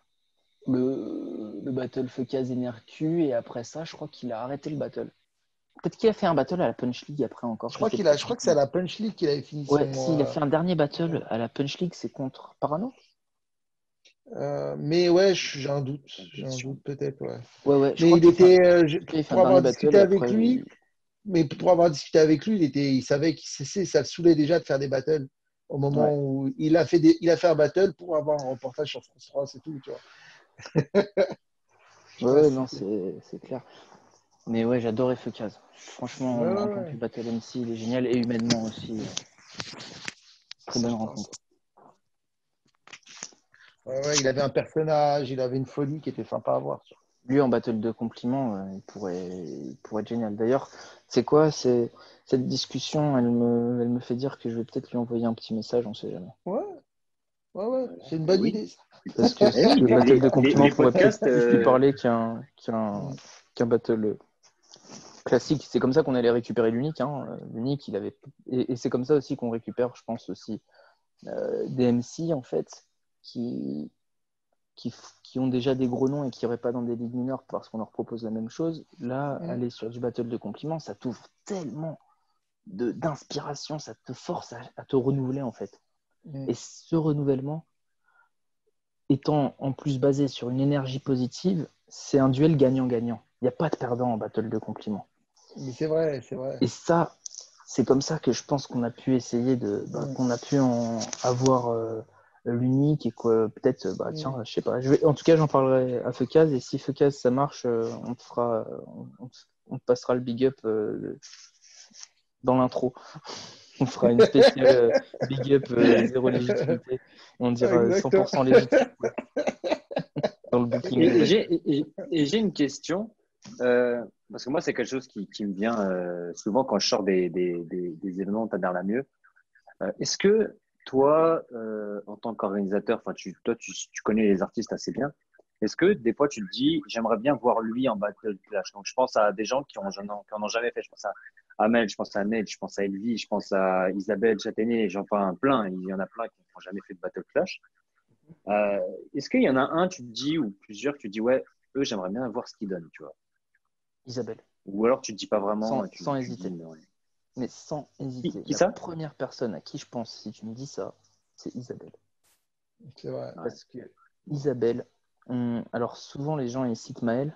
le battle Fekaz NRQ, et après ça, je crois qu'il a arrêté le battle. Peut-être qu'il a fait un battle à la Punch League après encore, je sais plus. Je crois que c'est à la Punch League qu'il avait fini Ouais, son. si, il a fait un dernier battle à la Punch League, c'est contre Parano? Mais ouais, j'ai un doute. Bonne J'ai un question. doute, peut-être, ouais. Ouais, je Mais crois il qu'il fait un, était. en tout cas, il fait un Pour dernier avoir battle discuté et avec après, lui, mais pour avoir discuté avec lui, il savait qu'il cessait, ça le saoulait déjà de faire des battles. Au ouais. moment où il a fait un battle pour avoir un reportage sur France 3, c'est tout, tu vois. Je sais pas Ouais, si non, c'était. c'est clair. Mais ouais, j'adorais Fekaz. Ouais, Franchement, en ouais, tant que ouais. battle MC, il est génial et humainement aussi. Très bonne Certain, rencontre. certain. Ouais, ouais, il avait un personnage, il avait une folie qui était sympa à voir, tu Lui, en battle de compliments, il pourrait être génial. D'ailleurs, c'est quoi? Cette discussion, elle me fait dire que je vais peut-être lui envoyer un petit message, on sait jamais. vois. Ouais. Ouais, c'est une bonne Oui. idée, ça. Parce que Eh oui, le battle de compliments les pourrait peut-être podcasts, plus parler qu'un battle classique. C'est comme ça qu'on allait récupérer l'unique. Hein. L'unique, et c'est comme ça aussi qu'on récupère, je pense aussi, des MC en fait qui, qui ont déjà des gros noms et qui n'iraient pas dans des ligues mineures parce qu'on leur propose la même chose. Là, aller sur du battle de compliments, ça t'ouvre tellement d'inspiration, ça te force à te renouveler en fait. Et ce renouvellement, étant en plus basé sur une énergie positive, c'est un duel gagnant-gagnant. Il n'y a pas de perdant en battle de compliments. Mais c'est vrai, c'est vrai. Et ça, c'est comme ça que je pense qu'on a pu essayer qu'on a pu en avoir l'unique et que peut-être, tiens, je sais pas. En tout cas, j'en parlerai à Feukaz et si Feukaz ça marche, on te fera, on te passera le big up dans l'intro. On fera une spéciale big up zéro légitimité. Et on dira Exactement. 100% légitime dans le booking. Et j'ai une question, parce que moi, c'est quelque chose qui me vient souvent quand je sors des événements Tader la mieux. Est-ce que toi, en tant qu'organisateur, toi, tu connais les artistes assez bien. Est-ce que des fois, tu te dis, j'aimerais bien voir lui en Battle Clash? Donc, je pense à des gens qui en ont jamais fait. Je pense à Amel, je pense à Ned, je pense à Elvie, je pense à Isabelle Châtaignier, j'en parle plein. Il y en a plein qui n'ont jamais fait de Battle Clash. Euh, Est-ce qu'il y en a un, tu te dis, ou plusieurs, tu te dis, ouais, eux, j'aimerais bien voir ce qu'ils donnent, tu vois. Isabelle, Ou alors, tu te dis pas vraiment, sans tu te hésiter. dis, ouais. Mais sans hésiter. Qui La ça? première personne à qui je pense, si tu me dis ça, c'est Isabelle. C'est vrai. Ouais. Parce que Isabelle, alors souvent les gens ils citent Maëlle.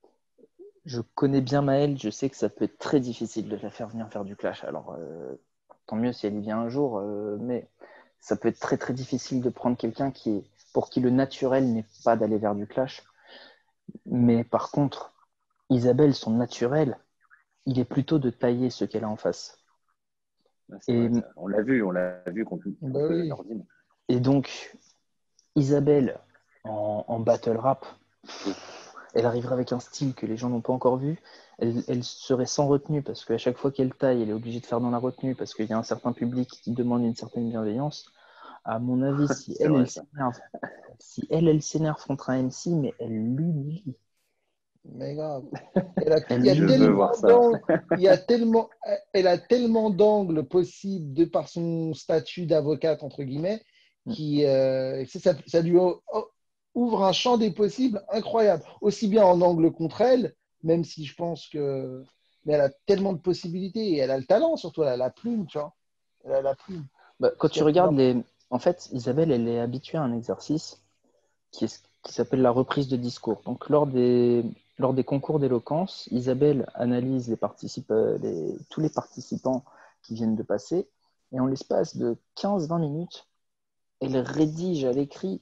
Je connais bien Maëlle, je sais que ça peut être très difficile de la faire venir faire du clash. Alors tant mieux si elle y vient un jour, mais ça peut être très très difficile de prendre quelqu'un pour qui le naturel n'est pas d'aller vers du clash. Mais par contre, Isabelle, son naturel, il est plutôt de tailler ce qu'elle a en face. Ouais, c'est Et, vrai, ça. On l'a vu contre Oui. Nordine. et donc, Isabelle, en battle rap, elle arriverait avec un style que les gens n'ont pas encore vu. Elle serait sans retenue parce qu'à chaque fois qu'elle taille, elle est obligée de faire dans la retenue parce qu'il y a un certain public qui demande une certaine bienveillance. À mon avis, C'est vrai, ça. elle s'énerve contre un MC, mais elle l'humilie. Mais grave. Elle Il y a Je veux l'humilie. voir tellement ça. d'angles, elle a tellement d'angles possibles de par son statut d'avocate, entre guillemets, qui, ça lui ouvre un champ des possibles incroyable. Aussi bien en angle contre elle, même si je pense que. Mais elle a tellement de possibilités et elle a le talent, surtout, elle a la plume, tu vois. Elle a la plume. Quand tu regardes En fait, Isabelle, elle est habituée à un exercice qui s'appelle la reprise de discours. Donc, lors des concours d'éloquence, Isabelle analyse tous les participants qui viennent de passer et en l'espace de 15-20 minutes, elle rédige à l'écrit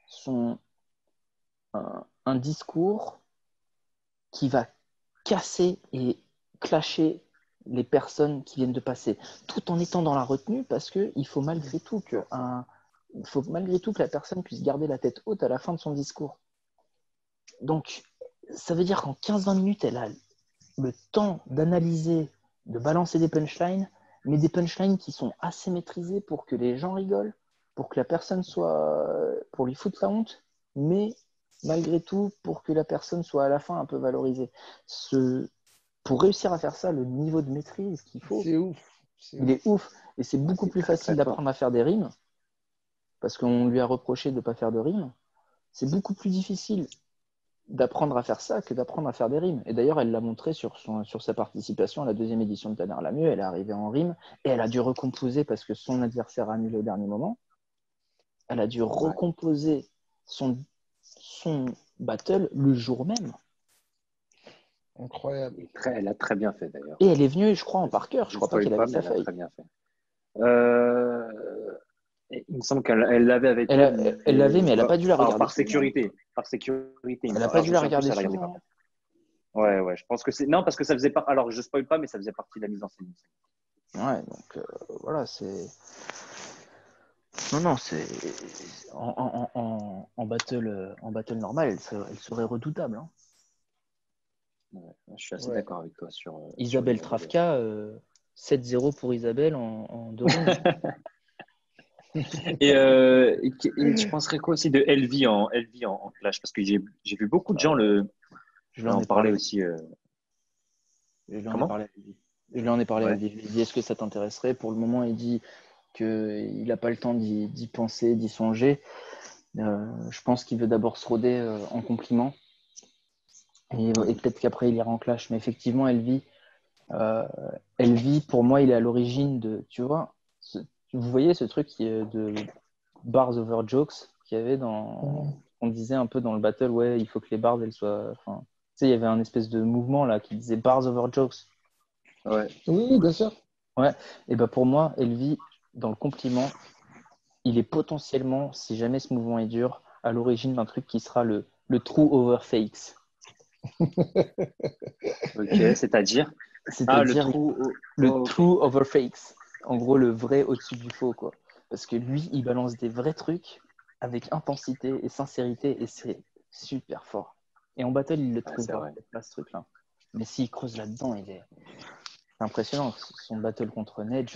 un discours qui va casser et clasher les personnes qui viennent de passer, tout en étant dans la retenue parce qu'il faut malgré tout que la personne puisse garder la tête haute à la fin de son discours. Donc, ça veut dire qu'en 15-20 minutes, elle a le temps d'analyser, de balancer des punchlines, mais des punchlines qui sont assez maîtrisées pour que les gens rigolent, pour que la personne pour lui foutre la honte, mais malgré tout, pour que la personne soit à la fin un peu valorisée. Pour réussir à faire ça, le niveau de maîtrise qu'il faut, C'est ouf. il est ouf. Et c'est beaucoup plus facile d'apprendre à faire des rimes, parce qu'on lui a reproché de ne pas faire de rimes. C'est beaucoup plus difficile d'apprendre à faire ça que d'apprendre à faire des rimes. Et d'ailleurs, elle l'a montré sur sa participation à la deuxième édition de Taner la mieux. Elle est arrivée en rime et elle a dû recomposer parce que son adversaire a annulé au dernier moment. Elle a dû recomposer son battle le jour même. Incroyable. Elle a très bien fait d'ailleurs. Et elle est venue, je crois, en par cœur. Je crois pas qu'elle avait sa feuille. Elle a très bien fait. Il me semble qu'elle l'avait avec elle. Elle l'avait, mais elle n'a pas dû la regarder. Par sécurité. Par sécurité. Elle n'a pas dû la regarder souvent. Ouais, je pense que c'est. Non, parce que ça faisait pas. Alors, je spoil pas, mais ça faisait partie de la mise en scène. Ouais, donc voilà, c'est. Non, c'est. En battle normal, elle serait redoutable. Hein. Ouais, je suis assez d'accord avec toi sur. Isabelle Travka, 7-0 pour Isabelle en 2 rounds. Et tu penserais quoi aussi de LV en Clash? Parce que j'ai vu beaucoup de gens Je lui en en ai parler parlé. aussi. Je lui en ai Comment? parlé à lui. Je lui en ai parlé à Ouais. lui. Je lui ai dit, est-ce que ça t'intéresserait? Pour le moment, il dit qu'il n'a pas le temps d'y penser, d'y songer. Je pense qu'il veut d'abord se roder en compliment. Et peut-être qu'après, il ira en clash. Mais effectivement, euh, Elvi, pour moi, il est à l'origine de. Tu vois, vous voyez ce truc de bars over jokes qu'il y avait dans. On disait un peu dans le battle, ouais, il faut que les bars, elles soient. Enfin, tu sais, il y avait un espèce de mouvement là qui disait bars over jokes. Ouais. Oui, bien sûr. Ouais, et ben pour moi, Elvi, dans le compliment, il est potentiellement, si jamais ce mouvement est dur, à l'origine d'un truc qui sera le true over fakes. Ok, c'est-à-dire? Ah, le C'est-à-dire trou. le Oh, ok. true over fakes. En gros, le vrai au-dessus du faux, quoi. Parce que lui, il balance des vrais trucs avec intensité et sincérité et c'est super fort. Et en battle, il le Ouais, c'est trouvera vrai. peut-être pas ce truc-là. Mais s'il creuse là-dedans, c'est impressionnant. Son battle contre Nedge,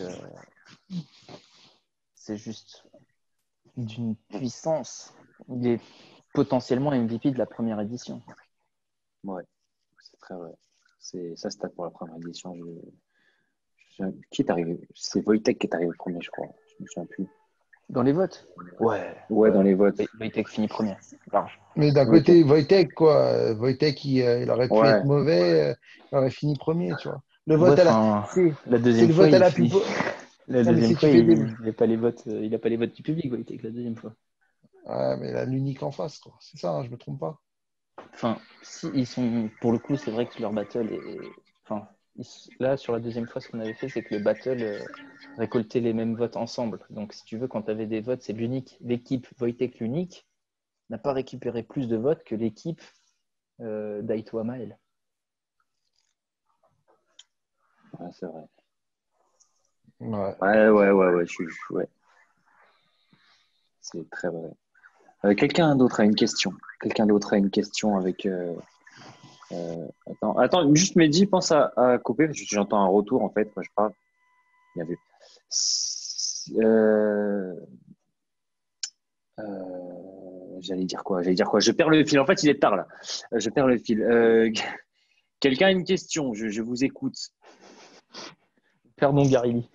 c'est juste d'une puissance. Il est potentiellement MVP de la première édition. Ouais, c'est très vrai. Ça, c'était pour la première édition. Qui est arrivé? C'est Wojtek qui est arrivé premier, je crois. Je me souviens plus. Dans les votes? Ouais, Ouais, ouais. dans les votes. Wojtek finit premier. Large. Mais d'un Ok. côté, Wojtek, quoi. Wojtek, il aurait pu être Ouais, mauvais, il aurait fini premier, tu vois. Le Ouais, vote à la. enfin, la C'est deuxième le fois, vote à il la plus. finit. La Non, mais deuxième si tu fois, fais des. il n'a pas les votes, il a pas les votes du public, Wojtek, la deuxième fois. Ouais, mais là, l'unique en face, quoi. C'est ça, hein, je me trompe pas. Enfin, si ils sont, pour le coup, c'est vrai que leur battle est, enfin, là sur la deuxième fois, ce qu'on avait fait, c'est que le battle récoltait les mêmes votes ensemble. Donc, si tu veux, quand tu avais des votes, c'est l'unique, l'équipe Wojtek l'unique n'a pas récupéré plus de votes que l'équipe d'Aito Amael. ouais, c'est vrai. Ouais. Ouais. Ouais. C'est très vrai. Quelqu'un d'autre a une question. Quelqu'un d'autre a une question avec. Attends, juste Mehdi, pense à couper parce que j'entends un retour en fait quand je parle. Il y avait. Euh, j'allais dire quoi? Je perds le fil. En fait, il est tard là. Je perds le fil. Quelqu'un a une question. Je vous écoute. Perdons Garili.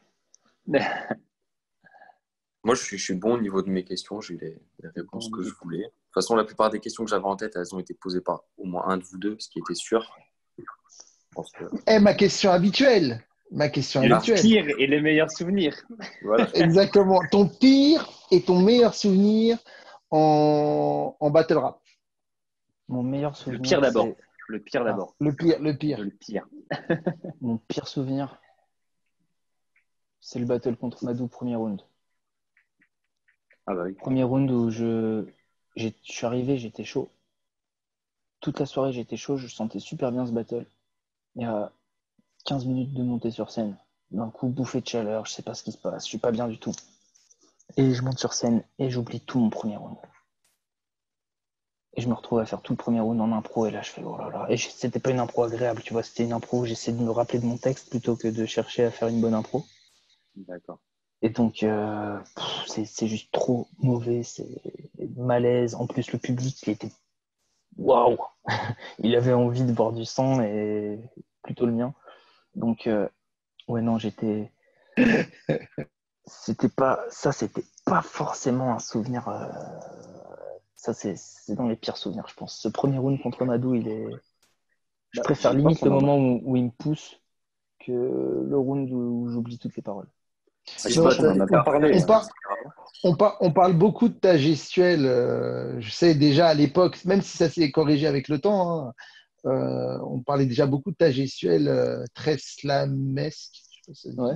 Moi, je suis bon au niveau de mes questions. J'ai eu les réponses que je voulais. De toute façon, la plupart des questions que j'avais en tête, elles ont été posées par au moins un de vous deux, ce qui était sûr. Je pense que... Eh, ma question habituelle. Ma question Le Ah, habituelle. pire et les meilleurs souvenirs. voilà. Exactement. Ton pire et ton meilleur souvenir en battle rap. Mon meilleur Le pire souvenir, d'abord. c'est Le pire ah, d'abord. Le pire, le Le pire. pire. mon pire souvenir, c'est le battle contre Madou premier round. Ah bah oui. Premier round où je suis arrivé, j'étais chaud. Toute la soirée, j'étais chaud, je sentais super bien ce battle. Il y a 15 minutes de montée sur scène. D'un coup, bouffée de chaleur, je sais pas ce qui se passe, je suis pas bien du tout. Et je monte sur scène et j'oublie tout mon premier round. Et je me retrouve à faire tout le premier round en impro et là je fais oh là là. Et c'était pas une impro agréable, tu vois, c'était une impro où j'essaie de me rappeler de mon texte plutôt que de chercher à faire une bonne impro. D'accord. Et donc, c'est juste trop mauvais, c'est malaise. En plus, le public, il était waouh! Il avait envie de boire du sang et plutôt le mien. Donc, ouais, non, c'était pas forcément un souvenir. Ça, c'est dans les pires souvenirs, je pense. Ce premier round contre Madou, je Bah, préfère je pense limite qu'on le en a. moment où il me pousse que le round où j'oublie toutes les paroles. Si Je je Mais pense peux qu'on te en a couper pas après, parlé. on, par- avant. on parle beaucoup de ta gestuelle. Je sais déjà à l'époque, même si ça s'est corrigé avec le temps, hein, on parlait déjà beaucoup de ta gestuelle très slamesque. Je sais pas si ça se Ouais. dit.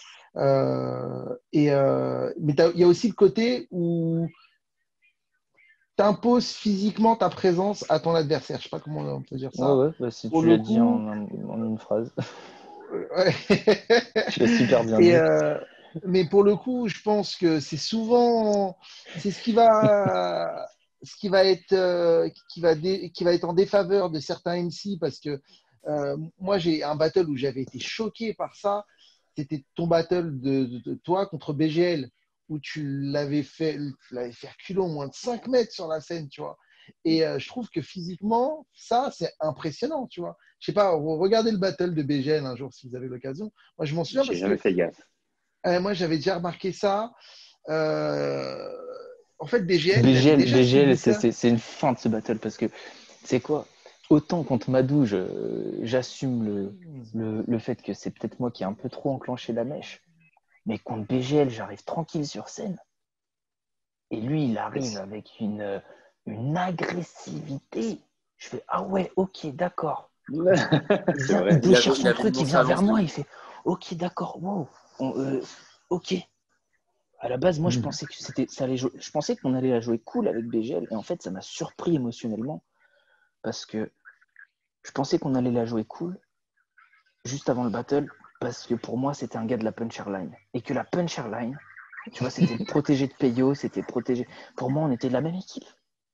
Mais il y a aussi le côté où tu imposes physiquement ta présence à ton adversaire. Je sais pas comment on peut dire Ouais, ça. ouais, bah, si Pour tu le l'as dit coup, en une phrase, ouais. tu l'as super bien Et, dit. mais pour le coup, je pense que c'est souvent, c'est ce qui va être, qui va être en défaveur de certains MC parce que moi j'ai un battle où j'avais été choqué par ça. C'était ton battle de toi contre BGL où tu l'avais fait reculer au moins de 5 mètres sur la scène, tu vois. Et je trouve que physiquement, ça, c'est impressionnant, tu vois. Je sais pas, regardez le battle de BGL un jour si vous avez l'occasion. Moi, je m'en souviens J'ai parce jamais que fait gaffe. moi, j'avais déjà remarqué ça. Euh, En fait, BGL, il avait BGL, déjà ce BGL bouquin. c'est une fin de ce battle parce que c'est quoi? Autant contre Madou, j'assume le fait que c'est peut-être moi qui ai un peu trop enclenché la mèche, mais contre BGL, j'arrive tranquille sur scène et lui, il arrive avec une agressivité. Je fais ah ouais, ok, d'accord. C'est Il vrai. déchire Il son avait une truc, il vient vers nonchalance de moi, il ouf. fait ok, d'accord, wow, ok. À la base, moi, je pensais que ça allait jouer, je pensais qu'on allait la jouer cool avec BGL, et en fait, ça m'a surpris émotionnellement parce que je pensais qu'on allait la jouer cool juste avant le battle parce que pour moi, c'était un gars de la puncherline et que la puncherline, tu vois, c'était le protégé de Peyo, c'était protégé. Pour moi, on était de la même équipe.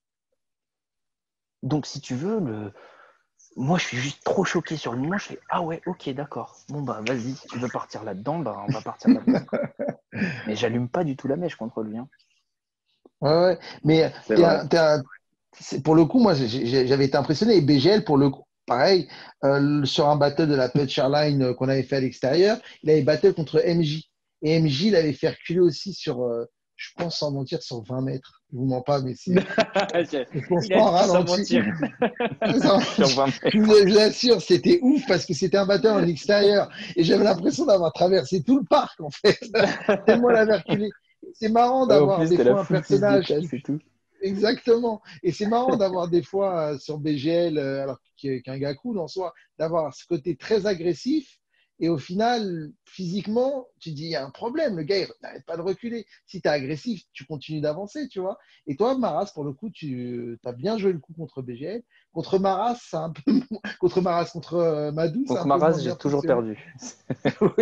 Donc, si tu veux, moi, je suis juste trop choqué sur le moment. Je fais ah ouais, ok, d'accord. Bon bah vas-y, si tu veux partir là-dedans, bah on va partir là-dedans. Mais j'allume pas du tout la mèche contre lui. Hein. Ouais, ouais. Mais C'est vrai. pour le coup, moi, j'avais été impressionné. Et BGL, pour le coup, pareil, sur un battle de la Punch Airline qu'on avait fait à l'extérieur, il avait battle contre MJ. Et MJ, il avait fait reculer aussi sur, je pense, sans mentir, sur 20 mètres. Je vous mens pas, mais je pense Il pas a en dit sans ralenti. mentir. Sur 20 Je vous assure, c'était ouf parce que c'était un battle en extérieur. Et j'avais l'impression d'avoir traversé tout le parc, en fait. Tellement il avait reculé. C'est marrant Ouais, en d'avoir plus, des t'as la fois un foule qui se personnage déplace qui et tout. exactement. Et c'est marrant d'avoir des fois sur BGL, alors qu'un gars cool en soi, d'avoir ce côté très agressif. Et au final, physiquement, tu dis, il y a un problème. Le gars, il n'arrête pas de reculer. Si tu es agressif, tu continues d'avancer, tu vois. Et toi, Maras, pour le coup, tu as bien joué le coup contre BGL. Contre Maras, c'est un peu contre Maras, contre Madou, c'est Contre un peu moins Maras, j'ai bien toujours fonctionné. perdu. Oui.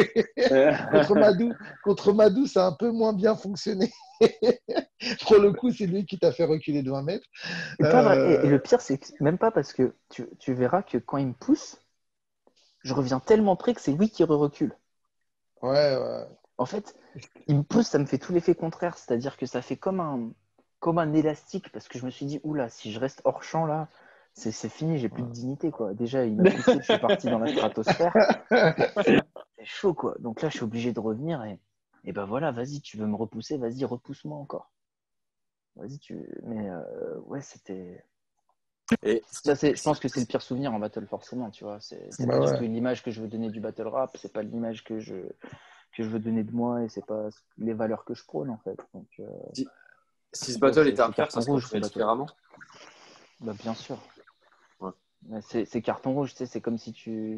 Contre Madou, ça a un peu moins bien fonctionné. Pour le coup, c'est lui qui t'a fait reculer de 20 mètres. C'est pas vrai. Et le pire, c'est que même pas parce que tu verras que quand il me pousse, je reviens tellement près que c'est lui qui recule. Ouais, ouais. En fait, il me pousse, ça me fait tout l'effet contraire. C'est-à-dire que ça fait comme un élastique parce que je me suis dit, oula, si je reste hors champ là, c'est fini, j'ai plus de dignité. Quoi. Déjà, il m'a poussé, je suis parti dans la stratosphère. C'est chaud, quoi. Donc là, je suis obligé de revenir et ben voilà, vas-y, tu veux me repousser, vas-y, repousse-moi encore. Vas-y, Mais ouais, c'était. Et Ça, je pense que c'est le pire souvenir en battle, forcément, tu vois. C'est Bah pas du tout ouais. l'image que je veux donner du battle rap, c'est pas l'image que je veux donner de moi et c'est pas les valeurs que je prône, en fait. Donc, si, si ce tu vois, battle était à c'est refaire, ça carton serait rouge, ce fait battle. différemment. Bah, bien sûr. Ouais. Mais c'est carton rouge, tu sais, c'est comme si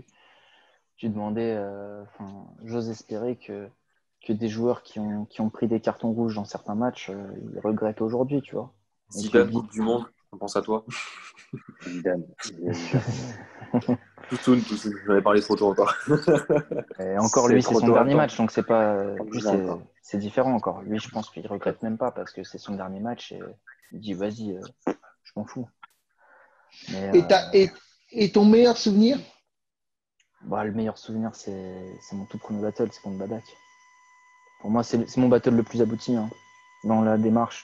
tu demandais. J'ose espérer que des joueurs qui ont pris des cartons rouges dans certains matchs, ils regrettent aujourd'hui, tu vois. Et que Zidane, Coupe du Monde, on pense à toi. Zidane. Zidane. Tout, j'en ai parlé trop tôt encore. Et encore, C'est lui, c'est trop son tôt, dernier attends. match, donc c'est pas. On Lui, y va encore. c'est différent encore. Lui, je pense qu'il regrette même pas parce que c'est son dernier match et il dit vas-y, je m'en fous. Mais Et, et ton meilleur souvenir? bah, le meilleur souvenir, c'est mon tout premier battle, c'est contre Badak. Pour moi, c'est mon battle le plus abouti hein, dans la démarche,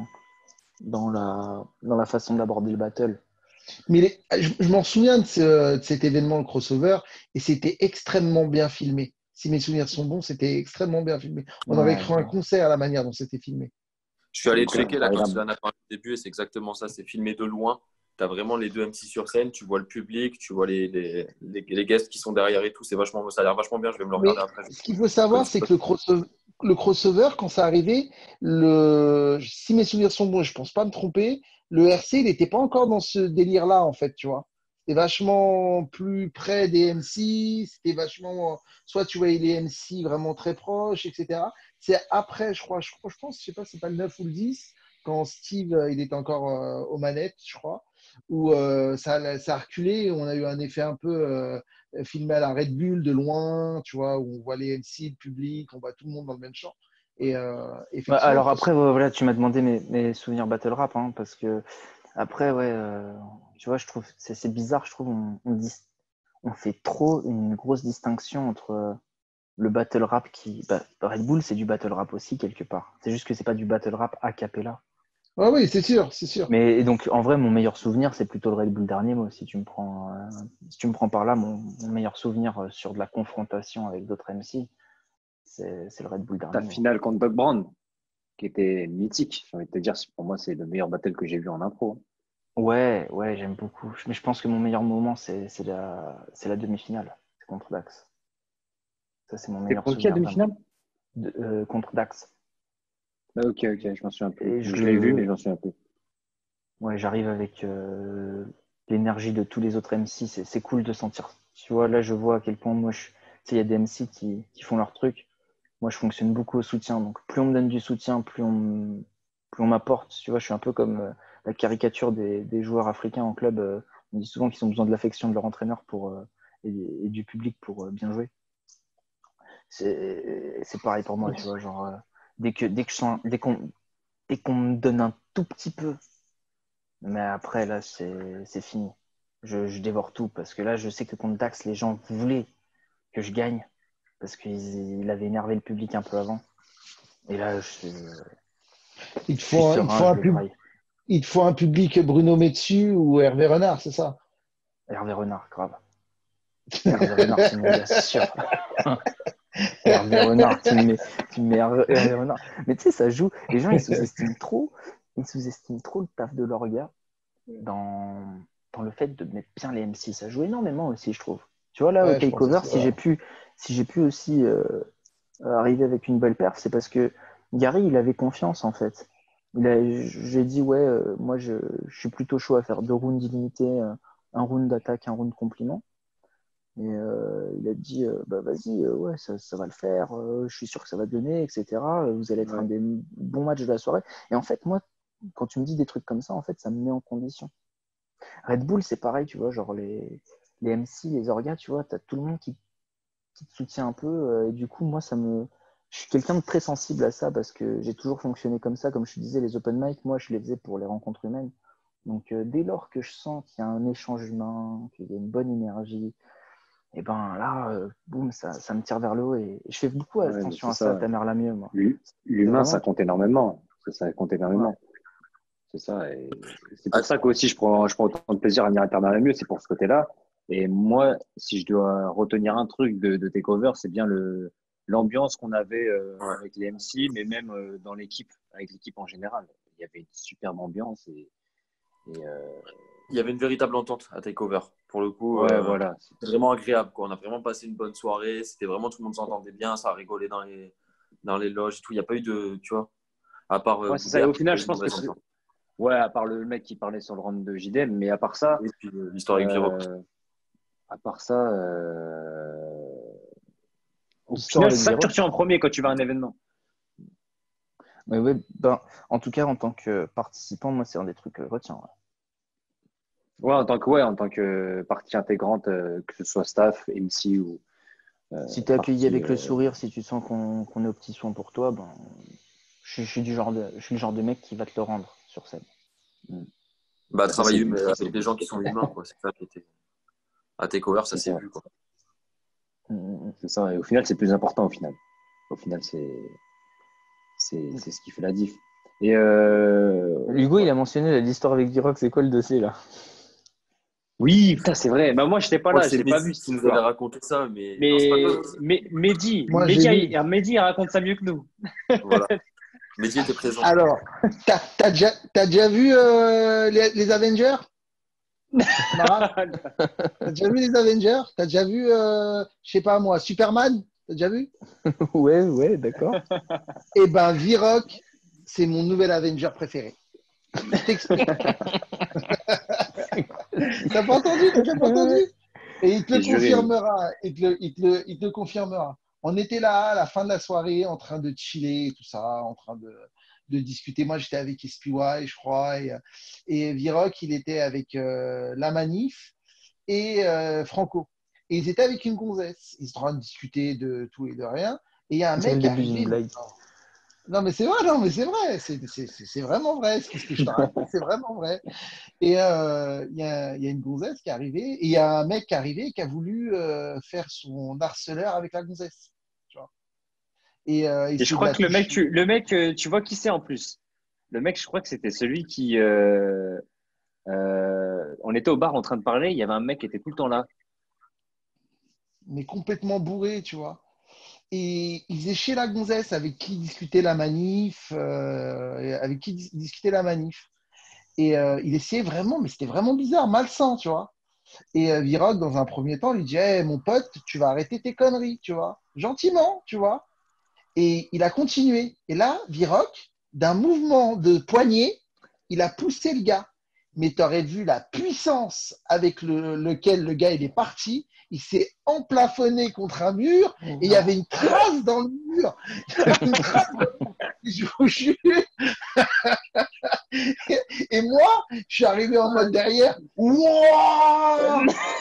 dans la façon d'aborder le battle. Mais je m'en souviens de cet événement, le crossover, et c'était extrêmement bien filmé. Si mes souvenirs sont bons, c'était extrêmement bien filmé. On aurait Ouais, cru un concert à la manière dont c'était filmé. Je suis allé checker là quand Incroyable. Zidane a parlé au début et c'est exactement ça. C'est filmé de loin. Tu as vraiment les deux MC sur scène. Tu vois le public, tu vois les guests qui sont derrière et tout. Ça a l'air vachement bien. Je vais me le Mais regarder après. ce qu'il faut Je savoir, connaissais c'est pas. que le crossover, quand ça arrivait, si mes souvenirs sont bons, je pense pas me tromper, le RC, il n'était pas encore dans ce délire-là, en fait, tu vois. C'était vachement plus près des MC, c'était vachement. Soit tu voyais les MC vraiment très proches, etc. C'est après, je pense, je sais pas, c'est pas le 9 ou le 10, quand Steve, il était encore aux manettes, je crois, où ça a reculé, on a eu un effet un peu. Filmé à la Red Bull de loin, tu vois, où on voit les MC, le public, on voit tout le monde dans le même champ. Et Bah, effectivement, alors pour ce... après, voilà, tu m'as demandé mes souvenirs battle rap, hein, parce que après, ouais, tu vois, je trouve c'est bizarre, je trouve on fait trop une grosse distinction entre le battle rap Red Bull, c'est du battle rap aussi, quelque part. C'est juste que c'est pas du battle rap a cappella. Ouais, oui, c'est sûr, c'est sûr. Mais donc, en vrai, mon meilleur souvenir, c'est plutôt le Red Bull dernier, moi, si tu me prends par là, mon meilleur souvenir sur de la confrontation avec d'autres MC, c'est le Red Bull Ta dernier. finale contre Doc Brown, qui était mythique. J'ai envie de te dire, pour moi, c'est le meilleur battle que j'ai vu en impro. Ouais, j'aime beaucoup. Mais je pense que mon meilleur moment, c'est la demi-finale. C'est contre Dax. Ça, c'est mon C'est meilleur contre qui à souvenir demi-finale? contre Dax. Ah, ok, je m'en souviens plus. Et Je l'ai vu, mais je m'en souviens plus. ouais, j'arrive avec l'énergie de tous les autres MC. C'est cool de sentir. Tu vois, là, je vois à quel point moi, tu sais, il y a des MC qui font leur truc. Moi, je fonctionne beaucoup au soutien. Donc, plus on me donne du soutien, plus on m'apporte. Tu vois, je suis un peu comme la caricature des joueurs africains en club. On dit souvent qu'ils ont besoin de l'affection de leur entraîneur et du public pour bien jouer. C'est pareil pour moi, tu vois. Genre, dès qu'on me donne un tout petit peu, mais après, là, c'est fini. Je dévore tout parce que là, je sais que contre Dax, les gens voulaient que je gagne parce qu'il avait énervé le public un peu avant. Et là, je suis serein, je le braille. Il te faut un public Bruno Metsu ou Hervé Renard, c'est ça? Hervé Renard, grave. Hervé Renard, c'est mon gars, c'est sûr. Hervé Renard, tu me mets Hervé Renard. Mais tu sais, ça joue. Les gens, ils sous-estiment trop le taf de leur gars dans le fait de mettre bien les MC. Ça joue énormément aussi, je trouve. Tu vois, là, au Ouais, je pense K-Cover, aussi, si j'ai pu aussi arriver avec une belle perf, c'est parce que Gary, il avait confiance, en fait. J'ai dit, ouais, moi, je suis plutôt chaud à faire 2 rounds illimités, un round d'attaque, un round compliment. Et il a dit, bah vas-y, ouais, ça va le faire, je suis sûr que ça va donner, etc. Vous allez être un des bons matchs de la soirée. Et en fait, moi, quand tu me dis des trucs comme ça, en fait, ça me met en condition. Red Bull, c'est pareil, tu vois, genre les MC, les orgas, tu vois, t'as tout le monde qui te soutient un peu. Et du coup, moi, je suis quelqu'un de très sensible à ça parce que j'ai toujours fonctionné comme ça. Comme je te disais, les open mic, moi, je les faisais pour les rencontres humaines. Donc, dès lors que je sens qu'il y a un échange humain, qu'il y a une bonne énergie, et ben là, boum, ça me tire vers le haut. Et je fais beaucoup attention C'est à ça, ça. ta mère la mieux, moi. L'humain, Vraiment, ça compte énormément. Ça compte ouais. énormément. C'est ça. Et c'est pour ça qu'aussi, je prends autant de plaisir à venir à Terre la mieux, c'est pour ce côté-là. Et moi, si je dois retenir un truc de tes covers, c'est bien l'ambiance qu'on avait avec les MC, mais même dans l'équipe, avec l'équipe en général. Il y avait une superbe ambiance. Il y avait une véritable entente à Takeover. Pour le coup, Ouais, voilà. c'était vraiment agréable, quoi. On a vraiment passé une bonne soirée. C'était vraiment, tout le monde s'entendait bien. Ça a rigolé dans les loges et tout. Il n'y a pas eu de, tu vois, à part Ouais, c'est ça. Et Boudère au qui a final, eu je une pense que mauvaise entente. ouais, à part le mec qui parlait sur le round de JDM, mais à part ça, Et puis l'histoire avec Viro. à part ça, au L'histoire final, avec c'est ça que tu Viroc. retiens en premier quand tu vas à un événement. Mais ouais, ben, en tout cas, en tant que participant, moi, c'est un des trucs que je retiens. Ouais. Ouais, en tant que partie intégrante, que ce soit staff, MC ou Si tu es accueilli partie. avec le sourire, si tu sens qu'on est aux petits soins pour toi, ben, je suis le genre de mec qui va te le rendre sur scène. Bah, Ça, c'est travailler vu. Ça, avec des gens qui sont humains, quoi. C'est ça qui était. À Takeover, ça c'est s'est ça. vu, quoi. C'est ça. Et au final, c'est le plus important. Au final, c'est ce qui fait la diff. Et Hugo, il a mentionné l'histoire avec Viroc, c'est quoi le dossier là? oui, putain, c'est vrai. Bah, moi, je n'étais Je pas crois là. que Je c'est l'ai pas vu Mehdi cette qui nous avait histoire. raconté ça, mais non, c'est pas grave. Mehdi, Moi, j'ai vu. Mehdi, il raconte ça mieux que nous. Voilà. Mehdi était présent. Alors, t'as déjà vu les Avengers? Mara, t'as déjà vu les Avengers? T'as déjà vu, je sais pas moi, Superman? T'as déjà vu? Ouais, d'accord. Eh ben, Viroc, c'est mon nouvel Avenger préféré. Je t'explique. T'as pas entendu? T'as déjà pas entendu? Et il te le J'ai juré. confirmera. Il te le confirmera. On était là à la fin de la soirée en train de chiller et tout ça, en train de discuter. Moi, j'étais avec SPY, je crois, et Viroc, il était avec La Manif et Franco. Et ils étaient avec une gonzesse. Ils étaient en train de discuter de tout et de rien. Et il y a un C'est le mec début d'une arrivé. blague. Non, mais c'est vrai, non, mais c'est vrai. C'est vraiment vrai. Ce que je te raconte, c'est vraiment vrai. Et il y a une gonzesse qui est arrivée, et il y a un mec qui est arrivé qui a voulu faire son harceleur avec la gonzesse. Et je crois que tu vois qui c'est en plus. Le mec, je crois que c'était celui qui. On était au bar en train de parler, il y avait un mec qui était tout le temps là. mais complètement bourré, tu vois. Et il faisait chez la gonzesse avec qui discuter la manif, discuter la manif. Et il essayait vraiment, mais c'était vraiment bizarre, malsain, tu vois. Et Viroc, dans un premier temps, lui dit hey, mon pote, tu vas arrêter tes conneries, tu vois. Gentiment, tu vois. Et il a continué. Et là, Viroc, d'un mouvement de poignet, il a poussé le gars. Mais tu aurais vu la puissance avec lequel le gars il est parti. Il s'est emplafonné contre un mur et il y avait une trace dans le mur. Il y avait une trace dans le mur. Je vous jure. Et moi, je suis arrivé en mode derrière. Wouah.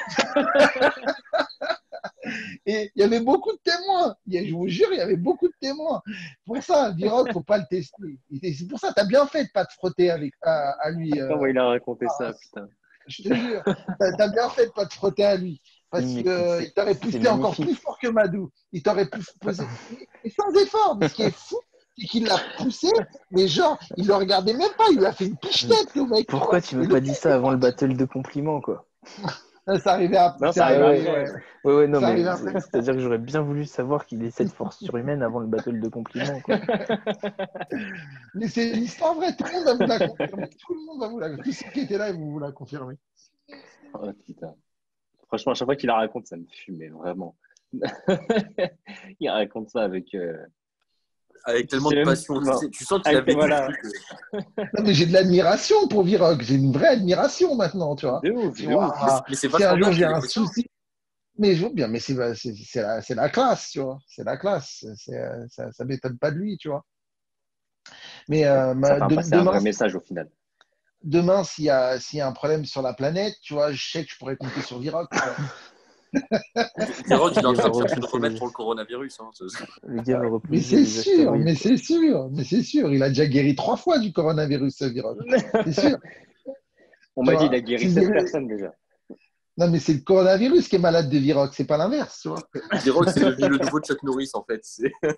Et il y avait beaucoup de témoins. Je vous jure, il y avait beaucoup de témoins. Pour ça, Viroc, il ne faut pas le tester. Et c'est pour ça, tu as bien fait de ne pas te frotter à lui. Comment il a raconté ça, putain. Je te jure, tu as bien fait de ne pas te frotter à lui. Parce qu'il t'aurait poussé encore plus fort que Madou. Il t'aurait poussé. Et sans effort. Mais ce qui est fou, c'est qu'il l'a poussé, mais genre, il le regardait même pas. Il lui a fait une piche-tête, le mec. Pourquoi tu m'as pas dit ça avant le battle de compliments, quoi? Ça arrivait après. Non, ça arrivait après. Ouais, non, Ça mais arrive après. c'est-à-dire que j'aurais bien voulu savoir qu'il ait cette force surhumaine avant le battle de compliments, quoi. Mais c'est une histoire vraie. Tout le monde va vous la confirmer. Tout le monde va vous la confirmer. Tous ceux qui étaient là, ils vont vous la confirmer. Oh, putain. Franchement, à chaque fois qu'il la raconte, ça me fume, mais vraiment. Il raconte ça avec. Avec tellement de passion. Tu sens qu'il Avec- avait voilà. Non, mais j'ai de l'admiration pour Viroc. J'ai une vraie admiration maintenant, tu vois. De ouf, Tu de ouf. vois, Mais c'est si un vachement bien jour j'ai qu'il ait un fait ça. souci, mais je veux bien, mais c'est la classe, tu vois. C'est la classe. Ça ne m'étonne pas de lui, tu vois. Mais Ça va passer un vrai message au final. demain, s'il y a un problème sur la planète, tu vois, je sais que je pourrais compter sur Viroc, tu vois. Viroc, il est en train de chercher le remède pour le coronavirus. Hein. Le gars va Mais reposer c'est les sûr, astéroïdes, mais quoi. c'est sûr, mais c'est sûr. Il a déjà guéri 3 fois du coronavirus, ce Viroc. C'est sûr. On Tu m'a dit vois, il a guéri s'il 7 guérit- personnes déjà. Non, mais c'est le coronavirus qui est malade de Viroc, c'est pas l'inverse, tu vois. Viroc, c'est devenu le nouveau Chuck Norris, en fait.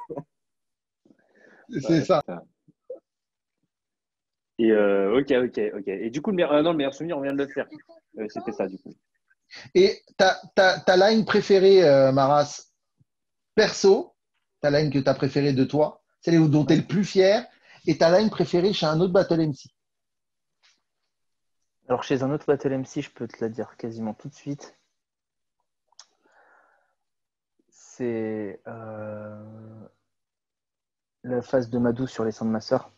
C'est ça. Putain. Et ok. Et du coup, le meilleur souvenir, on vient de le faire. C'était ça, du coup. Et ta line préférée, Maras, perso, ta line que tu as préférée de toi, celle dont tu es le plus fier, et ta line préférée chez un autre Battle MC. Alors, chez un autre Battle MC, je peux te la dire quasiment tout de suite. C'est la phase de Madou sur les sangs de ma sœur.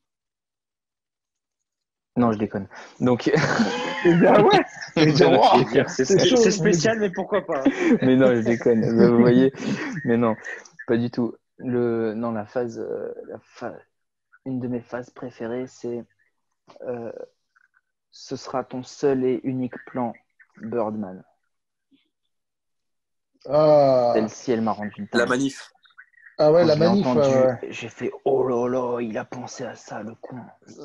Non, je déconne. Donc, Ah ouais, c'est spécial, mais pourquoi pas? mais non, je déconne. Vous voyez, mais non, pas du tout. Non, la phase, une de mes phases préférées, c'est ce sera ton seul et unique plan, Birdman. Ah, Celle-ci, elle m'a rendu dingue. La manif. ah ouais, Quand la je l'ai manif. entendu, Ouais. j'ai fait oh là là, il a pensé à ça, le con.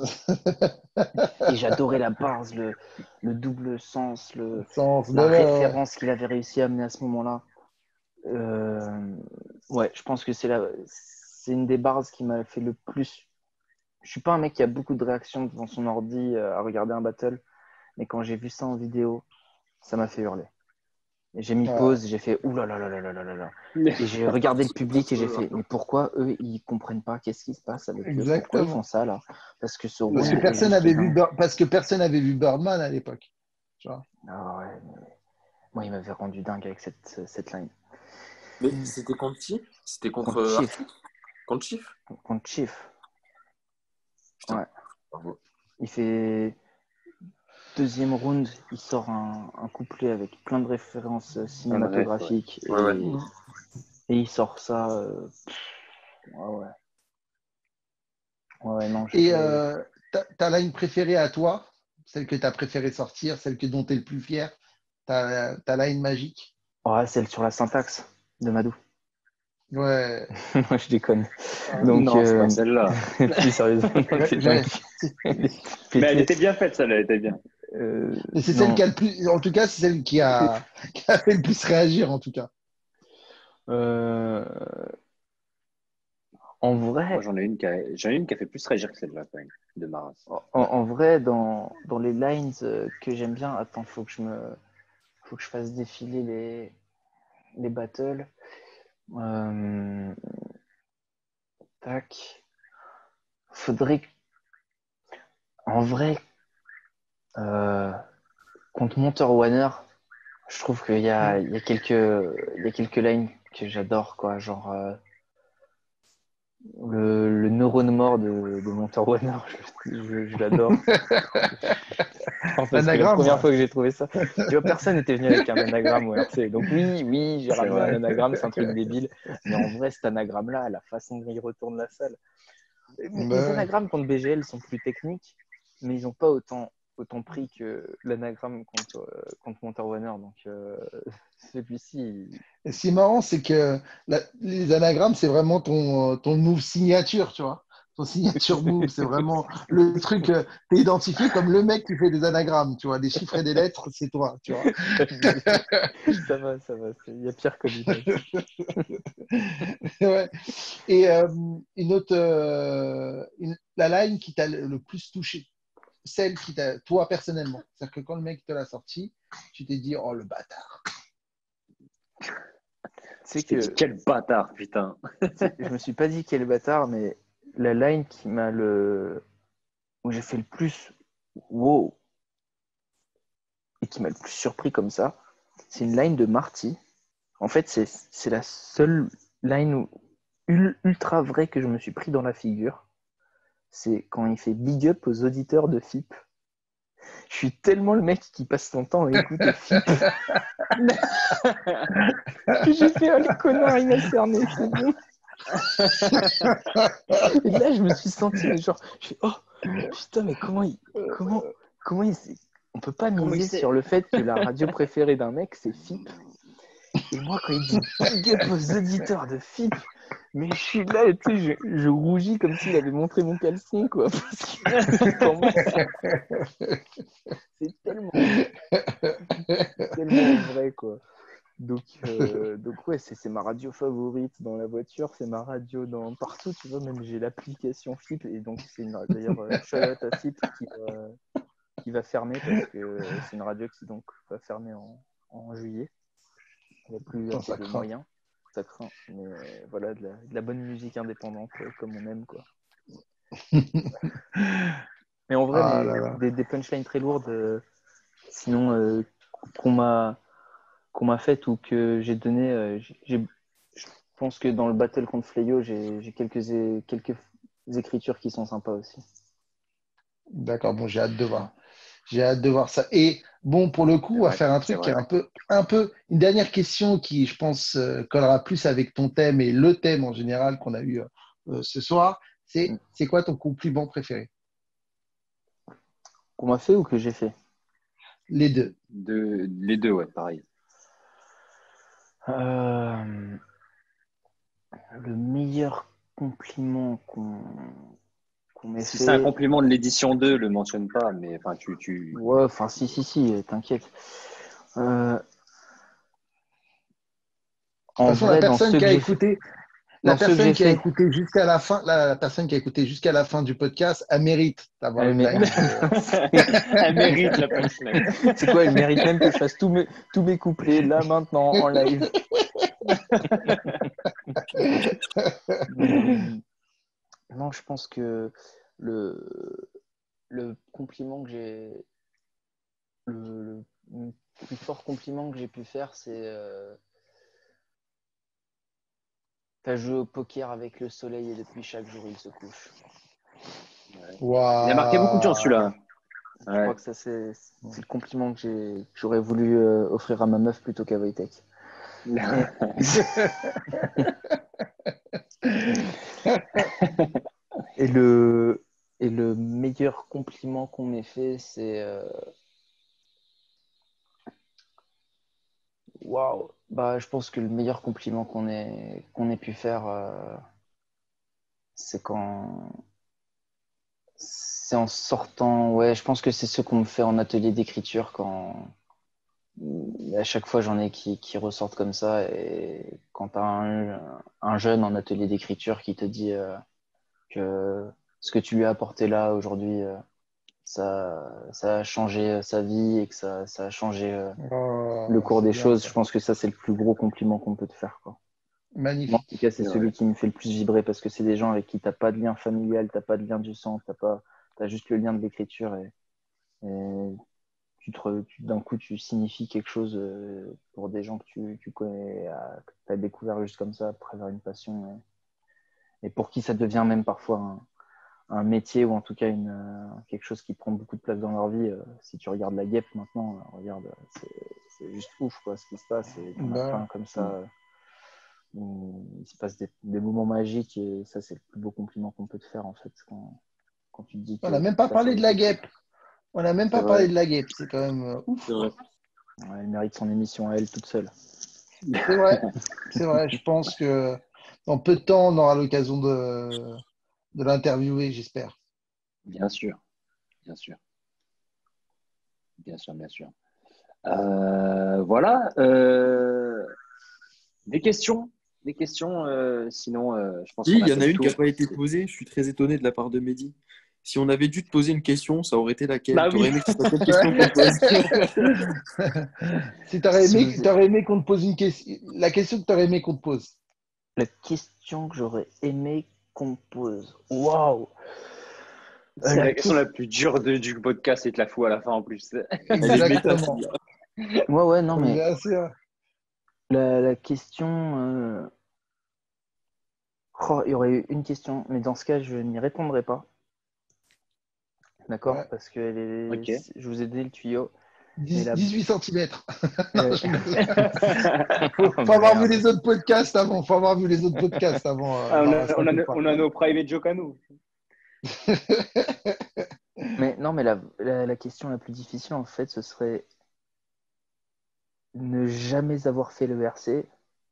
Et j'adorais la bars, le double sens, la référence qu'il avait réussi à amener à ce moment-là. Ouais, je pense que c'est une des bars qui m'a fait le plus. Je suis pas un mec qui a beaucoup de réactions devant son ordi à regarder un battle, mais quand j'ai vu ça en vidéo, ça m'a fait hurler. Et j'ai mis pause, j'ai fait ouh là là là là là là là. Et j'ai regardé le public et j'ai fait mais pourquoi eux ils comprennent pas qu'est-ce qui se passe avec eux? Pourquoi ils font ça là? Parce que ce Parce que personne n'avait vu Birdman à l'époque. Tu vois. Ah ouais, mais moi il m'avait rendu dingue avec cette line. Mais c'était contre qui? C'était contre Chief. Contre Chief? Contre Chief. Putain. Ouais. Bravo. Il fait deuxième round, il sort un couplet avec plein de références cinématographiques et il sort ça. Ouais. Ouais, non. Et ta line préférée à toi, celle que tu as préféré sortir, celle dont tu es le plus fier, ta line magique? Ouais, celle sur la syntaxe de Madou. Ouais. Moi, je déconne. Donc, non, c'est pas celle-là. Si, sérieusement. Mais elle était bien faite, celle-là, elle était bien. Mais c'est celle qui a le plus, en tout cas, c'est celle qui a fait le plus réagir, en tout cas. En Moi, vrai, j'en ai une qui a fait plus réagir que celle-là, quand même, de Maras. en vrai, dans les lines que j'aime bien, attends, faut que je fasse défiler les battles. Euh, tac. Faudrait que- En vrai, euh, contre Monter Warner, je trouve il y a quelques lines que j'adore, quoi. Genre le neurone mort de Monter Warner, je l'adore. Parce que la première Anagramme. fois que j'ai trouvé ça, tu vois, personne n'était venu avec un anagramme au RC. Donc oui, j'ai C'est ramené un vrai. anagramme, c'est un truc débile. Mais en vrai, cet anagramme-là, la façon dont il retourne la salle. Les Ouais. anagrammes contre BGL sont plus techniques, mais ils n'ont pas autant pris que l'anagramme contre Monter Warner. Donc celui-ci, Et ce qui est marrant, c'est que les anagrammes, c'est vraiment ton move signature, tu vois. Ton signature move, c'est vraiment le truc, t'es identifié comme le mec qui fait des anagrammes, tu vois, des chiffres et des lettres, c'est toi, tu vois. ça va, ça va. Il y a pire comme image. Ouais. Et la line qui t'a le plus touché, celle qui t'a, toi personnellement, c'est-à-dire que quand le mec te l'a sorti, tu t'es dit, oh le bâtard. C'est Je t'ai dit, que quel bâtard, putain. je me suis pas dit quel bâtard, mais la line où j'ai fait le plus wow et qui m'a le plus surpris comme ça, c'est une line de Marty. En fait, c'est la seule line ultra vraie que je me suis pris dans la figure. C'est quand il fait big up aux auditeurs de FIP. Je suis tellement le mec qui passe son temps à écouter FIP que j'ai fait oh, le connard, il m'a cerné, c'est bon. Et là, je me suis senti, mais genre, je fais, oh putain, mais comment il. On peut pas Comment il miser sait? sur le fait que la radio préférée d'un mec, c'est FIP. Et moi, quand il dit big up aux auditeurs de FIP, mais je suis là, tu sais, je rougis comme s'il avait montré mon caleçon, quoi. Parce que pour moi, c'est tellement vrai, quoi. Donc ouais, c'est ma radio favorite dans la voiture, c'est ma radio partout, tu vois, même j'ai l'application FIP, et donc d'ailleurs, shout out à FIP qui va fermer parce que c'est une radio qui donc va fermer en juillet. Il n'y a plus Putain, assez ça de craint. moyens, ça craint, mais voilà, de la bonne musique indépendante comme on aime, quoi. Mais en vrai, Ah là là. des punchlines très lourdes, sinon qu'on m'a qu'on m'a faites ou que j'ai donné, je pense que dans le battle contre Fleyo, j'ai quelques écritures qui sont sympas aussi. D'accord, bon, j'ai hâte de voir. J'ai hâte de voir ça. Et bon, pour le coup, C'est on va vrai, faire un c'est truc qui est vrai. un peu, une dernière question qui, je pense, collera plus avec ton thème et le thème en général qu'on a eu ce soir. C'est quoi ton compliment préféré? Qu'on m'a fait ou que j'ai fait? Les deux. Les deux, ouais, pareil. Le meilleur compliment qu'on m'ait Si c'est un fait. compliment de l'édition 2, le mentionne pas, mais enfin, Ouais, enfin, si, t'inquiète. Euh, De en toute façon, la vrai, personne qui a écouté, la dans ceux que personne j'ai qui a fait, écouté jusqu'à la fin, la personne qui a écouté jusqu'à la fin du podcast, elle mérite d'avoir une mais, line. Elle mérite la punchline. c'est quoi, elle mérite même que je fasse tous mes couplets là, maintenant, en live. Non, je pense que le, le compliment que j'ai, le plus fort compliment que j'ai pu faire, c'est t'as joué au poker avec le soleil et depuis chaque jour il se couche. Il a marqué beaucoup de gens, Waouh. celui-là. Je Ouais. crois que ça c'est le compliment que j'aurais voulu offrir à ma meuf plutôt qu'à Wojtek. Et, et le et le meilleur compliment qu'on m'ait fait, c'est waouh. Bah, je pense que le meilleur compliment qu'on ait pu faire, c'est c'est en sortant. Ouais, je pense que c'est ce qu'on me fait en atelier d'écriture à chaque fois, j'en ai qui ressortent comme ça. Et quand tu as un jeune en atelier d'écriture qui te dit que ce que tu lui as apporté là aujourd'hui, ça a changé sa vie et que ça a changé le Oh, cours c'est des bien choses, ça. je pense que ça, c'est le plus gros compliment qu'on peut te faire, quoi. Moi, en tout Magnifique. cas, c'est C'est vrai. celui qui me fait le plus vibrer parce que c'est des gens avec qui tu n'as pas de lien familial, tu n'as pas de lien du sang, t'as juste le lien de l'écriture et d'un coup, tu signifies quelque chose pour des gens que tu connais, que tu as découvert juste comme ça, à travers une passion et pour qui ça devient même parfois un métier ou en tout cas quelque chose qui prend beaucoup de place dans leur vie. Si tu regardes la guêpe maintenant, regarde, c'est juste ouf quoi, ce qui se passe. Et t'en as plein Bah, comme ça où il se passe des moments magiques et ça, c'est le plus beau compliment qu'on peut te faire en fait quand tu te dis on que n'a même pas ça parlé de servi la quelque chose. guêpe. On n'a même C'est pas parlé vrai. de la guêpe. C'est quand même C'est ouf. vrai. Ouais, elle mérite son émission à elle toute seule. C'est vrai. C'est vrai. Je pense que dans peu de temps, on aura l'occasion de l'interviewer, j'espère. Bien sûr, bien sûr, bien sûr, bien sûr. Voilà. Des questions. Sinon, je pense Si, qu'on il a y en fait a le une qui n'a tour. pas été posée. Je suis très étonné de la part de Mehdi. Si on avait dû te poser une question, ça aurait été laquelle? Bah T'aurais oui. aimé que ce soit quelle question qu'on te pose? Si Si vous... t'aurais aimé qu'on te pose une question, la question que t'aurais aimé qu'on te pose. La question que j'aurais aimé qu'on pose. Waouh! C'est La la question la question. plus dure du podcast et te la fous à la fin en plus. Elle est méta, Exactement. celle-là. Ouais, ouais, non, mais Bien sûr. la question. Oh, il y aurait eu une question, mais dans ce cas, je n'y répondrai pas. D'accord? Ouais. Parce que Ok. je vous ai donné le tuyau. Mais la. 18 centimètres. Non, euh, je rigole. Oh Faut avoir vu merde. les autres podcasts avant. Faut avoir vu les autres podcasts avant. Ah, Maras, t'inquiète pas. on a nos private jokes à nous. Mais non, mais la question la plus difficile, en fait, ce serait ne jamais avoir fait le RC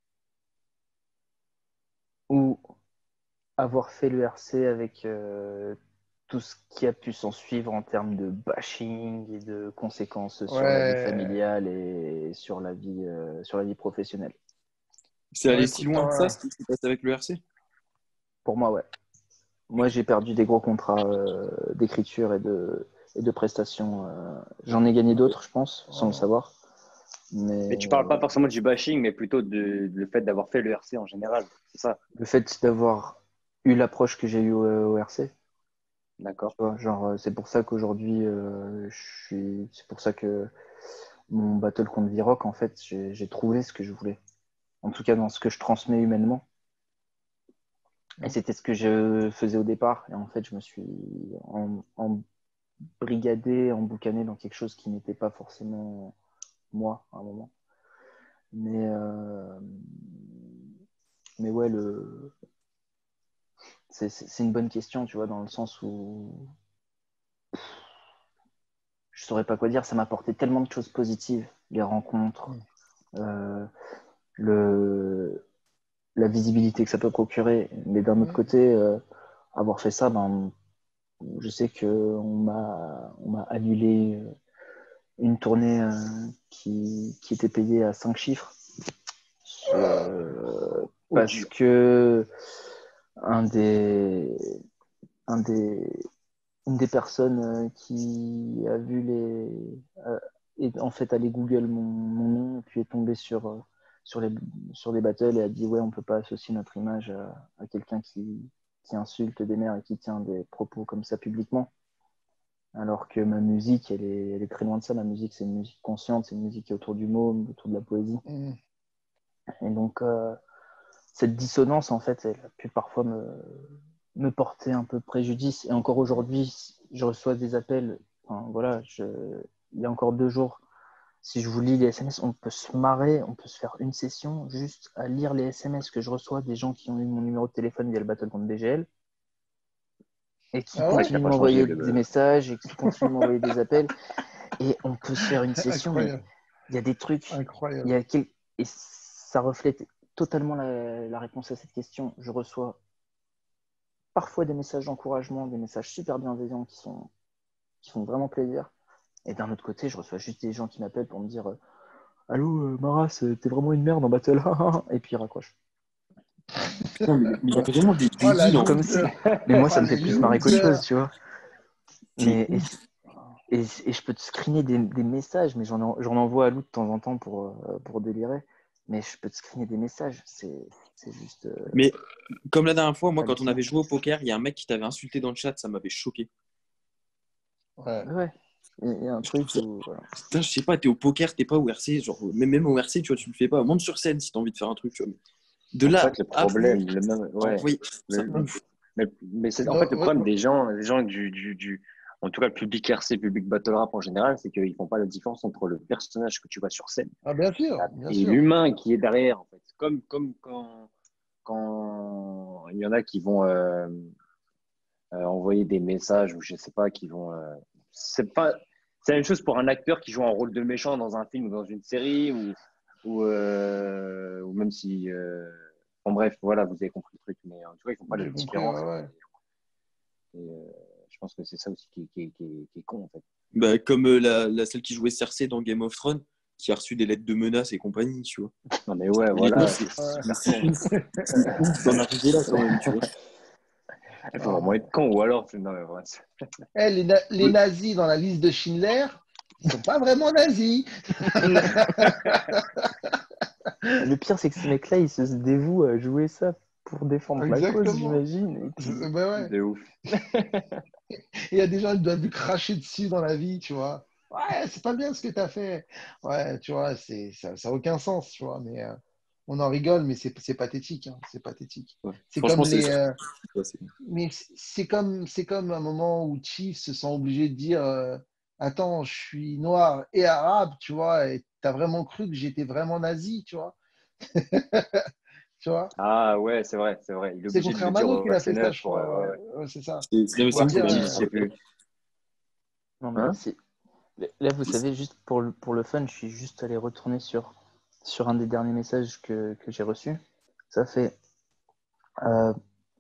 ou avoir fait le RC avec tout ce qui a pu s'en suivre en termes de bashing et de conséquences sur la vie Ouais. familiale et sur la vie professionnelle. C'est Ouais, allé si écoute, loin que ça, moi, ce qui s'est passé avec le RC? Pour moi, ouais. Moi, j'ai perdu des gros contrats d'écriture et de prestations. J'en ai gagné d'autres, je pense, sans le savoir. Mais Mais tu parles pas forcément du bashing, mais plutôt de le fait d'avoir fait le RC en général. C'est ça. le fait d'avoir eu l'approche que j'ai eue au RC, tu D'accord. vois, genre, c'est pour ça qu'aujourd'hui, c'est pour ça que mon battle contre Viroc, en fait, j'ai trouvé ce que je voulais. En tout cas, dans ce que je transmets humainement. Et c'était ce que je faisais au départ. Et en fait, je me suis embrigadé, emboucané dans quelque chose qui n'était pas forcément moi à un moment. Mais, euh, mais ouais, c'est une bonne question, tu vois, dans le sens où je saurais pas quoi dire. Ça m'a apporté tellement de choses positives, les rencontres, euh, le, la visibilité que ça peut procurer. Mais d'un autre côté, avoir fait ça, ben, je sais on m'a annulé une tournée qui était payée à 5 chiffres. Oh, Parce dur. que un des, un des, une des personnes qui a vu est en fait allé Google mon nom et puis est tombé sur, les, sur des battles et a dit ouais, on peut pas associer notre image à quelqu'un qui insulte des mères et qui tient des propos comme ça publiquement. Alors que ma musique, elle est très loin de ça. Ma musique, c'est une musique consciente, c'est une musique qui est autour du mot, autour de la poésie. Et donc, cette dissonance, en fait, elle a pu parfois me porter un peu préjudice. Et encore aujourd'hui, je reçois des appels. Enfin, voilà, il y a encore 2 jours, si je vous lis les SMS, on peut se marrer, on peut se faire une session juste à lire les SMS que je reçois des gens qui ont eu mon numéro de téléphone via le battle contre BGL et qui Ah C'est vrai ouais? que t'as continuent de pas changé m'envoyer de. des messages et qui continuent de m'envoyer des appels. Et on peut se faire une session, mais Incroyable. il y a des trucs, il y Incroyable. a quel... et ça reflète totalement la réponse à cette question. Je reçois parfois des messages d'encouragement, des messages super bienveillants qui font vraiment plaisir. Et d'un autre côté, je reçois juste des gens qui m'appellent pour me dire Allô, Maras, t'es vraiment une merde en battle. Et puis il raccroche. Putain, mais il y a vraiment des Oh, la débiles en Comme si. loser. Mais moi, Oh, ça me fait les plus marrer qu'autre chose, losers. tu vois. Mais, et je peux te screener des messages, mais j'en envoie à Lou de temps en temps pour délirer. Mais je peux te screener des messages. C'est juste. Mais comme la dernière fois, moi, quand on hallucinant. avait joué au poker, il y a un mec qui t'avait insulté dans le chat, ça m'avait choqué. Ouais. Ouais. Il y a un truc où. Voilà. Putain, je sais pas, t'es au poker, t'es pas au RC, genre, même au RC, tu vois, tu le fais pas. Monte sur scène si t'as envie de faire un truc, tu vois. De En là, fait, le appeler, problème, le même, ouais. envoyer, ça Le- ouf. mais c'est en Non, fait le problème des gens en tout cas le public RC, public battle rap en général, c'est qu'ils font pas la différence entre le personnage que tu vois sur scène ah, bien sûr, bien et sûr. l'humain qui est derrière. En fait, comme quand il y en a qui vont envoyer des messages ou je sais pas, qui vont, c'est pas, c'est la même chose pour un acteur qui joue un rôle de méchant dans un film ou dans une série ou même si bon, bref, voilà, vous avez compris le truc, mais en tout cas, ils font pas la J'ai compris, ouais, différence. ouais. Et, je pense que c'est ça aussi qui est con, en fait. Bah, comme celle qui jouait Cersei dans Game of Thrones, qui a reçu des lettres de menaces et compagnie, tu vois. Non, mais ouais, Honnêtement, voilà. Ouais. c'est ouf d'en arriver là quand même, tu vois. Il faut vraiment être con, ou alors, non, mais ouais, Eh, les nazis dans la liste de Schindler, ils sont pas vraiment nazis. Le pire, c'est que ces mecs-là, ils se dévouent à jouer ça pour défendre la cause, Exactement. j'imagine. Et puis, Ben ouais. de ouf. Il y a des gens qui doivent lui cracher dessus dans la vie, tu vois. Ouais, c'est pas bien ce que tu as fait. Ouais, tu vois, ça a aucun sens, tu vois. Mais on en rigole, mais c'est pathétique, hein, c'est pathétique. Ouais. C'est Franchement, comme c'est les, ouais, c'est- mais c'est comme un moment où Chief se sent obligé de dire attends, je suis noir et arabe, tu vois, et t'as vraiment cru que j'étais vraiment nazi, tu vois. Tu vois. Ah ouais, c'est vrai, c'est vrai. Il est C'est obligé de contre le dire Hermano au qu'il a fait ça, SNF je pour. crois. Ouais, Ouais, ouais. ouais, c'est ça. non, mais Pour c'est ouf, dire Je sais plus. non, mais Hein? c'est. Là, vous savez, juste pour le fun, je suis juste allé retourner sur un des derniers messages que j'ai reçu. Ça fait. euh,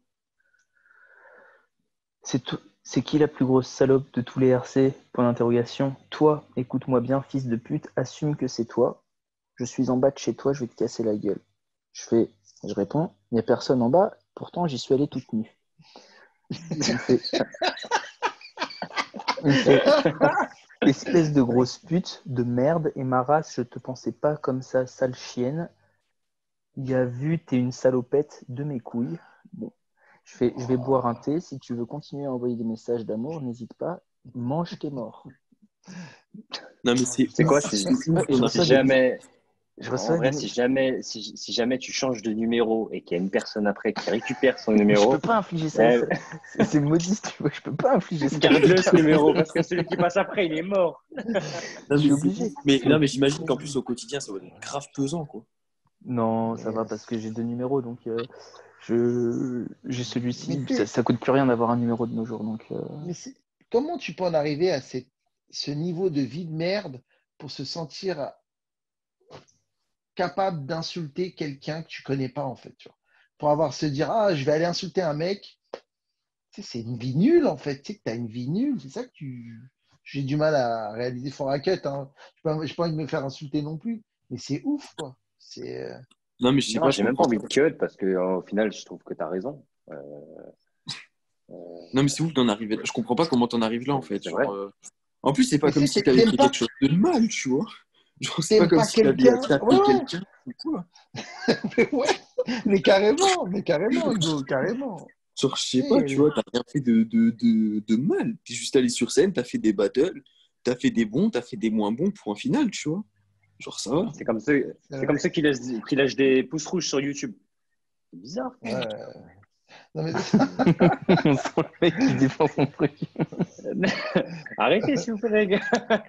c'est qui la plus grosse salope de tous les RC? Point d'interrogation. Toi, écoute-moi bien, fils de pute, assume que c'est toi. Je suis en bas de chez toi, je vais te casser la gueule. Je réponds, il n'y a personne en bas, pourtant j'y suis allé toute nue. Il me fait, il me fait, espèce de grosse pute, de merde, et ma race, je te pensais pas comme ça, sale chienne. Il a vu, t'es une salopette de mes couilles. Bon. Je vais boire un thé. Si tu veux continuer à envoyer des messages d'amour, n'hésite pas. Mange tes morts. Non, mais c'est C'est quoi, ouf, c'est ouf Je d'en si reçois arriver. jamais. je En reçois vrai, des... si jamais tu changes de numéro et qu'il y a une personne après qui récupère son Je peux numéro, pas infliger ça. eh, C'est maudit, tu vois. Je peux pas infliger ça. garde-le ce numéro parce que celui qui passe après, il est mort. Je Non, suis mais c'est obligé. ouf. Mais, non, mais j'imagine qu'en plus, au quotidien, ça va être grave pesant, quoi. Non, ça va Mais, parce que j'ai deux numéros, donc j'ai mais, celui-ci. Ça coûte plus rien d'avoir un numéro de nos jours, donc. mais comment tu peux en arriver à ce niveau de vie de merde pour se sentir capable d'insulter quelqu'un que tu connais pas, en fait, tu vois. Pour avoir se dire, ah, je vais aller insulter un mec. Tu sais, c'est une vie nulle, en fait. Tu sais que tu as une vie nulle. C'est ça que tu. J'ai du mal à réaliser for a cut, hein. Je n'ai pas envie de me faire insulter non plus. Mais c'est ouf, quoi. C'est. Non, mais je sais Non, pas, je j'ai même pas comprends. envie de cut parce que au final, je trouve que tu as raison. Non, mais c'est ouf d'en arriver là. Je comprends pas comment t'en arrives là, en fait. C'est vrai. Genre, en plus, c'est pas Mais comme tu si sais, t'avais fait quelque chose de mal, tu vois. Genre, c'est pas t'aimes comme pas si t'avais quelqu'un. tapé Ouais, ouais. quelqu'un ou quoi. Mais ouais. Mais carrément, Hugo, carrément. Genre, je sais Tu pas, sais, tu vois, t'as rien fait de mal. T'es juste allé sur scène, t'as fait des battles, t'as fait des bons, t'as fait des moins bons pour un final, tu vois. Genre, ça va. C'est comme ceux qui lâchent des pouces rouges sur YouTube. C'est bizarre. ouais. Non, mais On sent le mec qui défend son truc. Arrêtez, s'il vous plaît, les gars.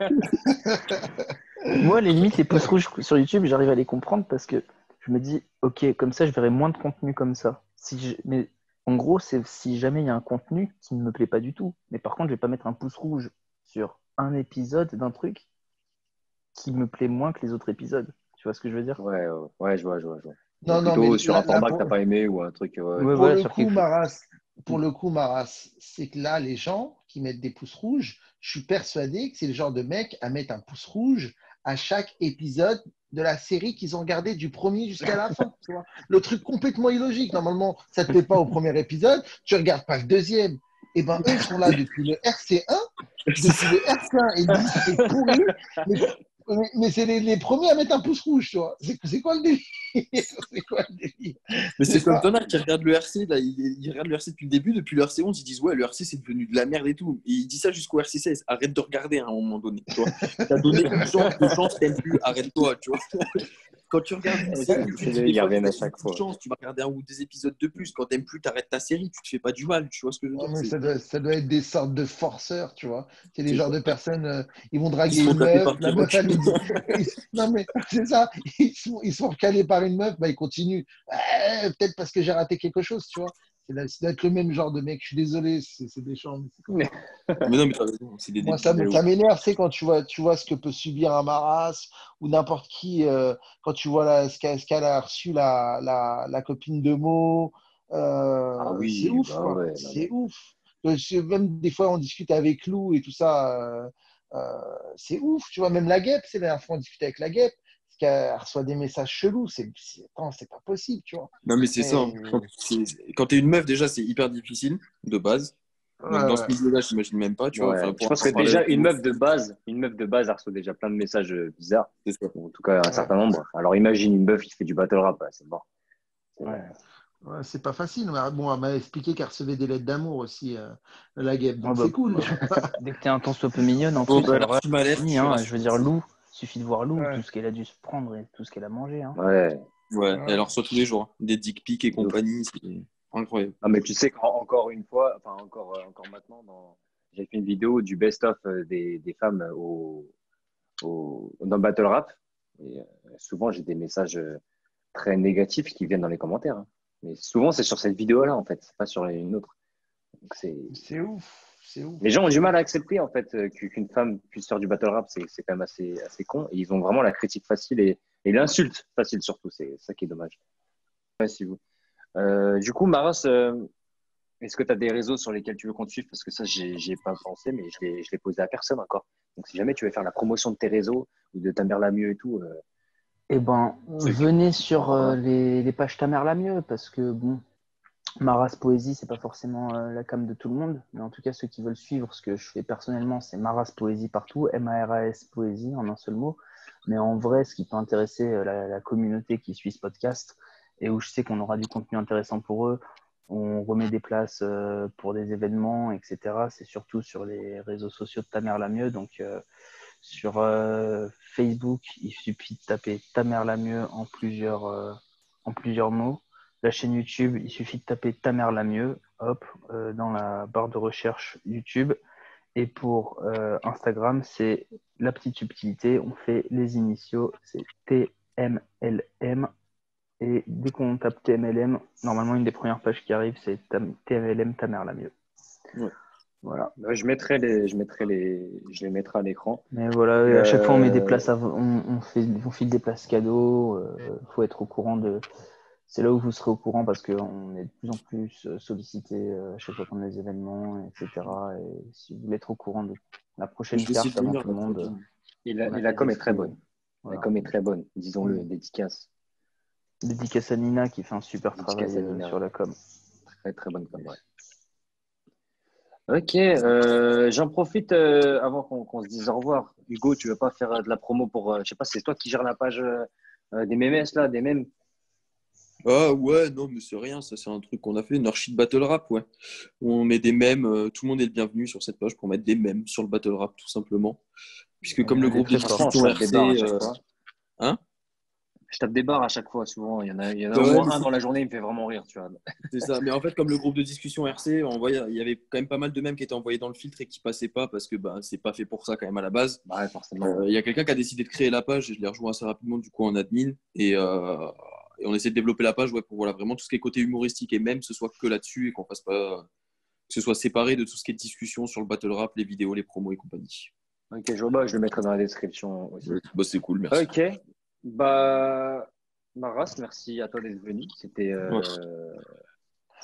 Moi, les limites, les pouces rouges sur YouTube, j'arrive à les comprendre parce que je me dis, ok, comme ça, je verrai moins de contenu comme ça. Mais en gros, c'est si jamais il y a un contenu qui ne me plaît pas du tout. Mais par contre, je vais pas mettre un pouce rouge sur un épisode d'un truc qui me plaît moins que les autres épisodes. Tu vois ce que je veux dire? Ouais, ouais, je vois. Ou non, non, mais plutôt sur un format que t'as pas aimé ou un truc. Ouais, Ouais, pour voilà, le sur coup, quelque chose. Maras, c'est que là, les gens qui mettent des pouces rouges, je suis persuadé que c'est le genre de mec à mettre un pouce rouge à chaque épisode de la série qu'ils ont regardé du premier jusqu'à la fin. Tu vois. Le truc complètement illogique. Normalement, ça ne te plaît pas au premier épisode, tu ne regardes pas le deuxième. Et ben eux, ils sont là depuis le RC1. Depuis le RC1, ils disent c'est pourri, mais c'est les premiers à mettre un pouce rouge, tu vois. C'est quoi le délire? C'est quoi le délire? Mais c'est comme Donald qui regarde le RC, là, il regarde le RC depuis le début, depuis le RC11, ils disent ouais, le RC c'est devenu de la merde et tout. Et il dit ça jusqu'au RC16, arrête de regarder à un moment donné. Tu vois. T'as donné une chance, deux chances, t'aimes plus, arrête-toi, tu vois. Quand tu regardes une série, tu dis, Ils reviennent à chaque fois. chance, tu vas regarder un ou deux épisodes de plus. Quand t'aimes plus, t'arrêtes ta série, tu te fais pas du mal, tu vois ce que je veux Ouais, dire. mais ça doit être des sortes de forceurs, tu vois. C'est les C'est genres ça. de personnes, ils vont Ils draguer se font une taper meuf, par la meuf, Pierrot. elle lui dit. Non, mais c'est ça, ils se font recaler par une meuf, bah, ils continuent. Peut-être parce que j'ai raté quelque chose, tu vois. Ça doit être le même genre de mec. Je suis désolé, c'est des champs. Mais c'est comme ça. Mais non, mais t'as raison, c'est des Moi, débiles. ça m'énerve, c'est quand tu vois ce que peut subir un Maras ou n'importe qui, quand tu vois ce qu'elle a reçu la copine de Mo. Ah C'est oui, ouf, bah quoi. ouais. Non, C'est ouf. Même des fois, on discute avec Lou et tout ça. C'est ouf. Tu vois, même la guêpe, c'est la dernière fois on discutait avec la guêpe. Parce qu'elle reçoit des messages chelous. Attends, c'est pas possible, tu vois. Non, mais c'est ça. Et, Hein. Quand t'es une meuf, déjà, c'est hyper difficile, de base. Donc, ouais, dans ce ouais. milieu-là, j'imagine même pas, tu vois. Ouais. Enfin, Je pour pense que parler déjà, avec nous, une meuf de base, elle reçoit déjà plein de messages bizarres. c'est ça. Ou en tout cas, un Ouais. certain nombre. Alors imagine une meuf qui fait du battle rap, c'est mort. Ouais. Ouais, c'est pas facile. Mais bon, elle m'a expliqué qu'elle recevait des lettres d'amour aussi, la guêpe. Ouais, Donc bah, c'est cool. dès que t'es un tant soit peu mignonne, en Bon, plus, ben, alors alors, là, tu m'as c'est l'air, je fini, suis hein. Je veux dire, rassuré. Lou, il suffit de voir Lou, Ouais, tout ce qu'elle a dû se prendre et tout ce qu'elle a mangé. Hein. Ouais. Ouais, ouais. elle en reçoit tous les jours. Hein. Des dick pics et De ouf. compagnie, c'est incroyable. Ah, mais tu sais qu'encore une fois, enfin encore maintenant, j'ai fait une vidéo du best-of des femmes dans le battle rap. Et souvent, j'ai des messages très négatifs qui viennent dans les commentaires. Hein. Mais souvent, c'est sur cette vidéo-là, en fait, c'est pas sur une autre. Donc, C'est ouf. C'est ouf. les gens ont du mal à accepter, en fait, qu'une femme puisse faire du battle rap. C'est quand même assez con. Et ils ont vraiment la critique facile et l'insulte facile, surtout. C'est ça qui est dommage. Ouais, si vous. Du coup, Maras, est-ce que tu as des réseaux sur lesquels tu veux qu'on te suive? Parce que ça, j'y ai pas pensé, mais je l'ai posé à personne encore. Donc, si jamais tu veux faire la promotion de tes réseaux ou de ta mère la mieux et tout, Eh ben, truc. venez sur Voilà. les pages Ta mère la mieux, parce que bon, Maras Poésie, c'est pas forcément la cam de tout le monde, mais en tout cas, ceux qui veulent suivre ce que je fais personnellement, c'est Maras Poésie partout, Maras Poésie en un seul mot. Mais en vrai, ce qui peut intéresser la communauté qui suit ce podcast, et où je sais qu'on aura du contenu intéressant pour eux, on remet des places pour des événements, etc. C'est surtout sur les réseaux sociaux de Ta mère la mieux, donc sur Facebook, il suffit de taper Ta mère la mieux en plusieurs mots. La chaîne YouTube, il suffit de taper Ta mère la mieux, hop, dans la barre de recherche YouTube. Et pour Instagram, c'est la petite subtilité. On fait les initiaux, c'est TMLM. Et dès qu'on tape TMLM, normalement, une des premières pages qui arrive, c'est TMLM, Ta mère la mieux. Ouais. Voilà. Je les mettrai à l'écran. Mais voilà, et à chaque fois on met des places, on file des places cadeaux. Faut être au courant de. C'est là où vous serez au courant parce qu'on est de plus en plus sollicité à chaque fois qu'on a des événements, etc. Et si vous voulez être au courant de la prochaine Je vais essayer Bah, carte de avant venir tout le là, monde, tranquille. Et on a la fait com des est très streams. bonne. Voilà. La com est très bonne, disons-le, dédicace. Dédicace à Nina qui fait un super Dédicace travail à Nina. sur la com. Très très bonne com, ouais. Ok, j'en profite avant qu'on se dise au revoir. Hugo, tu veux pas faire de la promo pour, je sais pas, c'est toi qui gères la page des memes là, des mèmes. Ah ouais, non, mais c'est rien, ça c'est un truc qu'on a fait, une archi battle rap, ouais. Où on met des mèmes, tout le monde est le bienvenu sur cette page pour mettre des mèmes sur le battle rap, tout simplement. Puisque comme Vous le allez groupe de très fort. Franchement, je discussion tape des barres à RC, chaque fois. hein? Je tape des barres à chaque fois, souvent. Il y en a Bah au ouais, moins mais un dans la journée, il me fait vraiment rire, tu vois. c'est ça. Mais en fait, comme le groupe de discussion RC, il y avait quand même pas mal de mèmes qui étaient envoyés dans le filtre et qui passaient pas parce que bah, c'est pas fait pour ça quand même à la base. Bah ouais, forcément. Il y a quelqu'un qui a décidé de créer la page et je l'ai rejoint assez rapidement du coup en admin et on essaie de développer la page ouais, pour voilà, vraiment tout ce qui est côté humoristique et même ce soit que là-dessus et qu'on fasse pas que ce soit séparé de tout ce qui est discussion sur le battle rap, les vidéos, les promos et compagnie. Ok, je vois, bah, je le mettrai dans la description aussi. Bah, c'est cool, merci. Ok, bah, Maras, merci à toi d'être venu. C'était Ouais.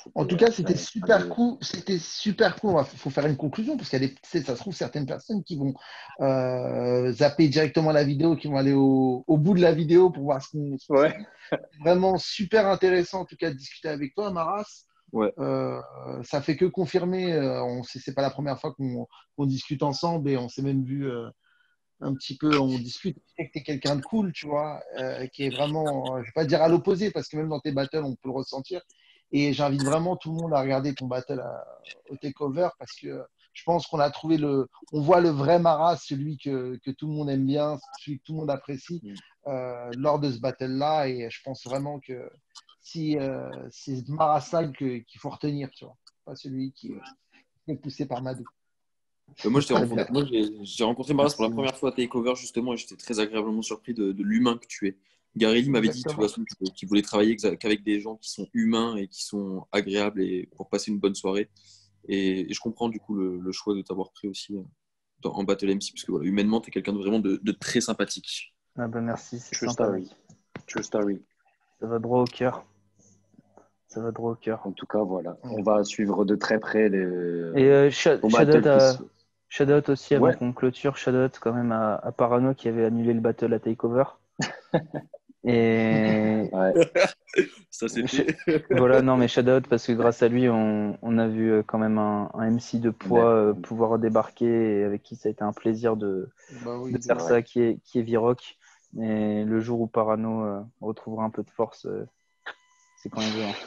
En tout cas, c'était super cool. C'était super cool. Il faut faire une conclusion parce qu'il y a ça se trouve certaines personnes qui vont zapper directement la vidéo, qui vont aller au bout de la vidéo pour voir ce qu'on. Ouais. Vraiment super intéressant en tout cas de discuter avec toi, Maras. Ouais. Ça fait que confirmer. C'est pas la première fois qu'on discute ensemble et on s'est même vu un petit peu. On discute. Tu sais que t'es quelqu'un de cool, tu vois, qui est vraiment. Je vais pas dire à l'opposé parce que même dans tes battles, on peut le ressentir. Et j'invite vraiment tout le monde à regarder ton battle au takeover parce que je pense qu'on a trouvé on voit le vrai Maras, celui que tout le monde aime bien, celui que tout le monde apprécie lors de ce battle-là. Et je pense vraiment que c'est Maras-là qu'il faut retenir, tu vois, pas celui qui est poussé par Madou. Moi, j'ai rencontré Maras pour la première fois à Takeover, justement, et j'étais très agréablement surpris de l'humain que tu es. Garelli m'avait dit de toute façon qu'il voulait travailler qu'avec des gens qui sont humains et qui sont agréables et pour passer une bonne soirée. Et je comprends du coup le choix de t'avoir pris aussi en Battle MC, parce que voilà, humainement, tu es quelqu'un de vraiment de très sympathique. Ah bah merci, c'est True sympa. story. True story. Ça va droit au cœur. Ça va droit au cœur. En tout cas, voilà. On va suivre de très près les. Et shout-out aussi avant qu'on clôture, shout-out quand même à Parano qui avait annulé le battle à Takeover. Et ça c'était. Voilà, non mais shout-out parce que grâce à lui, on a vu quand même un MC de poids pouvoir débarquer et avec qui ça a été un plaisir de faire ça, qui est Viroc. Et le jour où Parano retrouvera un peu de force, c'est quand il veut. Hein.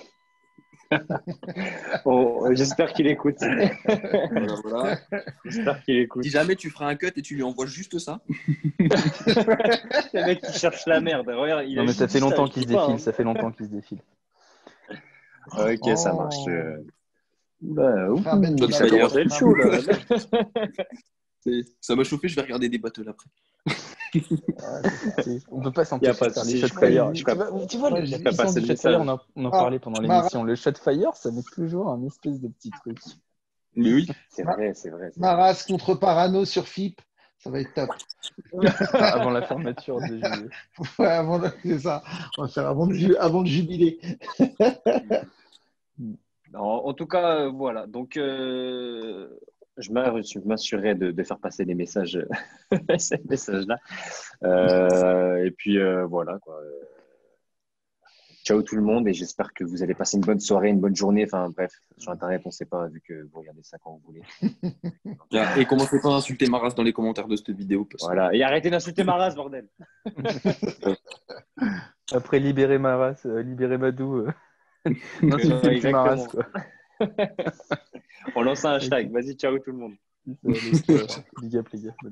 J'espère qu'il écoute. Voilà. J'espère qu'il écoute. Si jamais tu feras un cut et tu lui envoies juste ça. Le mec qui cherche la merde. Regarde, non mais ça fait longtemps qu'il se défile. Ça fait longtemps qu'il se défile. Ok, ça marche. Ça commence à être chaud là. Ça m'a chauffé, je vais regarder des battles après. On peut pas s'empêcher de faire les shotfire. Tu vois, le shotfire, on en parlait pendant l'émission. Le shotfire, ça met toujours un espèce de petit truc. Mais oui. C'est vrai. Maras contre Parano sur FIP, ça va être top. Avant la fermeture de juillet. Ouais, c'est ça. On va faire avant le jubilé. En tout cas, voilà. Donc, je m'assurerai de faire passer les messages, ces messages-là. Et puis, voilà, quoi. Ciao tout le monde et j'espère que vous allez passer une bonne soirée, une bonne journée. Enfin, bref, sur Internet, on ne sait pas, vu que vous regardez ça quand vous voulez. Et commencez pas à insulter Maras dans les commentaires de cette vidéo. Voilà. Et arrêtez d'insulter Maras, bordel. Après, libérer Maras, libérer Madou. Exactement. Maras, quoi. On lance un hashtag. Vas-y, ciao tout le monde. Big up, les gars.